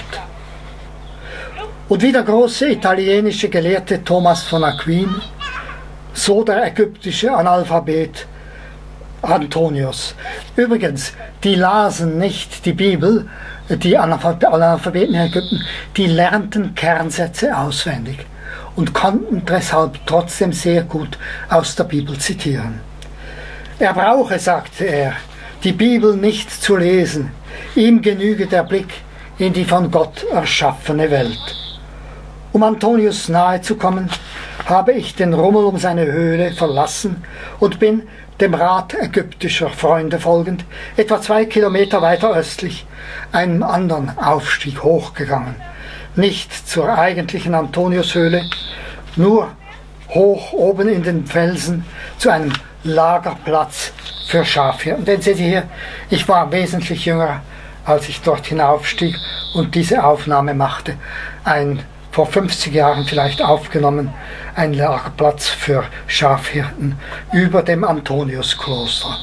Und wie der große italienische Gelehrte Thomas von Aquin, so der ägyptische Analphabet Antonius. Übrigens, die lasen nicht die Bibel, die Analphabeten in Ägypten, die lernten Kernsätze auswendig und konnten deshalb trotzdem sehr gut aus der Bibel zitieren. Er brauche, sagte er, die Bibel nicht zu lesen, ihm genüge der Blick in die von Gott erschaffene Welt. Um Antonius nahe zu kommen, habe ich den Rummel um seine Höhle verlassen und bin dem Rat ägyptischer Freunde folgend etwa 2 Kilometer weiter östlich einem anderen Aufstieg hochgegangen. Nicht zur eigentlichen Antoniushöhle, nur hoch oben in den Felsen zu einem Lagerplatz für Schafhirten. Denn sehen Sie hier, ich war wesentlich jünger, als ich dort hinaufstieg und diese Aufnahme machte. Vor 50 Jahren vielleicht aufgenommen, ein Lagerplatz für Schafhirten über dem Antoniuskloster.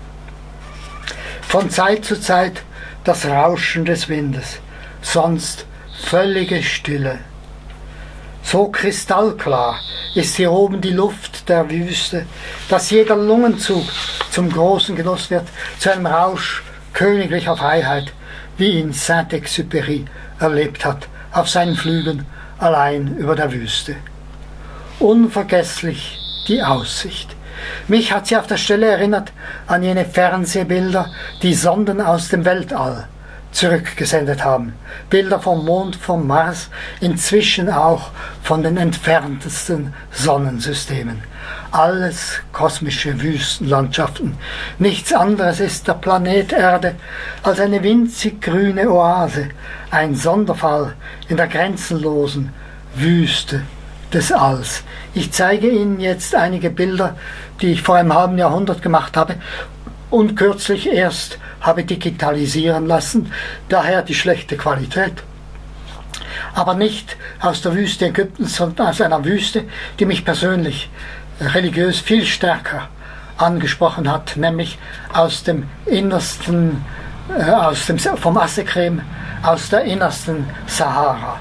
Von Zeit zu Zeit das Rauschen des Windes, sonst völlige Stille. So kristallklar ist hier oben die Luft der Wüste, dass jeder Lungenzug zum großen Genuss wird, zu einem Rausch königlicher Freiheit, wie ihn Saint-Exupéry erlebt hat, auf seinen Flügen allein über der Wüste. Unvergesslich die Aussicht. Mich hat sie auf der Stelle erinnert an jene Fernsehbilder, die Sonden aus dem Weltall zurückgesendet haben. Bilder vom Mond, vom Mars, inzwischen auch von den entferntesten Sonnensystemen. Alles kosmische Wüstenlandschaften. Nichts anderes ist der Planet Erde als eine winzig grüne Oase, ein Sonderfall in der grenzenlosen Wüste des Alls. Ich zeige Ihnen jetzt einige Bilder, die ich vor einem halben Jahrhundert gemacht habe und kürzlich erst habe digitalisieren lassen, daher die schlechte Qualität. Aber nicht aus der Wüste Ägyptens, sondern aus einer Wüste, die mich persönlich religiös viel stärker angesprochen hat, nämlich aus dem innersten, vom Assekrem, aus der innersten Sahara.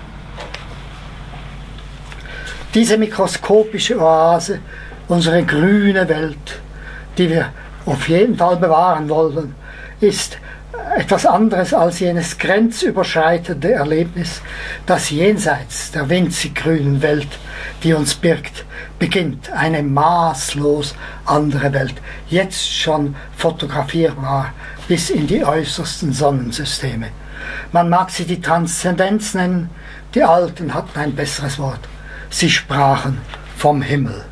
Diese mikroskopische Oase, unsere grüne Welt, die wir auf jeden Fall bewahren wollen, ist etwas anderes als jenes grenzüberschreitende Erlebnis, das jenseits der winzig grünen Welt, die uns birgt, beginnt. Eine maßlos andere Welt, jetzt schon fotografierbar bis in die äußersten Sonnensysteme. Man mag sie die Transzendenz nennen, die Alten hatten ein besseres Wort. Sie sprachen vom Himmel.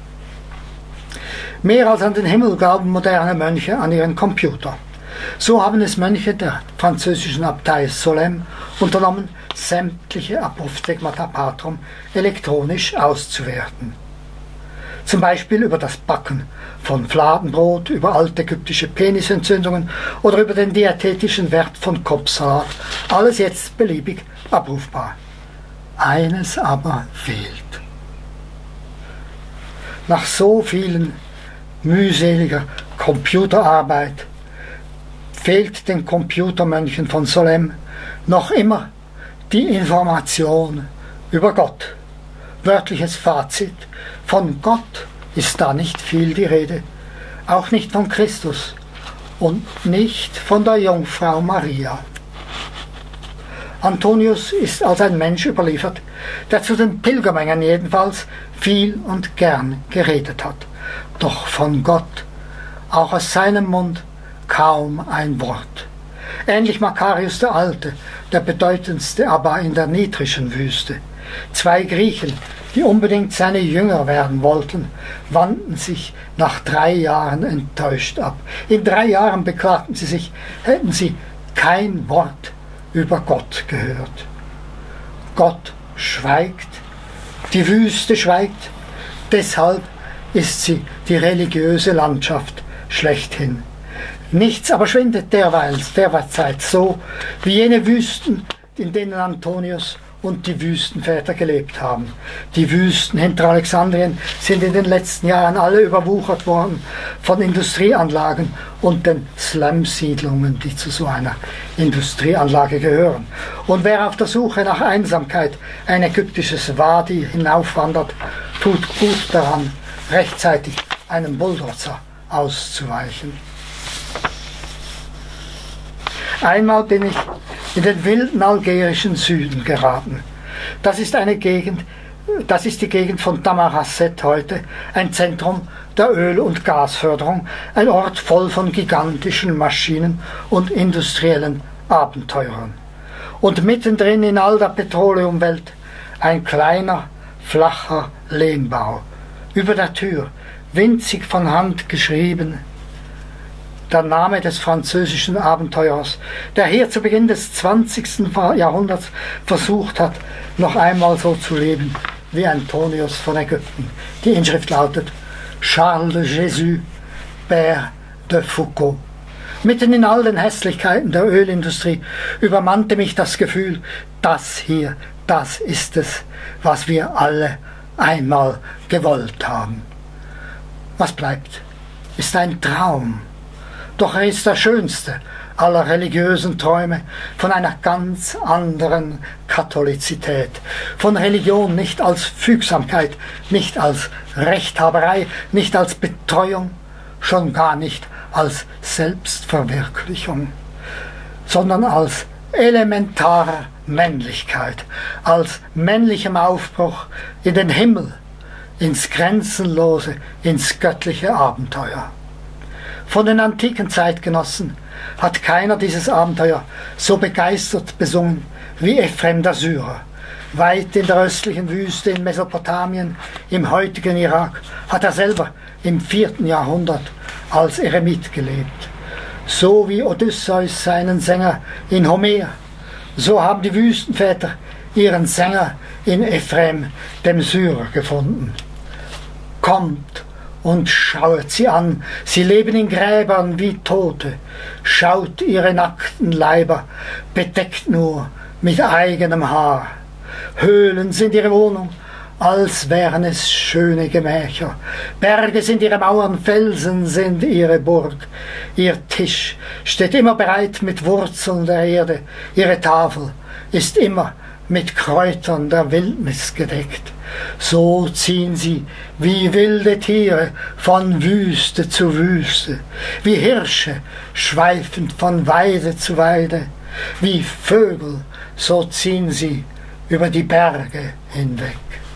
Mehr als an den Himmel glauben moderne Mönche an ihren Computer. So haben es Mönche der französischen Abtei Solesmes unternommen, sämtliche Apophthegmata Patrum elektronisch auszuwerten. Zum Beispiel über das Backen von Fladenbrot, über altägyptische Penisentzündungen oder über den diätetischen Wert von Kopfsalat. Alles jetzt beliebig abrufbar. Eines aber fehlt. Nach so vielen mühseliger Computerarbeit fehlt den Computermönchen von Solesmes noch immer die Information über Gott. Wörtliches Fazit: Von Gott ist da nicht viel die Rede, auch nicht von Christus und nicht von der Jungfrau Maria. Antonius ist als ein Mensch überliefert, der zu den Pilgermengen jedenfalls viel und gern geredet hat. Doch von Gott, auch aus seinem Mund, kaum ein Wort. Ähnlich Makarius der Alte, der bedeutendste aber in der nitrischen Wüste. 2 Griechen, die unbedingt seine Jünger werden wollten, wandten sich nach 3 Jahren enttäuscht ab. In 3 Jahren beklagten sie sich, hätten sie kein Wort über Gott gehört. Gott schweigt, die Wüste schweigt, deshalb ist sie die religiöse Landschaft schlechthin. Nichts aber schwindet derweil so, wie jene Wüsten, in denen Antonius und die Wüstenväter gelebt haben. Die Wüsten hinter Alexandrien sind in den letzten Jahren alle überwuchert worden von Industrieanlagen und den Slum-Siedlungen, die zu so einer Industrieanlage gehören. Und wer auf der Suche nach Einsamkeit ein ägyptisches Wadi hinaufwandert, tut gut daran, rechtzeitig einem Bulldozer auszuweichen. Einmal bin ich in den wilden algerischen Süden geraten. Das ist die Gegend von Tamarasset heute, ein Zentrum der Öl- und Gasförderung, ein Ort voll von gigantischen Maschinen und industriellen Abenteurern. Und mittendrin in all der Petroleumwelt ein kleiner, flacher Lehmbau. Über der Tür, winzig von Hand geschrieben, der Name des französischen Abenteurers, der hier zu Beginn des 20. Jahrhunderts versucht hat, noch einmal so zu leben wie Antonius von Ägypten. Die Inschrift lautet: Charles de Jésus, Père de Foucault. Mitten in all den Hässlichkeiten der Ölindustrie übermannte mich das Gefühl, das hier, das ist es, was wir alle einmal gewollt haben. Was bleibt, ist ein Traum. Doch er ist der schönste aller religiösen Träume von einer ganz anderen Katholizität, von Religion nicht als Fügsamkeit, nicht als Rechthaberei, nicht als Betreuung, schon gar nicht als Selbstverwirklichung, sondern als elementarer Männlichkeit, als männlichem Aufbruch in den Himmel, ins Grenzenlose, ins göttliche Abenteuer. Von den antiken Zeitgenossen hat keiner dieses Abenteuer so begeistert besungen wie Ephrem der Syrer. Weit in der östlichen Wüste in Mesopotamien, im heutigen Irak, hat er selber im 4. Jahrhundert als Eremit gelebt. So wie Odysseus seinen Sänger in Homer, so haben die Wüstenväter ihren Sänger in Ephrem, dem Syrer, gefunden. Kommt und schauet sie an, sie leben in Gräbern wie Tote, schaut ihre nackten Leiber, bedeckt nur mit eigenem Haar. Höhlen sind ihre Wohnung, als wären es schöne Gemächer. Berge sind ihre Mauern, Felsen sind ihre Burg. Ihr Tisch steht immer bereit mit Wurzeln der Erde, ihre Tafel ist immer mit Kräutern der Wildnis gedeckt. So ziehen sie wie wilde Tiere von Wüste zu Wüste, wie Hirsche schweifend von Weide zu Weide, wie Vögel, so ziehen sie über die Berge hinweg.